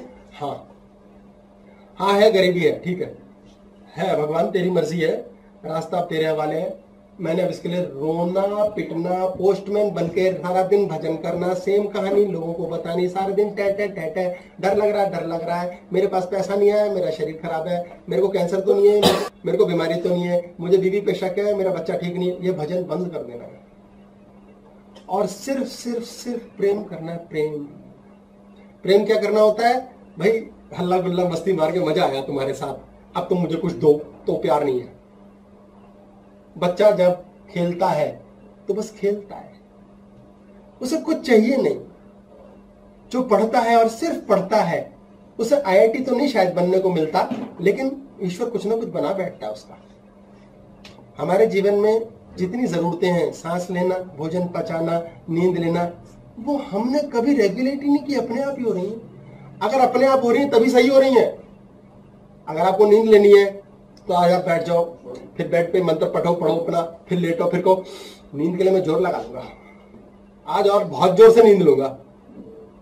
A: हाँ है, गरीबी है, ठीक है भगवान तेरी मर्जी है, रास्ता अब तेरे हवाले है। मैंने अब इसके लिए रोना पिटना, पोस्टमैन बनके सारा दिन भजन करना, सेम कहानी लोगों को बतानी, सारे दिन टै डर लग रहा है, मेरे पास पैसा नहीं है, मेरा शरीर खराब है, मेरे को कैंसर तो नहीं है, मेरे को बीमारी तो नहीं है, मुझे बीवी पे शक है, मेरा बच्चा ठीक नहीं है। ये भजन बंद कर देना है और सिर्फ सिर्फ सिर्फ प्रेम करना है। प्रेम क्या करना होता है भाई, हल्ला गुल्ला मस्ती मार के मजा आया तुम्हारे साथ, अब तुम मुझे कुछ दो, तो प्यार नहीं है। बच्चा जब खेलता है तो बस खेलता है, उसे कुछ चाहिए नहीं। जो पढ़ता है और सिर्फ पढ़ता है, उसे आईआईटी तो नहीं शायद बनने को मिलता, लेकिन ईश्वर कुछ ना कुछ बना बैठता है उसका। हमारे जीवन में जितनी जरूरतें हैं, सांस लेना, भोजन पचाना, नींद लेना, वो हमने कभी रेगुलेट ही नहीं की, अपने आप ही हो रही है। अगर अपने आप हो रही है तभी सही हो रही है। अगर आपको नींद लेनी है तो आज आप बैठ जाओ, फिर बेड पे मंत्र पढ़ो अपना, फिर लेटो, फिर को नींद के लिए मैं जोर लगा लूंगा आज, और बहुत जोर से नींद लूंगा।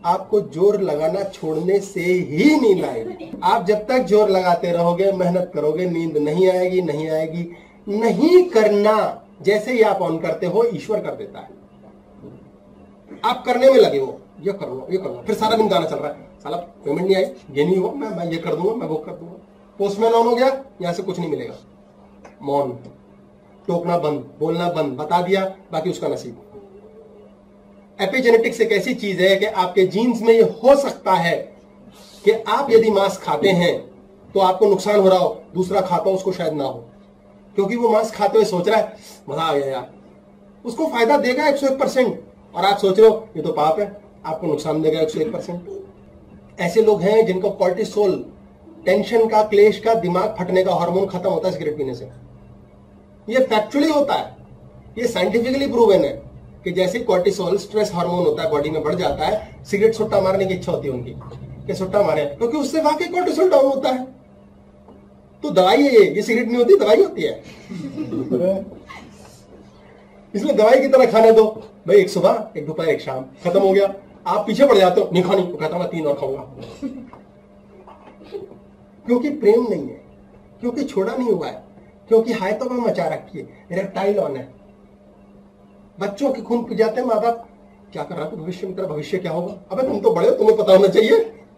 A: आपको जोर लगाना छोड़ने से ही नींद आएगी। आप जब तक जोर लगाते रहोगे, मेहनत करोगे, नींद नहीं आएगी, नहीं आएगी। नहीं करना, जैसे ही आप ऑन करते हो ईश्वर कर देता है। आप करने में लगे हो, ये कर लो, ये कर लो, फिर सारा दिन गाना चल रहा है, साला पेमेंट नहीं आई, ये नहीं हुआ, मैं ये कर दूंगा, मैं वो कर दूंगा। पोस्टमैन ऑन हो गया, यहां से कुछ नहीं मिलेगा। मौन, टोकना बंद, बोलना बंद, बता दिया, बाकी उसका नसीब। एपिजेनेटिक्स एक ऐसी चीज है कि आपके जीन्स में ये हो सकता है कि आप यदि मांस खाते हैं तो आपको नुकसान हो रहा हो, दूसरा खाता हो उसको शायद ना हो, क्योंकि वो मांस खाते हुए सोच रहा है मजा आ गया यार, उसको फायदा देगा 101%, और आप सोच रहे हो ये तो पाप है, आपको नुकसान देगा 101%। ऐसे लोग हैं जिनको कॉर्टिसोल, टेंशन का, क्लेश का, दिमाग फटने का हार्मोन खत्म होता है सिगरेट पीने से। ये फैक्चुअली होता है, ये साइंटिफिकली प्रूवन है कि जैसे कॉर्टिसोल स्ट्रेस हार्मोन होता है बॉडी में बढ़ जाता है, सिगरेट सुट्टा मारने की इच्छा होती है उनकी कि सुट्टा मारे, क्योंकि उससे वाकई कॉर्टिसोल डाउन होता है। तो दवाई है ये सिगरेट नहीं होती, दवाई होती है। इसलिए दवाई की तरह खाने दो भाई, एक सुबह, एक दोपहर, एक शाम, खत्म हो गया। आप पीछे पड़ जाते हो, नहीं खानी, वो कहता मैं 3 और खाऊंगा, क्योंकि प्रेम नहीं है, क्योंकि छोड़ा नहीं हुआ है, क्योंकि हाय तो मैं मचा रखी है, रेप्टाइल ऑन है। बच्चों के खून पी जाते हैं माँ बाप, क्या कर रहा है भविष्य में, तेरा भविष्य क्या होगा? अबे तुम तो बड़े हो, तुम्हें पता होना चाहिए।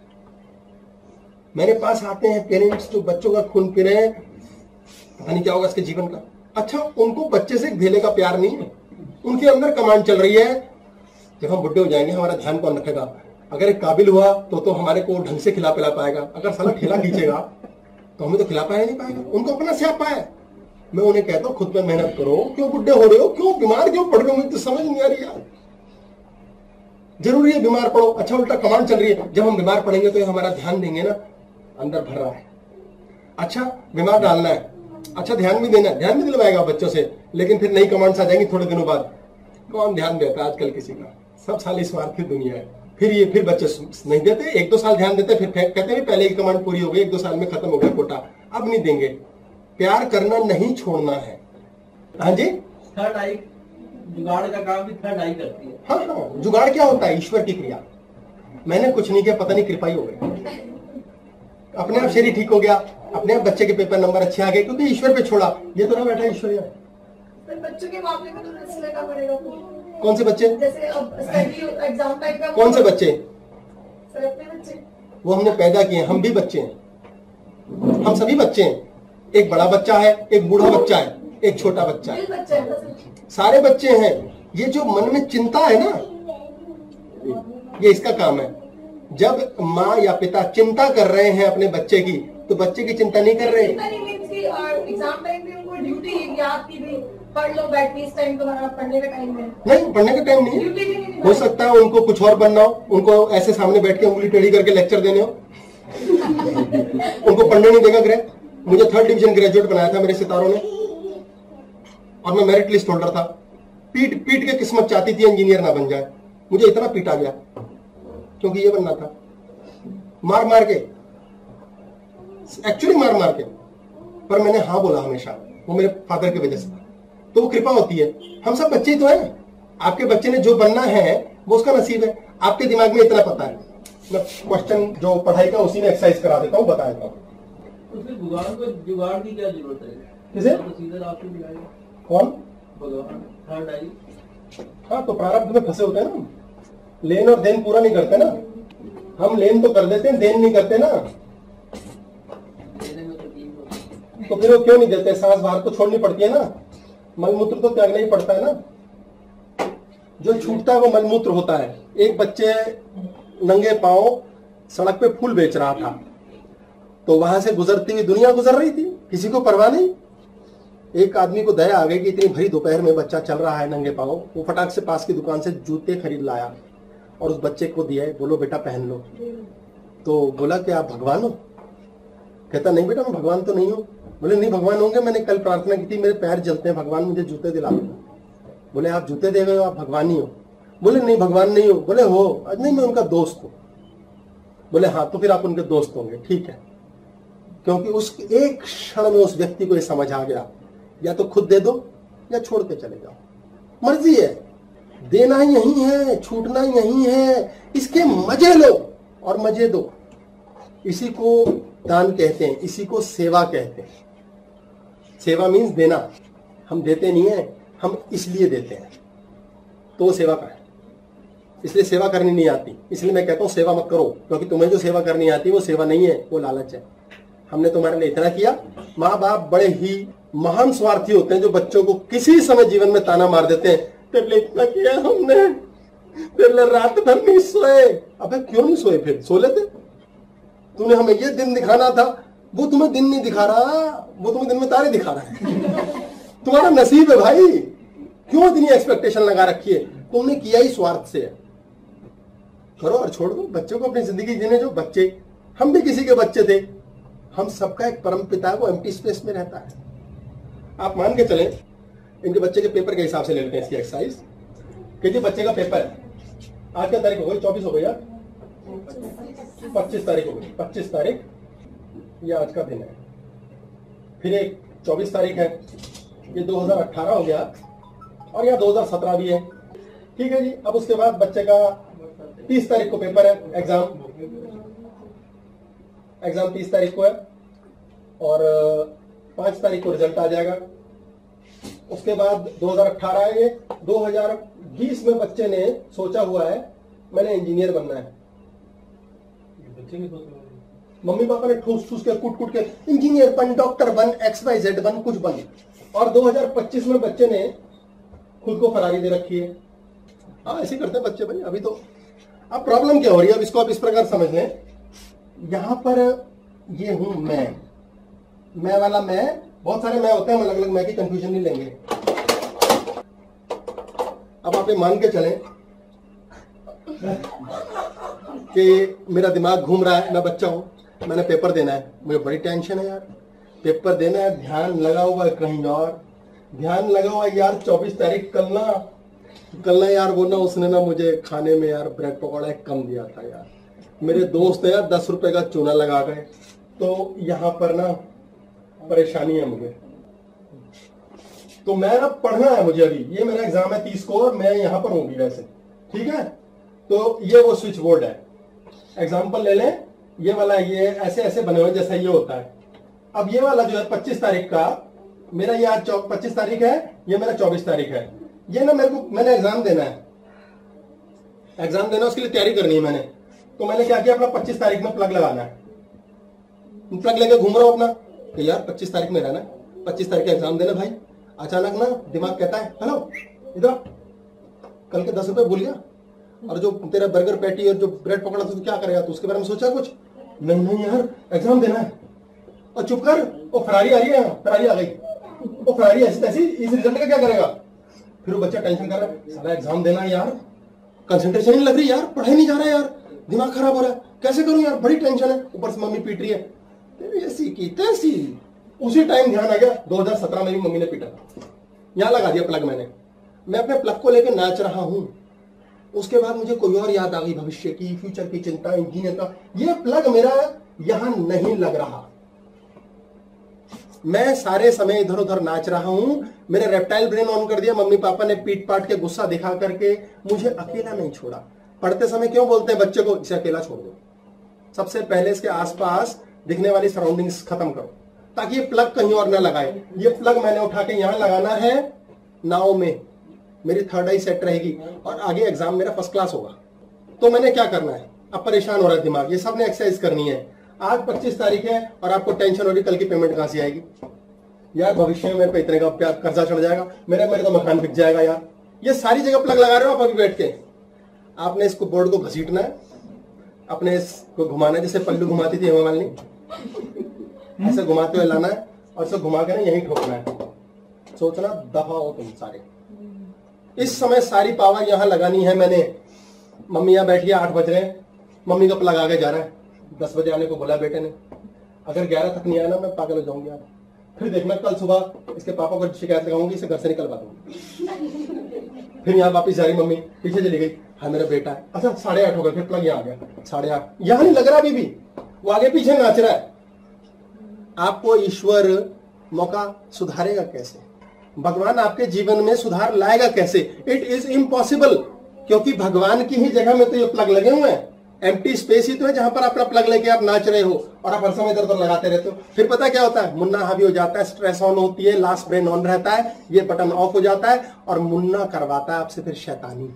A: मेरे पास आते हैं पेरेंट्स जो बच्चों का खून पी रहे हैं, पता नहीं क्या होगा इसके जीवन का। अच्छा, उनको बच्चे से एक धेले का प्यार नहीं है, उनके अंदर कमांड चल रही है, जब हम बुढ़े हो जाएंगे हमारा ध्यान कौन रखेगा? अगर एक काबिल हुआ तो हमारे को ढंग से खिला पिला पाएगा, अगर साला ठेला खींचेगा तो हमें तो खिला पाया नहीं पाएगा। उनको अपना स्यापा है। मैं उन्हें कहता हूं खुद पे मेहनत करो, क्यों बुढ़े हो रहे हो, क्यों बीमार क्यों पड़ रहे हो, मुझे तो समझ नहीं आ रही यार। जरूरी है बीमार पड़ो, अच्छा उल्टा कमांड चल रही है, जब हम बीमार पड़ेंगे तो हमारा ध्यान देंगे ना, अंदर भर रहा है। अच्छा बीमार डालना है, अच्छा ध्यान भी देना, ध्यान भी दिलवाएगा बच्चों से, लेकिन फिर नई कमांड्स आ जाएंगी थोड़े दिनों बाद। कौन ध्यान देता है आजकल किसी का? सब साली स्वार्थी दुनिया है। फिर बच्चे नहीं देते, 1-2 साल ध्यान देते, फिर कहते हैं पहले की कमांड पूरी हो गई, 1-2 साल में खत्म हो गया कोटा, अब नहीं देंगे। प्यार करना नहीं छोड़ना है। हाँ जी,
B: थर्ड आई, जुगाड़ का काम भी थर्ड आई करती है।
A: हाँ, जुगाड़ क्या होता है? ईश्वर की क्रिया। मैंने कुछ नहीं किया, पता नहीं कृपा ही हो गई, अपने आप शरीर ठीक हो गया, अपने आप बच्चे के पेपर नंबर अच्छे आ गए, क्योंकि ईश्वर पे छोड़ा। ये तो ना बैठा ईश्वर यार।
F: बच्चों के मामले में तो रिस्क लेना पड़ेगा।
A: कौन से बच्चे?
F: जैसे अब एग्जाम टाइम का।
A: कौन से बच्चे?
F: सर अपने बच्चे। वो
A: हमने पैदा किए, हम भी बच्चे हैं, हम सभी बच्चे हैं। एक बड़ा बच्चा है, एक बूढ़ा बच्चा है, एक छोटा बच्चा है, सारे बच्चे हैं। ये जो मन में चिंता है ना, ये इसका काम है। जब माँ या पिता चिंता कर रहे हैं अपने बच्चे की, तो बच्चे की चिंता नहीं कर रहे।
F: एग्जाम टाइम पे उनको ड्यूटी याद की भी, पढ़ लो बैठ के, इस टाइम तुम्हारा पढ़ने का टाइम है।
A: नहीं, पढ़ने का टाइम नहीं। हो सकता है उनको कुछ और बनना हो, उनको ऐसे सामने बैठ के उंगली टेढ़ी करके लेक्चर देने हो। उनको पढ़ने नहीं देगा ग्रह। मुझे 3rd डिवीजन ग्रेजुएट बनाया था मेरे सितारों ने, और मैं मेरिट लिस्ट होल्डर था। पीट के किस्मत चाहती थी इंजीनियर ना बन जाए, मुझे इतना पीटा गया क्योंकि ये बनना था। मार के, एक्चुअली मार के, पर मैंने हाँ बोला हमेशा, वो मेरे फादर की वजह से। तो वो कृपा होती है। हम सब बच्चे ही तो हैं। आपके बच्चे ने जो बनना है वो उसका नसीब है। आपके दिमाग में इतना पता है। मैं क्वेश्चन जो पढ़ाई का उसी में एक्सरसाइज करा देता हूँ, बता देता हूँ।
B: जुगाड़ की क्या जरूरत है?
A: किसे?
B: आपको मिलाएगा
A: कौन?
B: भगवान। Third eye.
A: हाँ, तो प्रारब्ध में फंसे होते हैं ना, लेन और देन पूरा नहीं करते ना। हम लेन तो कर देते हैं, देन नहीं करते ना। तो फिर वो क्यों नहीं देते? सांस बाहर तो छोड़नी पड़ती है ना, मलमूत्र तो त्यागना ही पड़ता है ना। जो छूटता है वो मलमूत्र होता है। एक बच्चे नंगे पांव सड़क पे फूल बेच रहा था, तो वहां से गुजरती हुई दुनिया गुजर रही थी, किसी को परवाह नहीं। एक आदमी को दया आ गई कि इतनी भरी दोपहर में बच्चा चल रहा है नंगे पांव। वो फटाक से पास की दुकान से जूते खरीद लाया और उस बच्चे को दिया, बोलो बेटा पहन लो। तो बोला कि आप भगवान हो? कहता नहीं बेटा, मैं भगवान तो नहीं हूँ। बोले नहीं भगवान होंगे, मैंने कल प्रार्थना की थी, मेरे पैर जलते हैं, भगवान मुझे जूते दिला दो। बोले आप जूते दे गए हो, आप भगवान ही हो? बोले नहीं भगवान नहीं हो। बोले हो? नहीं, मैं उनका दोस्त हूं। बोले हाँ, तो फिर आप उनके दोस्त होंगे, ठीक है। क्योंकि उस एक क्षण में उस व्यक्ति को ये समझ आ गया, या तो खुद दे दो या छोड़ के चले जाओ, मर्जी है। देना यही है, छूटना यही है, इसके मजे लो और मजे दो। इसी को दान कहते हैं, इसी को सेवा कहते हैं। सेवा मीन्स देना। हम देते नहीं है, हम इसलिए देते हैं, तो वो सेवा का है। इसलिए सेवा करनी नहीं आती, इसलिए मैं कहता हूं सेवा मत करो, क्योंकि तुम्हें जो सेवा करनी आती है वो सेवा नहीं है, वो लालच है। हमने तुम्हारे लिए इतना किया। माँ बाप बड़े ही महान स्वार्थी होते हैं जो बच्चों को किसी समय जीवन में ताना मार देते हैं, तेरे लिए इतना किया हमने, तेरे लिए रात भर नहीं सोए। अबे क्यों नहीं सोए? फिर सो लेते। तूने हमें ये दिन दिखाना था, वो तुम्हें दिन नहीं दिखा रहा, वो तुम्हें दिन में तारे दिखा रहा है। तुम्हारा नसीब है भाई, क्यों इतनी एक्सपेक्टेशन लगा रखी है? तुमने किया ही स्वार्थ से है। करो और छोड़ दो, बच्चों को अपनी जिंदगी जीने जो। बच्चे, हम भी किसी के बच्चे थे, हम सबका एक परम पिता है, वो एम्प्टी स्पेस में रहता है। आप मान के चलें, इनके बच्चे के पेपर के हिसाब से ले लेते हैं इसकी एक्सरसाइज कि जी बच्चे का पेपर है, आज क्या तारीख हो गई? 24 हो गई यार, 25 तारीख हो गई। 25 तारीख ये आज का दिन है। फिर एक 24 तारीख है, ये 2018 हो गया, और यहाँ 2017 भी है। ठीक है जी। अब उसके बाद बच्चे का 30 तारीख को पेपर है, एग्जाम 30 तारीख को है, और 5 तारीख को रिजल्ट आ जाएगा। उसके बाद 2018 है, ये 2020 में बच्चे ने सोचा हुआ है मैंने इंजीनियर बनना है। मम्मी पापा ने ठूस ठूस के कूट कूट के इंजीनियर बन, डॉक्टर बन, XYZ बन, कुछ बन। और 2025 में बच्चे ने खुद को फरारी दे रखी है। हाँ, ऐसे करते हैं बच्चे भाई। अभी तो अब प्रॉब्लम क्या हो रही है, अब इसको आप इस प्रकार समझ लें। यहां पर ये हूं मैं वाला मैं, बहुत सारे मैं होते हैं, अलग अलग मैं की कंफ्यूजन नहीं लेंगे। अब आप ये मान के चलें कि मेरा दिमाग घूम रहा है, मैं बच्चा हूं, मैंने पेपर देना है, मुझे बड़ी टेंशन है यार। पेपर देना है, ध्यान लगा हुआ है कहीं और, ध्यान लगा हुआ है यार 24 तारीख कल ना यार, वो ना उसने ना मुझे खाने में यार ब्रेड पकौड़ा कम दिया था यार। मेरे दोस्त है यार 10 रुपए का चूना लगा गए, तो यहां पर ना परेशानी है मुझे। तो मैं ना पढ़ना है मुझे, अभी ये मेरा एग्जाम है 30 को, और मैं यहां पर हूँ वैसे। ठीक है, तो ये वो स्विच बोर्ड है। एग्जाम्पल ले लें, ये वाला, ये ऐसे ऐसे बने हुए जैसा ये होता है। अब ये वाला जो है 25 तारीख का, मेरा ये आज 25 तारीख है, ये मेरा 24 तारीख है। ये ना मैंने एग्जाम देना है, उसके लिए तैयारी करनी है मैंने। तो मैंने क्या किया, अपना 25 तारीख में प्लग लगाना है। प्लग लेके घूम रहा हूं अपना, तो यार 25 तारीख में रहना, 25 तारीख का एग्जाम देना भाई। अचानक ना दिमाग कहता है हेलो इधर, कल के 10 रुपए भूल गया, और जो तेरा बर्गर पैटी और जो ब्रेड पकौड़ा था तो क्या करेगा? तो उसके बारे में सोचा कुछ? नहीं यार, एग्जाम देना है। और चुप कर, वो फरारी आ रही है, फरारी आ गई, वो फरारी ऐसी तैसी, इस रिजल्ट का क्या करेगा? फिर वो बच्चा टेंशन कर रहा है, साला एग्जाम देना है यार, कंसंट्रेशन नहीं लग रही यार, पढ़ाई नहीं जा रहा है यार, दिमाग खराब हो रहा है, कैसे करूं यार, बड़ी टेंशन है। ऊपर से मम्मी पीट रही है, तेरी ऐसी की तैसी। उसी टाइम ध्यान आ गया, 2017 में भी मम्मी ने पीटा था, यहां लगा दिया प्लग मैंने। मैं अपने प्लग को लेकर नाच रहा हूं। उसके बाद मुझे कोई और याद आ गई, भविष्य की, फ्यूचर की चिंता, इंजीनियर का। ये प्लग मेरा यहां नहीं लग रहा, मैं सारे समय इधर उधर नाच रहा हूं। मेरे रेप्टाइल ब्रेन ऑन कर दिया, मम्मी पापा ने पीट पाट के गुस्सा दिखा करके मुझे अकेला नहीं छोड़ा। पढ़ते समय क्यों बोलते हैं बच्चे को, इसे अकेला छोड़ दो। सबसे पहले इसके आसपास दिखने वाली सराउंडिंग्स खत्म करो, ताकि ये प्लग कहीं और ना लगाए। ये प्लग मैंने उठा के यहां लगाना है, नाव में मेरी थर्ड आई सेट रहेगी, और आगे एग्जाम मेरा फर्स्ट क्लास होगा। तो मैंने क्या करना है, अब परेशान हो रहा है दिमाग, ये सबने एक्सरसाइज करनी है। आज 25 तारीख है और आपको टेंशन हो रही कल की पेमेंट कहां से आएगी यार, भविष्य में मेरे पे इतने का कर्जा चढ़ जाएगा, मेरे तो मकान बिक जाएगा यार। ये सारी जगह प्लग लगा रहे हो आप अभी बैठ के। आपने इसको बोर्ड को घसीटना है, अपने इसको घुमाना है, जैसे पल्लू घुमाती थी हेमा मालिनी, ऐसे घुमाते हुए लाना है और इसे घुमा के ना यहीं ठोकना है। सोचना दफा हो तुम सारे। इस समय सारी पावर यहां लगानी है मैंने। मम्मी यहां बैठी है, 8 बज रहे हैं, मम्मी का प्लग आगे जा रहा है, 10 बजे आने को बोला बेटे ने। अगर 11 तक नहीं आया ना, मैं पागल हो जाऊंगी यार। फिर देखना कल सुबह इसके पापा को शिकायत लगाऊंगी, इसे घर से निकलवा दूंगी। फिर यहाँ वापिस जा रही मम्मी, पीछे चली गई, हाँ मेरा बेटा है। अच्छा 8:30 हो गए, फिर प्लग यहाँ आ गया 8:30, यहां नहीं लग रहा अभी भी, वो आगे पीछे नाच रहा है। आपको ईश्वर मौका सुधारेगा कैसे? भगवान आपके जीवन में सुधार लाएगा कैसे? इट इज इम्पॉसिबल, क्योंकि भगवान की ही जगह में तो ये प्लग लगे हुए हैं। एम्प्टी स्पेस ही तो है जहां पर अपना प्लग लेके आप नाच रहे हो और आप हर समय इधर उधर लगाते रहते हो। फिर पता क्या होता है, मुन्ना हावी हो जाता है, स्ट्रेस ऑन होती है, लास्ट ब्रेन ऑन रहता है, ये बटन ऑफ हो जाता है और मुन्ना करवाता है आपसे फिर शैतानी।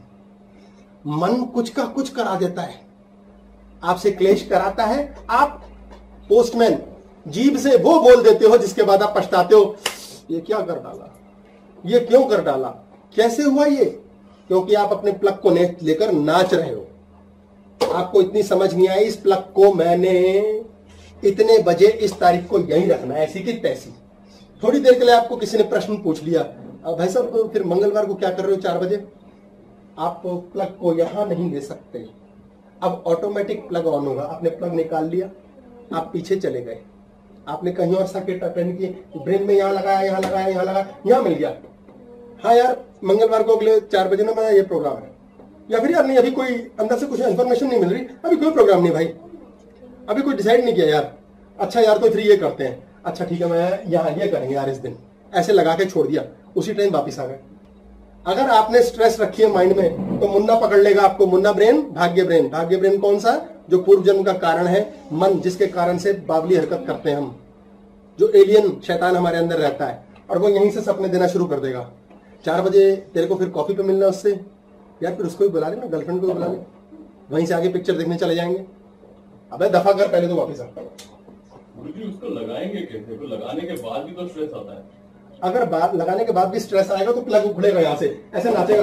A: मन कुछ का कुछ करा देता है, आपसे क्लेश कराता है। आप पोस्टमैन जीभ से वो बोल देते हो जिसके बाद आप पछताते हो, ये क्या कर डाला, ये क्यों कर डाला, कैसे हुआ ये? क्योंकि आप अपने प्लग को लेकर नाच रहे हो। आपको इतनी समझ नहीं आई, इस प्लग को मैंने इतने बजे इस तारीख को यहीं रखना है, ऐसी की तैसी। थोड़ी देर के लिए आपको किसी ने प्रश्न पूछ लिया, भाई साहब तो फिर मंगलवार को क्या कर रहे हो 4 बजे? आप प्लग को यहां नहीं ले सकते, अब ऑटोमेटिक प्लग ऑन होगा। आपने प्लग निकाल लिया, आप पीछे चले गए, आपने कहीं और सर्किट अटेंड किए, ब्रेन में यहां लगाया, यहां लगाया, यहां लगाया, यहां मिल गया, हाँ यार मंगलवार को अगले 4 बजे ना मेरा ये प्रोग्राम है। या फिर यार नहीं, अभी कोई अंदर से कुछ इन्फॉर्मेशन नहीं मिल रही, अभी कोई प्रोग्राम नहीं भाई, अभी कोई डिसाइड नहीं किया यार। अच्छा यार तो फिर ये करते हैं, अच्छा ठीक है मैं यहाँ ये करेंगे यार इस दिन, ऐसे लगा के छोड़ दिया, उसी टाइम वापिस आ गए। अगर आपने स्ट्रेस रखी है माइंड में तो मुन्ना पकड़ लेगा आपको, मुन्ना ब्रेन, भाग्य ब्रेन। भाग्य ब्रेन कौन सा? जो पूर्व जन्म का कारण है, मन जिसके कारण से बावली हरकत करते हैं हम, जो एलियन शैतान हमारे अंदर रहता है, और वो यहीं से सपने देना शुरू कर देगा। 4 बजे तेरे को फिर कॉफी पे मिलना उससे, यार फिर उसको भी बुला लेना, गर्लफ्रेंड को भी बुला ले, वहीं से आगे पिक्चर देखने चले जाएंगे। अबे दफा कर पहले तो वापिस आ।
G: उसको लगाएंगे कैसे? तो लगाने के बाद भी तो स्ट्रेस आता है।
A: अगर लगाने के बाद भी स्ट्रेस आएगा तो प्लग उखड़ेगा, यहाँ से ऐसे नाचेगा,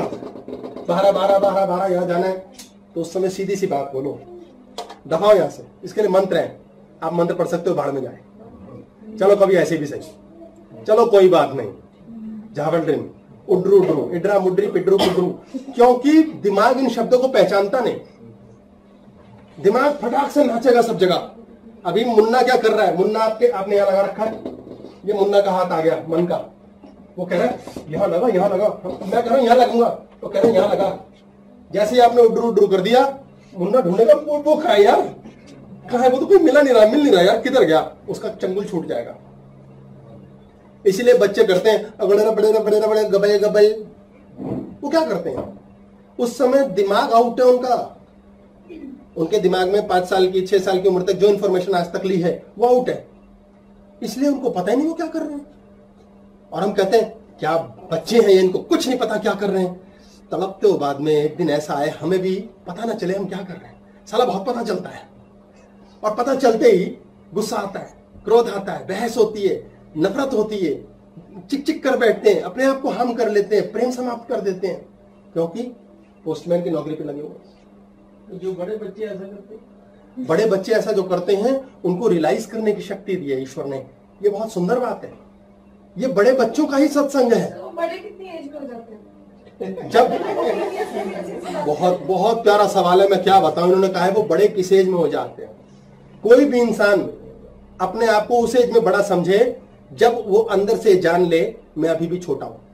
A: 12 यहाँ जाना है, तो उस समय सीधी सी बात बोलो, दफाओ यहाँ से। इसके लिए मंत्र है, आप मंत्र पढ़ सकते हो, भाड़ में जाए। चलो कभी ऐसे भी सही, चलो कोई बात नहीं, झावल ड्रीम, उड्रू उड्रू, इड्रा मुड्री पिड्रू पुड्रू, क्योंकि दिमाग इन शब्दों को पहचानता नहीं। दिमाग फटाक से नाचेगा सब जगह। अभी मुन्ना क्या कर रहा है, मुन्ना आपने यहां लगा रखा है, ये मुन्ना का हाथ आ गया मन का, वो कह रहा है यहां लगा, यहां लगा, मैं कह रहा हूं यहां लगूंगा, तो कह रहे यहां लगा। जैसे ही आपने उड्रू उड्रू कर दिया, मुन्ना ढूंढेगा वो कहा है यार, कहा है वो, तो कोई मिल नहीं रहा यार, किधर गया, उसका चंगुल छूट जाएगा। इसीलिए बच्चे करते हैं बड़े गबे गबे, वो क्या करते हैं, उस समय दिमाग आउट है उनका, उनके दिमाग में 5 साल की 6 साल की उम्र तक जो इंफॉर्मेशन आज तक ली है वो आउट है, इसलिए उनको पता ही नहीं वो क्या कर रहे हैं। और हम कहते हैं क्या बच्चे हैं ये, इनको कुछ नहीं पता क्या कर रहे हैं। तड़पते हो बाद में, एक दिन ऐसा आए हमें भी पता ना चले हम क्या कर रहे हैं। साला बहुत पता चलता है, और पता चलते ही गुस्सा आता है, क्रोध आता है, बहस होती है, नफरत होती है, चिक चिक कर बैठते हैं, अपने आप को हार्म कर लेते हैं, प्रेम समाप्त कर देते हैं, क्योंकि पोस्टमैन की नौकरी पे लगे हुए।
B: जो बड़े बच्चे ऐसा करते हैं,
A: बड़े बच्चे ऐसा जो करते हैं उनको रियलाइज करने की शक्ति दी है ईश्वर ने। ये बहुत सुंदर बात है, ये बड़े बच्चों का ही सत्संग है।
F: तो बड़े कितनी एज में हो जाते हैं?
A: जब बहुत बहुत प्यारा सवाल है, मैं क्या बताऊं, उन्होंने कहा है वो बड़े किस एज में हो जाते हैं। कोई भी इंसान अपने आप को उस एज में बड़ा समझे जब वो अंदर से जान ले मैं अभी भी छोटा हूं।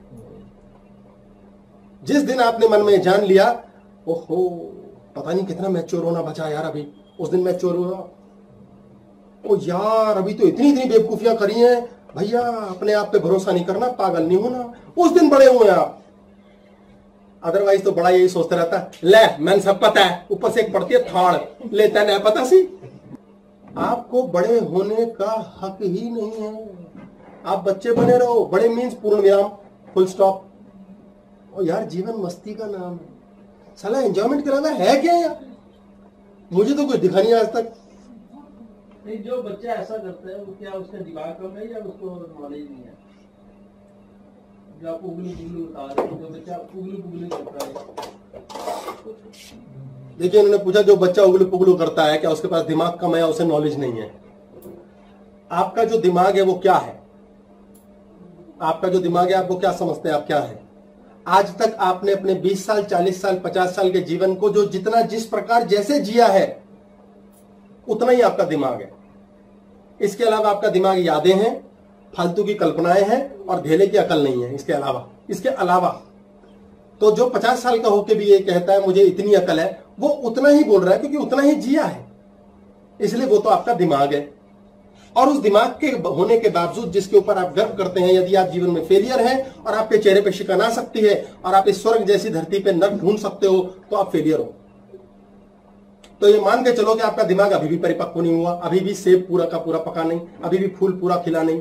A: जिस दिन आपने मन में जान लिया ओहो पता नहीं कितना मैच्योर होना बचा यार, अभी उस दिन मैच्योर हुआ, ओ यार अभी तो इतनी इतनी बेवकूफियां करी हैं भैया, अपने आप पे भरोसा नहीं करना, पागल नहीं होना, उस दिन बड़े हुए आप। अदरवाइज तो बड़ा यही सोचता रहता है, ले मैंने सब पता है, ऊपर से एक पड़ती है थाड़, लेता है पता सी। आपको बड़े होने का हक ही नहीं है, आप बच्चे बने रहो। बड़े मीन्स पूर्ण विराम, फुल स्टॉप। और यार जीवन मस्ती का नाम है, साला एंजॉयमेंट के अलावा है क्या यार? मुझे तो कुछ दिखा नहीं आज तक।
B: नहीं, जो बच्चा ऐसा करता है वो क्या उसका दिमाग कम है या उसको नॉलेज नहीं है? जो आप उगलू पुगलू बता रहे हैं, जो बच्चा उगलू पुगलू करता है।
A: देखिए उन्होंने पूछा जो बच्चा उगलू पुगलू करता है क्या उसके पास दिमाग कम है या उसे नॉलेज नहीं है? आपका जो दिमाग है वो क्या है? आपका जो दिमाग है आप वो क्या समझते हैं आप क्या है? आज तक आपने अपने 20 साल 40 साल 50 साल के जीवन को जो जितना जिस प्रकार जैसे जिया है उतना ही आपका दिमाग है। इसके अलावा आपका दिमाग यादें हैं, फालतू की कल्पनाएं हैं और धेले की अकल नहीं है। इसके अलावा तो जो 50 साल का होके भी ये कहता है मुझे इतनी अकल है, वो उतना ही बोल रहा है क्योंकि उतना ही जिया है, इसलिए वो तो आपका दिमाग है। और उस दिमाग के होने के बावजूद जिसके ऊपर आप गर्व करते हैं, यदि आप जीवन में फेलियर हैं और आपके चेहरे पे शिकन आ सकती है और आप इस स्वर्ग जैसी धरती पे नर्क ढूंढ सकते हो, तो आप फेलियर हो। तो ये मान के चलो कि आपका दिमाग अभी भी परिपक्व नहीं हुआ, अभी भी सेब पूरा का पूरा पका नहीं, अभी भी फूल पूरा खिला नहीं।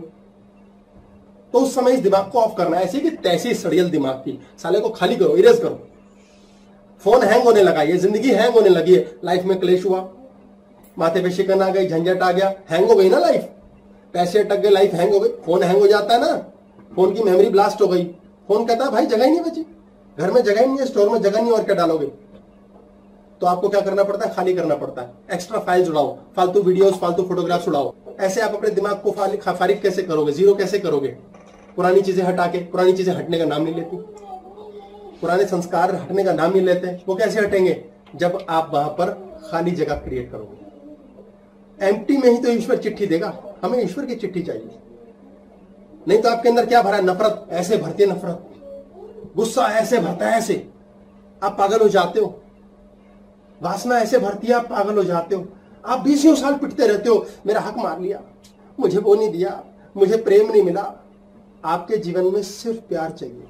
A: तो उस समय इस दिमाग को ऑफ करना है। ऐसे कि तैसी सड़ियल दिमाग की साले को खाली करो, इरेज करो। फोन हैंग होने लगा, ये जिंदगी हैंग होने लगी है, लाइफ में क्लेश हुआ, माथे पे शिकन आ गई, झंझट आ गया, हैंग हो गई ना लाइफ, पैसे अटक गए, लाइफ हैंग हो गई। फोन हैंग हो जाता है ना, फोन की मेमोरी ब्लास्ट हो गई, फोन कहता है भाई जगह ही नहीं बची, घर में जगह ही नहीं है, स्टोर में जगह नहीं, और क्या डालोगे। तो आपको क्या करना पड़ता है, खाली करना पड़ता है। एक्स्ट्रा फाइल्स उड़ाओ, फालतू वीडियोस, फालतू फोटोग्राफ्स उड़ाओ। ऐसे आप अपने दिमाग को फारिग कैसे करोगे, जीरो कैसे करोगे? पुरानी चीजें हटा के, पुरानी चीजें हटने का नाम नहीं लेती, पुराने संस्कार हटने का नाम नहीं लेते। वो कैसे हटेंगे? जब आप वहां पर खाली जगह क्रिएट करोगे। एम्प्टी में ही तो ईश्वर चिट्ठी देगा, हमें ईश्वर की चिट्ठी चाहिए। नहीं तो आपके अंदर क्या भरा है? नफरत ऐसे भरती है, नफरत, गुस्सा ऐसे भरता है, ऐसे आप पागल हो जाते हो। वासना ऐसे भरती है, आप पागल हो जाते हो। आप 20 साल पिटते रहते हो, मेरा हक मार लिया, मुझे वो नहीं दिया, मुझे प्रेम नहीं मिला। आपके जीवन में सिर्फ प्यार चाहिए।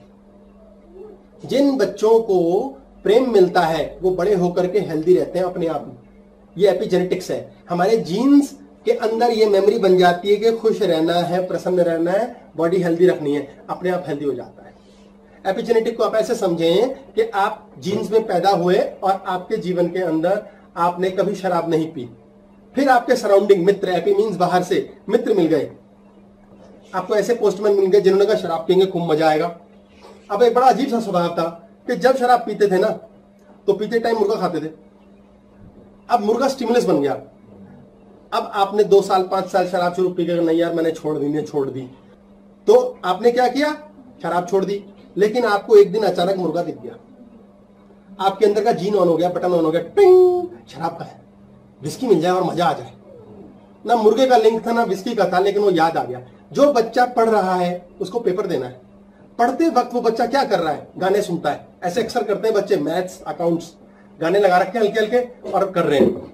A: जिन बच्चों को प्रेम मिलता है वो बड़े होकर के हेल्दी रहते हैं अपने आप में। ये एपिजेनेटिक्स है, हमारे जीन्स के अंदर ये मेमोरी बन जाती है कि खुश रहना है, प्रसन्न रहना है, बॉडी हेल्दी रखनी है, अपने आप हेल्दी हो जाता है। एपिजेनेटिक को आप ऐसे समझें कि आप जीन्स में पैदा हुए और आपके जीवन के अंदर आपने कभी शराब नहीं पी, फिर आपके सराउंडिंग मित्र, एपी मीन्स बाहर से मित्र मिल गए, आपको ऐसे पोस्टमैन मिल गए जिन्होंने कहा शराब पीएंगे खूब मजा आएगा। अब एक बड़ा अजीब सा स्वभाव था कि जब शराब पीते थे ना तो पीते टाइम मुर्गा खाते थे। अब मुर्गा स्टिमुलस बन गया। अब आपने 2 साल 5 साल शराब शुरू पी कर, नहीं यार मैंने छोड़ दी, तो आपने क्या किया? शराब छोड़ दी। लेकिन आपको एक दिन अचानक मुर्गा दिख गया, आपके अंदर का जीन ऑन हो गया, बटन ऑन हो गया, टिंग, शराब का है, विस्की मिल जाए और मजा आ जाए। ना मुर्गे का लिंक था ना विस्की का था, लेकिन वो याद आ गया। जो बच्चा पढ़ रहा है उसको पेपर देना है, पढ़ते वक्त वो बच्चा क्या कर रहा है? गाने सुनता है। ऐसे अक्सर करते हैं बच्चे, मैथ्स, अकाउंट्स, गाने लगा रखे हल्के हल्के और कर रहे हैं।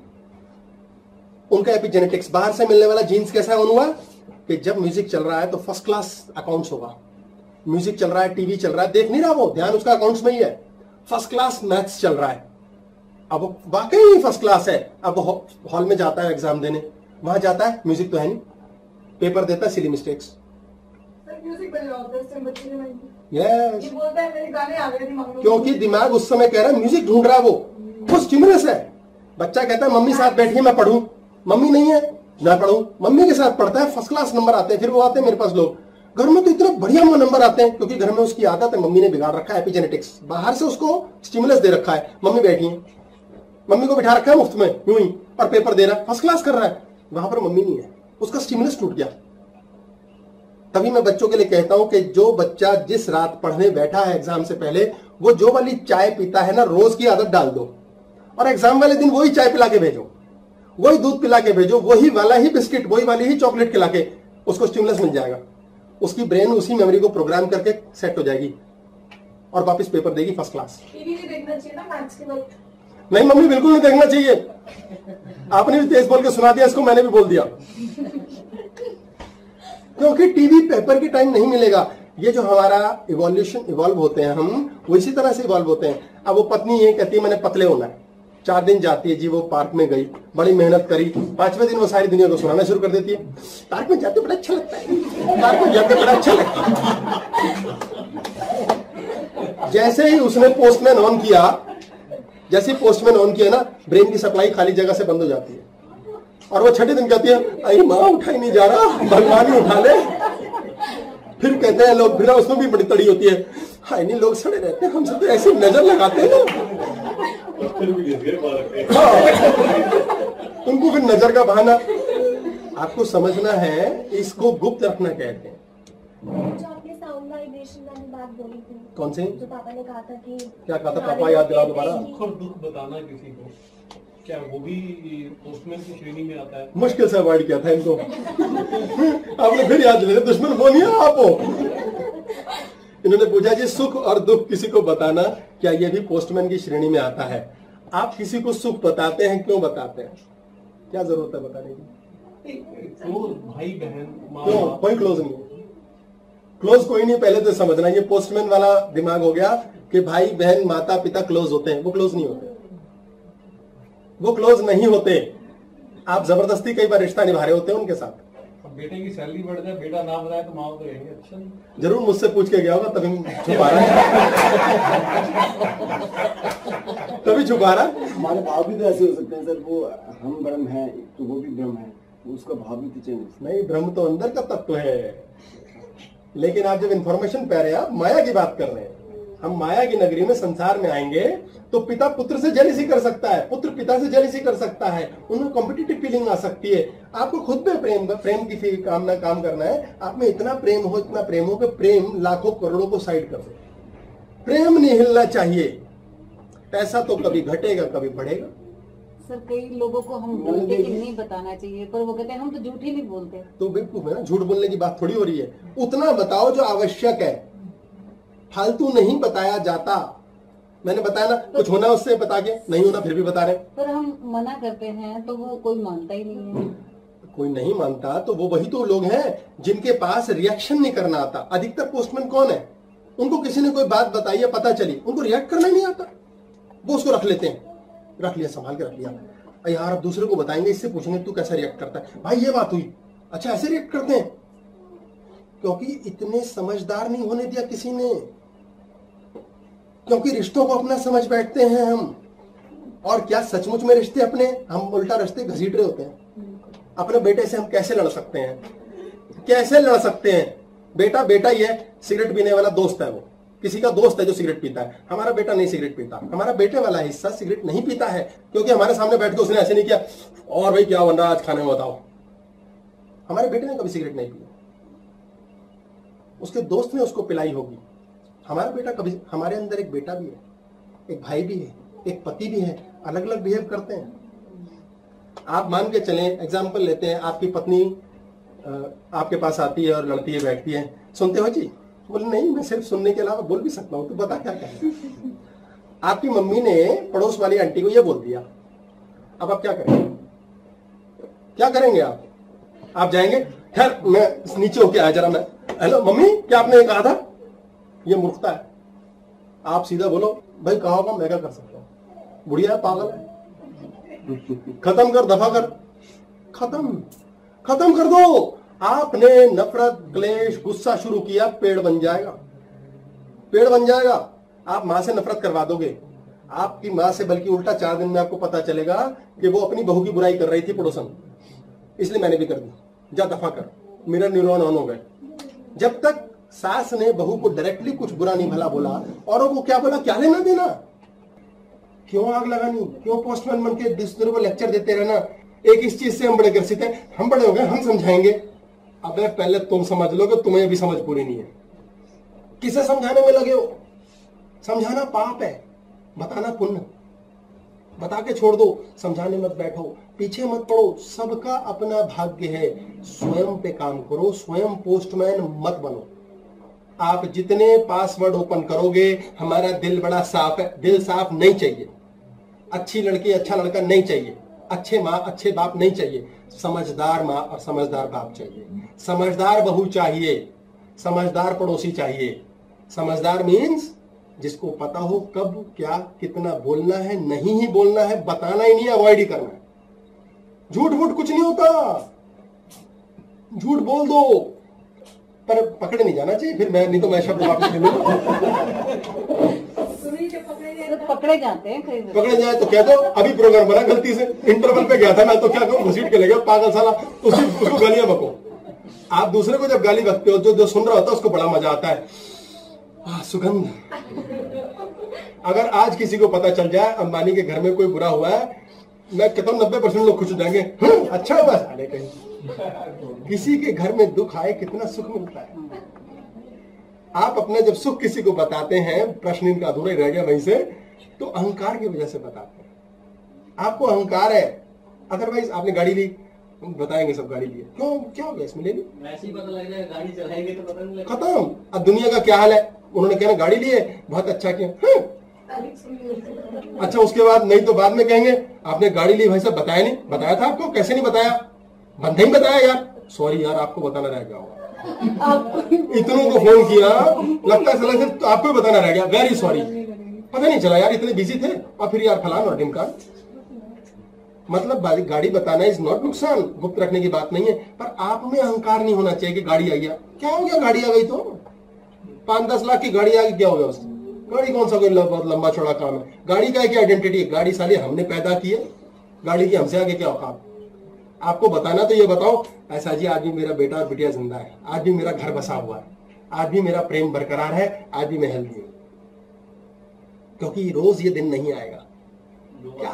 A: उनका एपिजेनेटिक्स, बाहर से मिलने वाला जीन्स कैसा ऑन हुआ कि जब म्यूजिक चल रहा है तो फर्स्ट क्लास अकाउंट्स होगा। म्यूजिक चल रहा है, टीवी चल रहा है, देख नहीं रहा वो, ध्यान उसका अकाउंट्स में ही है। फर्स्ट क्लास मैथ्स चल रहा है, अब वो वाकई फर्स्ट क्लास है। अब वो हॉल में जाता है एग्जाम देने, वहां जाता है, म्यूजिक तो है नहीं, पेपर देता है, सिली मिस्टेक्स।
F: म्यूजिक बज रहा होता है, इस टाइम बच्चे ने
A: यस,
F: ये बोलता है मेरे गाने आ गए दिमाग में,
A: क्योंकि दिमाग उस समय कह रहा है म्यूजिक ढूंढ रहा है, वो स्टिमुलस है। बच्चा कहता है मम्मी साथ बैठिए मैं पढ़ूं, मम्मी नहीं है मैं पढ़ूं, मम्मी के साथ पढ़ता है, फर्स्ट क्लास नंबर आते हैं। फिर वो आते हैं मेरे पास लोग, घर में तो इतने बढ़िया नंबर आते हैं, क्योंकि घर में उसकी आदत है, मम्मी ने बिगाड़ रखा है। एपिजेनेटिक्स, बाहर से उसको स्टिमुलस दे रखा है, मम्मी बैठी है, मम्मी को बिठा रखा है मुफ्त में यूं ही, और पेपर दे रहा है, फर्स्ट क्लास कर रहा है, वहां पर मम्मी नहीं है, उसका स्टिमुलस टूट गया। तभी मैं बच्चों के लिए कहता हूं कि जो बच्चा जिस रात पढ़ने बैठा है एग्जाम से पहले, वो जो वाली चाय पीता है ना, रोज की आदत डाल दो, और एग्जाम वाले दिन वही चाय पिला के भेजो, वही दूध पिला के भेजो, वही वाला ही बिस्किट, वही वाली ही चॉकलेट खिला के, उसको स्टिमुलस मिल जाएगा। उसकी ब्रेन उसी मेमोरी को प्रोग्राम करके सेट हो जाएगी और वापस पेपर देगी फर्स्ट क्लास।
F: टीवी नहीं देखना चाहिए ना मैथ्स के वक्त?
A: नहीं मम्मी, बिल्कुल नहीं देखना चाहिए। आपने भी तेज बोल के सुना दिया इसको, मैंने भी बोल दिया। क्योंकि टीवी पेपर के टाइम नहीं मिलेगा। ये जो हमारा इवॉल्व होते हैं हम, वो इसी तरह से इवॉल्व होते हैं। अब वो पत्नी ये कहती है मैंने पतले होना है, 4 दिन जाती है जी, वो पार्क में गई, बड़ी मेहनत करी, 5वें दिन वो सारी दुनिया को सुनाना शुरू कर देती है, पार्क में जाते बड़ा अच्छा लगता है, पार्क में जाते बड़ा अच्छा लगता है। जैसे ही उसने पोस्टमैन ऑन किया, जैसे पोस्टमैन ऑन किया ना, ब्रेन की सप्लाई खाली जगह से बंद हो जाती है, और वो 6ठे दिन कहती है अरे माँ उठा ही नहीं जा रहा, भगवान ही उठा ले। फिर कहते हैं लोग, फिर उसमें भी बड़ी तड़ी होती है, हाय नहीं लोग सड़े रहते हैं, हमसे तो ऐसी नजर लगाते हैं उनको फिर नजर का बहाना। आपको समझना है, इसको गुप्त रखना कहते हैं।
H: जो आपने साउंड वाइब्रेशन वाली बात बोली थी,
A: कौन से?
H: जो पापा ने कहा था कि
A: क्या कहा था पापा, याद दिलाओ दोबारा।
I: दुख और दुख बताना किसी को, क्या वो भी पोस्टमैन की श्रेणी में आता है?
A: मुश्किल से अवॉइड किया था इनको। आपने फिर याद दिलाया, दुश्मन वो नहीं है आप हो। इन्होंने पूछा जी सुख और दुख किसी को बताना, क्या ये भी पोस्टमैन की श्रेणी में आता है? आप किसी को सुख बताते हैं, क्यों बताते हैं? क्या जरूरत है बताने की?
I: क्लोज भाई बहन माँ
A: क्यों?
I: बाप।
A: कोई क्लोज नहीं है, क्लोज कोई नहीं। पहले तो समझना, ये पोस्टमैन वाला दिमाग हो गया कि भाई बहन माता पिता क्लोज होते हैं। वो क्लोज नहीं होते, वो क्लोज नहीं होते। आप जबरदस्ती कई बार रिश्ता निभा रहे होते हैं उनके साथ।
I: अब बेटे की सैलरी बढ़ जाए, बेटा ना बताए तो माँ तो कहेंगे अच्छा नहीं।
A: जरूर मुझसे पूछ के गया होगा, तभी छुपा रहा है। तभी छुपा रहा है।
C: हमारे भाव भी तो ऐसे हो सकते हैं सर, वो हम ब्रह्म है तो वो भी ब्रह्म है, उसका भाव भी तो चेंज।
A: नहीं, ब्रह्म तो अंदर का तत्व है, लेकिन आप जब इंफॉर्मेशन पा रहे हैं, आप माया की बात कर रहे हैं। हम माया की नगरी में संसार में आएंगे तो पिता पुत्र से जेलिसी कर सकता है, पुत्र पिता से जेलिसी कर सकता है, उनमें कॉम्पिटिटिव फीलिंग आ सकती है। आपको खुद में प्रेम की कामना काम करना है। आप में इतना प्रेम हो, इतना प्रेम हो कि प्रेम लाखों करोड़ों को साइड कर दे। प्रेम नहीं हिलना चाहिए। पैसा तो कभी घटेगा कभी बढ़ेगा।
D: सर कई लोगों को हम बोलते कि नहीं बताना चाहिए, पर वो कहते हैं हम तो झूठ ही नहीं बोलते।
A: तो बिल्कुल है ना, झूठ बोलने की बात थोड़ी हो रही है। उतना बताओ जो आवश्यक है, फालतू नहीं बताया जाता। मैंने बताया ना, कुछ होना उससे बता के, नहीं होना फिर भी बता रहे।
D: पर हम मना करते हैं तो वो कोई मानता ही नहीं है।
A: कोई नहीं मानता तो वो वही तो लोग हैं जिनके पास रिएक्शन नहीं करना आता। अधिकतर पोस्टमैन कौन है? उनको किसी ने कोई बात बताई है, पता चली, उनको रिएक्ट करना ही नहीं आता। वो उसको रख लेते हैं, रख लिया, संभाल के रख लिया। यार अब दूसरे को बताएंगे, इससे पूछेंगे तू कैसा रिएक्ट करता है, भाई ये बात हुई, अच्छा ऐसे रिएक्ट करते हैं। क्योंकि इतने समझदार नहीं होने दिया किसी ने, क्योंकि रिश्तों को अपना समझ बैठते हैं हम। और क्या सचमुच में रिश्ते अपने? हम उल्टा रिश्ते घसीट रहे होते हैं। अपने बेटे से हम कैसे लड़ सकते हैं? कैसे लड़ सकते हैं? बेटा बेटा ही है, सिगरेट पीने वाला दोस्त है, वो किसी का दोस्त है जो सिगरेट पीता है। हमारा बेटा नहीं सिगरेट पीता, हमारा बेटे वाला हिस्सा सिगरेट नहीं पीता है, क्योंकि हमारे सामने बैठ के उसने ऐसे नहीं किया, और भाई क्या बन रहा है आज खाने में बताओ। हमारे बेटे ने कभी सिगरेट नहीं पिया, उसके दोस्त ने उसको पिलाई होगी। हमारा बेटा कभी, हमारे अंदर एक बेटा भी है, एक भाई भी है, एक पति भी है, अलग अलग बिहेव करते हैं। आप मान के चलें, एग्जाम्पल लेते हैं, आपकी पत्नी आपके पास आती है और लड़ती है, बैठती है, सुनते हो जी? बोले नहीं, मैं सिर्फ सुनने के अलावा बोल भी सकता हूं, तो बता क्या कहना। आपकी मम्मी ने पड़ोस वाली आंटी को ये बोल दिया, अब आप क्या करेंगे? क्या करेंगे आप? आप जाएंगे? खैर मैं नीचे होके आया जरा, मैं हेलो मम्मी क्या आपने कहा था? ये मूर्खता है। आप सीधा बोलो भाई कहा होगा, मैं क्या कर सकता हूं, बुढ़िया है, पागल है, खत्म कर, दफा कर, खत्म कर दो। आपने नफरत, क्लेश, गुस्सा शुरू किया, पेड़ बन जाएगा, पेड़ बन जाएगा। आप मां से नफरत करवा दोगे, आपकी मां से, बल्कि उल्टा 4 दिन में आपको पता चलेगा कि वो अपनी बहू की बुराई कर रही थी पड़ोसन, इसलिए मैंने भी कर दी, जा दफा कर। मिरर न्यूरॉन ऑन हो गए। जब तक सास ने बहू को डायरेक्टली कुछ बुरा नहीं भला बोला, औरों को क्या बोला, क्या लेना देना? क्यों आग लगानी? क्यों पोस्टमैन बन के दूसरे को लेक्चर देते रहना? एक इस चीज से हम बड़े ग्रसित हैं, हम बड़े हो गए, हम समझाएंगे। अबे पहले तुम समझ लो कि तुम्हें अभी समझ पूरी नहीं है। किसे समझाने में लगे हो? समझाना पाप है, बताना पुण्य। बता के छोड़ दो, समझाने मत बैठो, पीछे मत पड़ो। सबका अपना भाग्य है, स्वयं पे काम करो, स्वयं पोस्टमैन मत बनो। आप जितने पासवर्ड ओपन करोगे, हमारा दिल बड़ा साफ है, दिल साफ नहीं चाहिए। अच्छी लड़की, अच्छा लड़का नहीं चाहिए, अच्छे माँ अच्छे बाप नहीं चाहिए, समझदार माँ और समझदार बाप चाहिए, समझदार बहू चाहिए, समझदार पड़ोसी चाहिए। समझदार मीन्स जिसको पता हो कब क्या कितना बोलना है, नहीं ही बोलना है, बताना ही नहीं, अवॉइड ही करना है। झूठ वूठ कुछ नहीं होता, झूठ बोल दो, पर पकड़े नहीं जाना चाहिए, फिर मैं नहीं तो मैं शब्द वापस ले लूंगा।
D: पकड़े जाते हैं कई बार।
A: पकड़े जाए तो कह दो अभी प्रोग्राम बना, गलती से इंटरवल पे गया था मैं, तो क्या करूं, घसीट के ले गया पागल साला, उसको गालियां बको। आप दूसरे को जब गाली बकते हो, जो सुन रहा होता है उसको बड़ा मजा आता है, सुगंध। अगर आज किसी को पता चल जाए अंबानी के घर में कोई बुरा हुआ है, मैं कहता हूँ 90% लोग खुश हो जाएंगे, अच्छा बस आने कहीं। किसी के घर में दुख आए कितना सुख मिलता है। आप अपना जब सुख किसी को बताते हैं, प्रश्न इनका अधूरा रह गया वहीं से, तो अहंकार की वजह से बताते हैं। आपको अहंकार है, अदरवाइज आपने गाड़ी ली, बताएंगे सब गाड़ी लिए, क्यों क्या हो गया इसमें, ले ली,
B: वैसे ही पता लग जाएगा, गाड़ी चलाएंगे तो पता नहीं लगेगा।
A: खत्म। अब दुनिया का क्या हाल है, उन्होंने कहना गाड़ी लिए, बहुत अच्छा किया, अच्छा उसके बाद नहीं तो बाद में कहेंगे आपने गाड़ी ली भाई साहब, बताया नहीं, बताया था आपको, कैसे नहीं बताया, बंदे ही बताया यार, सॉरी यार आपको बताना रह गया होगा, इतनों को फोन किया, लगता है साला सिर्फ आपको ही बताना रह गया, वेरी सॉरी, पता नहीं चला यार इतने बिजी थे, और फिर यार फलान और ढिमकान। मतलब गाड़ी बताना इज नॉट नुकसान, गुप्त रखने की बात नहीं है, पर आप में अहंकार नहीं होना चाहिए कि गाड़ी आई है, क्या हो गया गाड़ी आ गई तो 5-10 लाख की गाड़ी आ गई, क्या हो गया उसकी गाड़ी, कौन सा कोई बहुत लंबा चौड़ा काम है, गाड़ी का क्या आइडेंटिटी है, गाड़ी साली हमने पैदा की है, गाड़ी की हमसे आगे क्या औकात। आपको बताना तो ये बताओ ऐसा जी आज भी मेरा बेटा और बिटिया जिंदा है, आज भी मेरा घर बसा हुआ है, आज भी मेरा प्रेम बरकरार है, आज भी मैं हेल्दी हूं, क्योंकि रोज ये दिन नहीं आएगा। क्या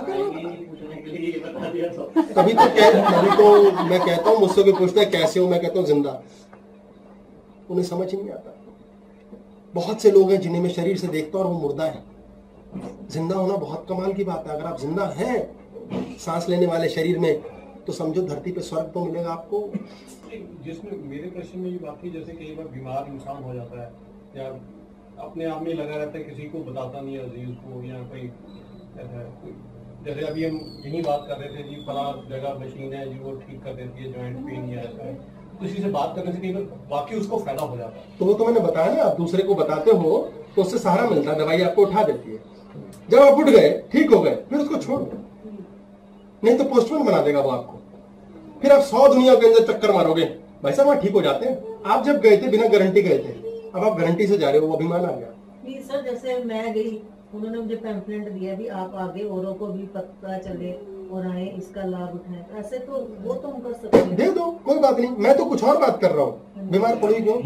A: तभी तो मैं कहता हूं, मुझसे कोई पूछता है कैसे हो, मैं कहता हूं जिंदा, उन्हें समझ ही नहीं आता। बहुत से लोग हैं जिन्हें मैं शरीर से देखता हूं और वो मुर्दा है। जिंदा होना बहुत कमाल की बात है। अगर आप जिंदा हैं सांस लेने वाले शरीर में, तो समझो धरती पे स्वर्ग तो मिलेगा आपको।
I: जिसमें मेरे प्रश्न में ये बात थी, जैसे कई बार बीमार इंसान हो जाता है या अपने आप में लगा रहता है, किसी को बताता नहीं है अजीज को, या कोई ऐसा है, जैसे अभी हम यही बात कर रहे थे जी, फला जगह मशीन है जी वो ठीक कर देती है जॉइंट पेन या ऐसा है, किसी से बात करने से कई बार बाकी उसको फायदा हो जाता है।
A: तो वो तो मैंने बताया ना, आप दूसरे को बताते हो तो उससे सहारा मिलता है, दवाई आपको उठा देती है। जब आप उठ गए, ठीक हो गए, फिर उसको छोड़ दो, नहीं तो पोस्टमैन बना देगा वो आपको। फिर आप 100 दुनिया के अंदर चक्कर मारोगे, भाई साहब वहां ठीक हो जाते हैं। आप जब गए थे बिना गारंटी गए थे, अब आप गारंटी से जा रहे हो, वो अभिमान आ गया।
J: नहीं सर, जैसे मैं गई, उन्होंने मुझे पैम्फलेट दिया भी आप आगे औरों को भी पता चले और आए इसका लाभ उठाएं, ऐसे तो वो तो हम कर सकते हैं।
A: दे दो, कोई बात नहीं, मैं तो कुछ और बात कर रहा हूँ। बीमार पड़ी क्यों?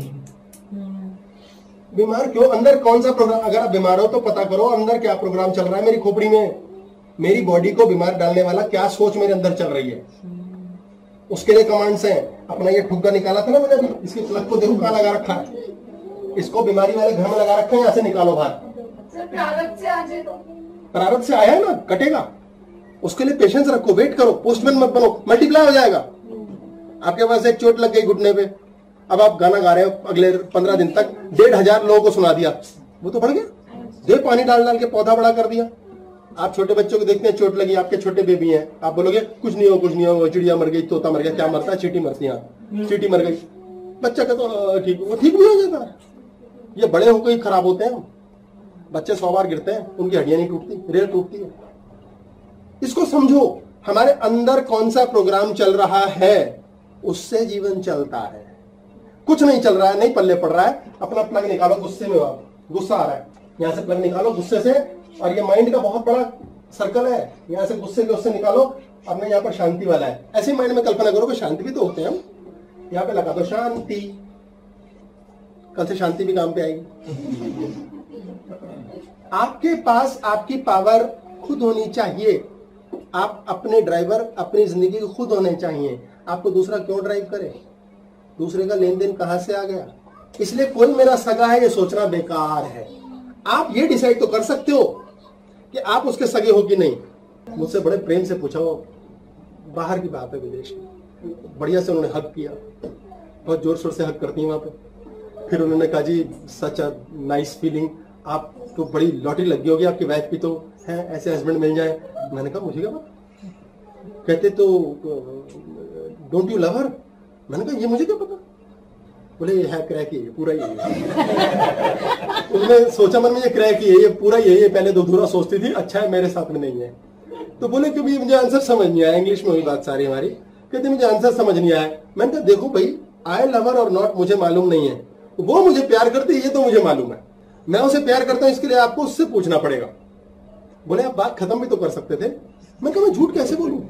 A: बीमार क्यों? अंदर कौन सा प्रोग्राम, अगर आप बीमार हो तो पता करो अंदर क्या प्रोग्राम चल रहा है मेरी खोपड़ी में, मेरी बॉडी को बीमार डालने वाला क्या सोच मेरे अंदर चल रही है, उसके लिए कमांड्स हैं। अपना ये ठुग्गा निकाला था ना मैंने अभी, इसके प्लग को देखो कहाँ लगा रखा है, इसको बीमारी वाले घर में लगा रखा है, यहाँ से निकालो बाहर।
F: प्रारब्ध से आ जाए तो
A: प्रारब्ध से आया है ना, कटेगा, उसके लिए पेशेंस रखो, वेट करो, पोस्टमैन मत बनो, मल्टीप्लाई हो जाएगा। आपके पास एक चोट लग गई घुटने पे, अब आप गाना गा रहे हो, अगले 15 दिन तक 1,500 लोगों को सुना दिया, वो तो बढ़ गया। देर पानी डाल डाल के पौधा बड़ा कर दिया। आप छोटे बच्चों को देखते हैं, चोट लगी, आपके छोटे बेबी हैं, आप बोलोगे कुछ नहीं हो कुछ नहीं हो, चिड़िया मर गई, तोता मर गया, क्या मरता है, चींटी मरती है, चींटी मर गई, बच्चा का तो ठीक, वो ठीक भी हो जाता है। ये बड़े होकर ही खराब होते हैं, बच्चे 100 बार गिरते हैं, उनकी हड्डियां नहीं टूटती, रेल टूटती है। इसको समझो, हमारे अंदर कौन सा प्रोग्राम चल रहा है, उससे जीवन चलता है। कुछ नहीं चल रहा है, नहीं पल्ले पड़ रहा है, अपना प्लग निकालो, गुस्से में आप, गुस्सा आ रहा है, यहां से प्लग निकालो गुस्से से, और ये माइंड का बहुत बड़ा सर्कल है, यहां से गुस्से के उससे निकालो, अब मैं यहाँ पर शांति वाला है, ऐसे माइंड में कल्पना करो कि शांति भी तो होते हैं हम, यहाँ पे लगा दो शांति, कल से शांति भी काम पे आएगी। आपके पास आपकी पावर खुद होनी चाहिए, आप अपने ड्राइवर अपनी जिंदगी को खुद होने चाहिए। आपको दूसरा क्यों ड्राइव करे, दूसरे का लेन देन कहां से आ गया। इसलिए कोई मेरा सगा है ये सोचना बेकार है। आप ये डिसाइड तो कर सकते हो कि आप उसके सगे हो कि नहीं। मुझसे बड़े प्रेम से पूछा, वो बाहर की बात है, विदेश की, बढ़िया से उन्होंने हक किया, बहुत जोर शोर से हक करती है वहां पे। फिर उन्होंने कहा जी सच अ नाइस फीलिंग, आप तो बड़ी लॉटरी लगी होगी, आपकी वाइफ भी तो है, ऐसे हस्बैंड मिल जाए। मैंने कहा मुझे क्या पता। कहते तो डोंट यू लव हर? मैंने कहा ये मुझे क्या पता। बोले ये है क्रैक ही है, पूरा ही है। उन्होंने सोचा मन में ये क्रैक ही है, ये पूरा ही है, ये पहले दो धूरा सोचती थी, अच्छा है मेरे साथ में नहीं है। तो बोले क्योंकि मुझे आंसर समझ नहीं आया, इंग्लिश में हुई बात सारी हमारी। कहते मुझे आंसर समझ नहीं आया। मैंने कहा देखो भाई, आई लव हर और नॉट मुझे मालूम नहीं है, वो मुझे प्यार करती है ये तो मुझे मालूम है, मैं उसे प्यार करता हूं, इसके लिए आपको उससे पूछना पड़ेगा। बोले आप बात खत्म भी तो कर सकते थे। मैं कहा मैं झूठ कैसे बोलूं,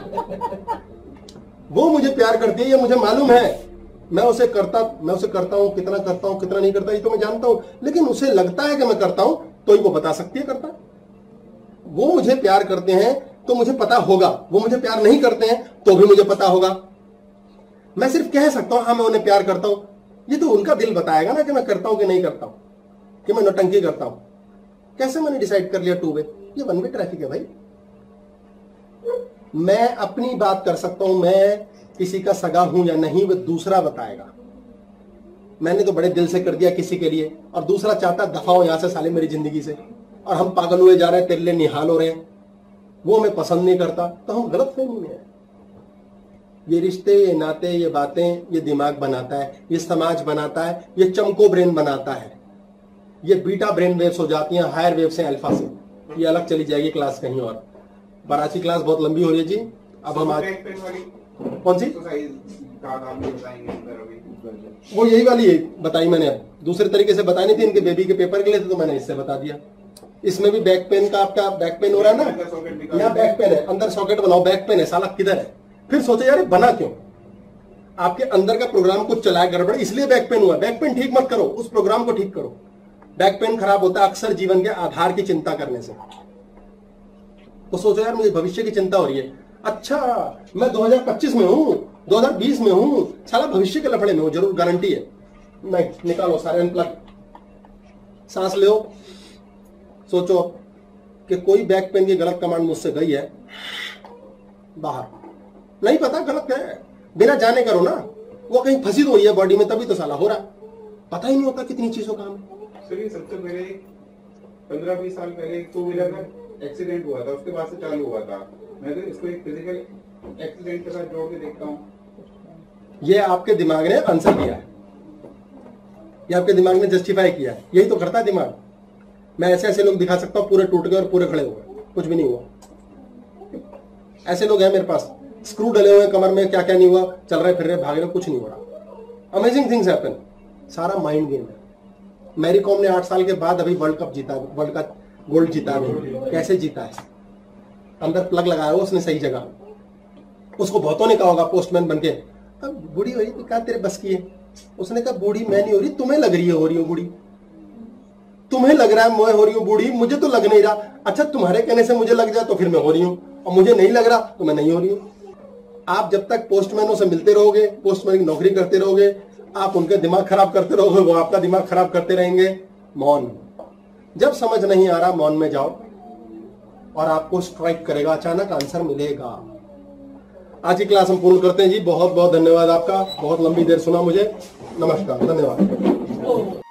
A: वो मुझे प्यार करती है ये मुझे मालूम है, मैं उसे करता हूं, कितना करता हूं कितना नहीं करता ये तो मैं जानता हूं, लेकिन उसे लगता है कि मैं करता हूं तो ही वो बता सकती है करता। वो मुझे प्यार करते हैं तो मुझे पता होगा, वो मुझे प्यार नहीं करते हैं तो भी मुझे पता होगा। मैं सिर्फ कह सकता हूं हाँ मैं उन्हें प्यार करता हूं, ये तो उनका दिल बताएगा ना कि मैं करता हूं कि नहीं करता हूं, कि मैं नौटंकी करता हूं। कैसे मैंने डिसाइड कर लिया टू वे? ये वन वे ट्रैफिक है भाई। मैं अपनी बात कर सकता हूं, मैं किसी का सगा हूं या नहीं वो दूसरा बताएगा। मैंने तो बड़े दिल से कर दिया किसी के लिए, और दूसरा चाहता दफा हो यहां से साले मेरी जिंदगी से, और हम पागल हुए जा रहे हैं, तेरे लिए निहाल हो रहे हैं, वो हमें पसंद नहीं करता, तो हम गलत फहमी में हैं। ये रिश्ते, ये नाते, ये बातें, ये दिमाग बनाता है, ये समाज बनाता है, ये चमको ब्रेन बनाता है। ये बीटा ब्रेन वेव्स हो जाती हैं हायर वेव से, अल्फा से। ये अलग चली जाएगी क्लास कहीं और। 12 की क्लास बहुत लंबी हो रही है जी। अब हम आज कौन सी वो यही वाली है बताई मैंने। अब दूसरे तरीके से बताई नहीं थी, इनके बेबी के पेपर के लिए थे तो मैंने इससे बता दिया। इसमें भी बैक पेन का, आपका बैक पेन हो रहा है ना, यहाँ बैक पेन है, अंदर सॉकेट बनाओ, बैक पेन है, साला किधर है? फिर सोचे यार बना क्यों? आपके अंदर का प्रोग्राम कुछ चलाया गड़बड़, इसलिए बैक पेन हुआ। बैक पेन ठीक मत करो, उस प्रोग्राम को ठीक करो। बैक पेन खराब होता है अक्सर जीवन के आधार की चिंता करने से। तो सोचो यार मुझे भविष्य की चिंता हो रही है। अच्छा मैं 2025 में हूं, 2020 में हूं, साला भविष्य के लफड़े में हूं, जरूर गारंटी है। नहीं, निकालो सारे अनप्लग, सांस लो, सोचो कि कोई बैक पेन की गलत कमांड मुझसे गई है बाहर, नहीं पता गलत है, बिना जाने करो ना। वो कहीं फंसी तो हुई है बॉडी में, तभी तो साला हो रहा। पता ही नहीं होता कितनी चीजों का हमें।
E: सर सबसे पहले 15-20 साल पहले एक 2 व्हीलर का एक्सीडेंट हुआ था, उसके बाद से चालू हुआ था। मैं तो इसको एक फिजिकल एक्सीडेंट के साथ जोड़ के देखता हूँ।
A: ये आपके दिमाग ने आंसर दिया है, ये आपके दिमाग ने जस्टिफाई किया है। यही तो करता है दिमाग। मैं ऐसे ऐसे लोग दिखा सकता हूँ पूरे टूट गए और पूरे खड़े हुए, कुछ भी नहीं हुआ। ऐसे लोग हैं मेरे पास, स्क्रू डले हुए कमर में, क्या क्या नहीं हुआ, चल रहे फिर रहे भाग रहे, कुछ नहीं हो रहा। Amazing things happen. सारा माइंड गेम है। मैरी कॉम ने 8 साल के बाद अभी वर्ल्ड कप जीता, वर्ल्ड का गोल्ड जीता है। कैसे जीता है? अंदर प्लग लगाया हो उसने सही जगह। उसको बहुतों ने कहा होगा पोस्टमैन बनके, अब बूढ़ी हो रही तो क्या तेरे बस की है? उसने कहा बूढ़ी मैं नहीं हो रही, तुम्हें लग रही है हो रही हो बूढ़ी, तुम्हें लग रहा है मैं हो रही हूँ बूढ़ी, मुझे तो लग नहीं रहा। अच्छा तुम्हारे कहने से मुझे लग जाए तो फिर मैं हो रही हूँ, और मुझे नहीं लग रहा तो मैं नहीं हो रही हूँ। आप जब तक पोस्टमैनों से मिलते रहोगे, पोस्टमैन की नौकरी करते रहोगे, आप उनके दिमाग खराब करते रहोगे, वो आपका दिमाग खराब करते रहेंगे। मौन, जब समझ नहीं आ रहा मौन में जाओ और आपको स्ट्राइक करेगा, अचानक आंसर मिलेगा। आज की क्लास हम पूर्ण करते हैं जी। बहुत बहुत धन्यवाद आपका, बहुत लंबी देर सुना मुझे। नमस्कार, धन्यवाद।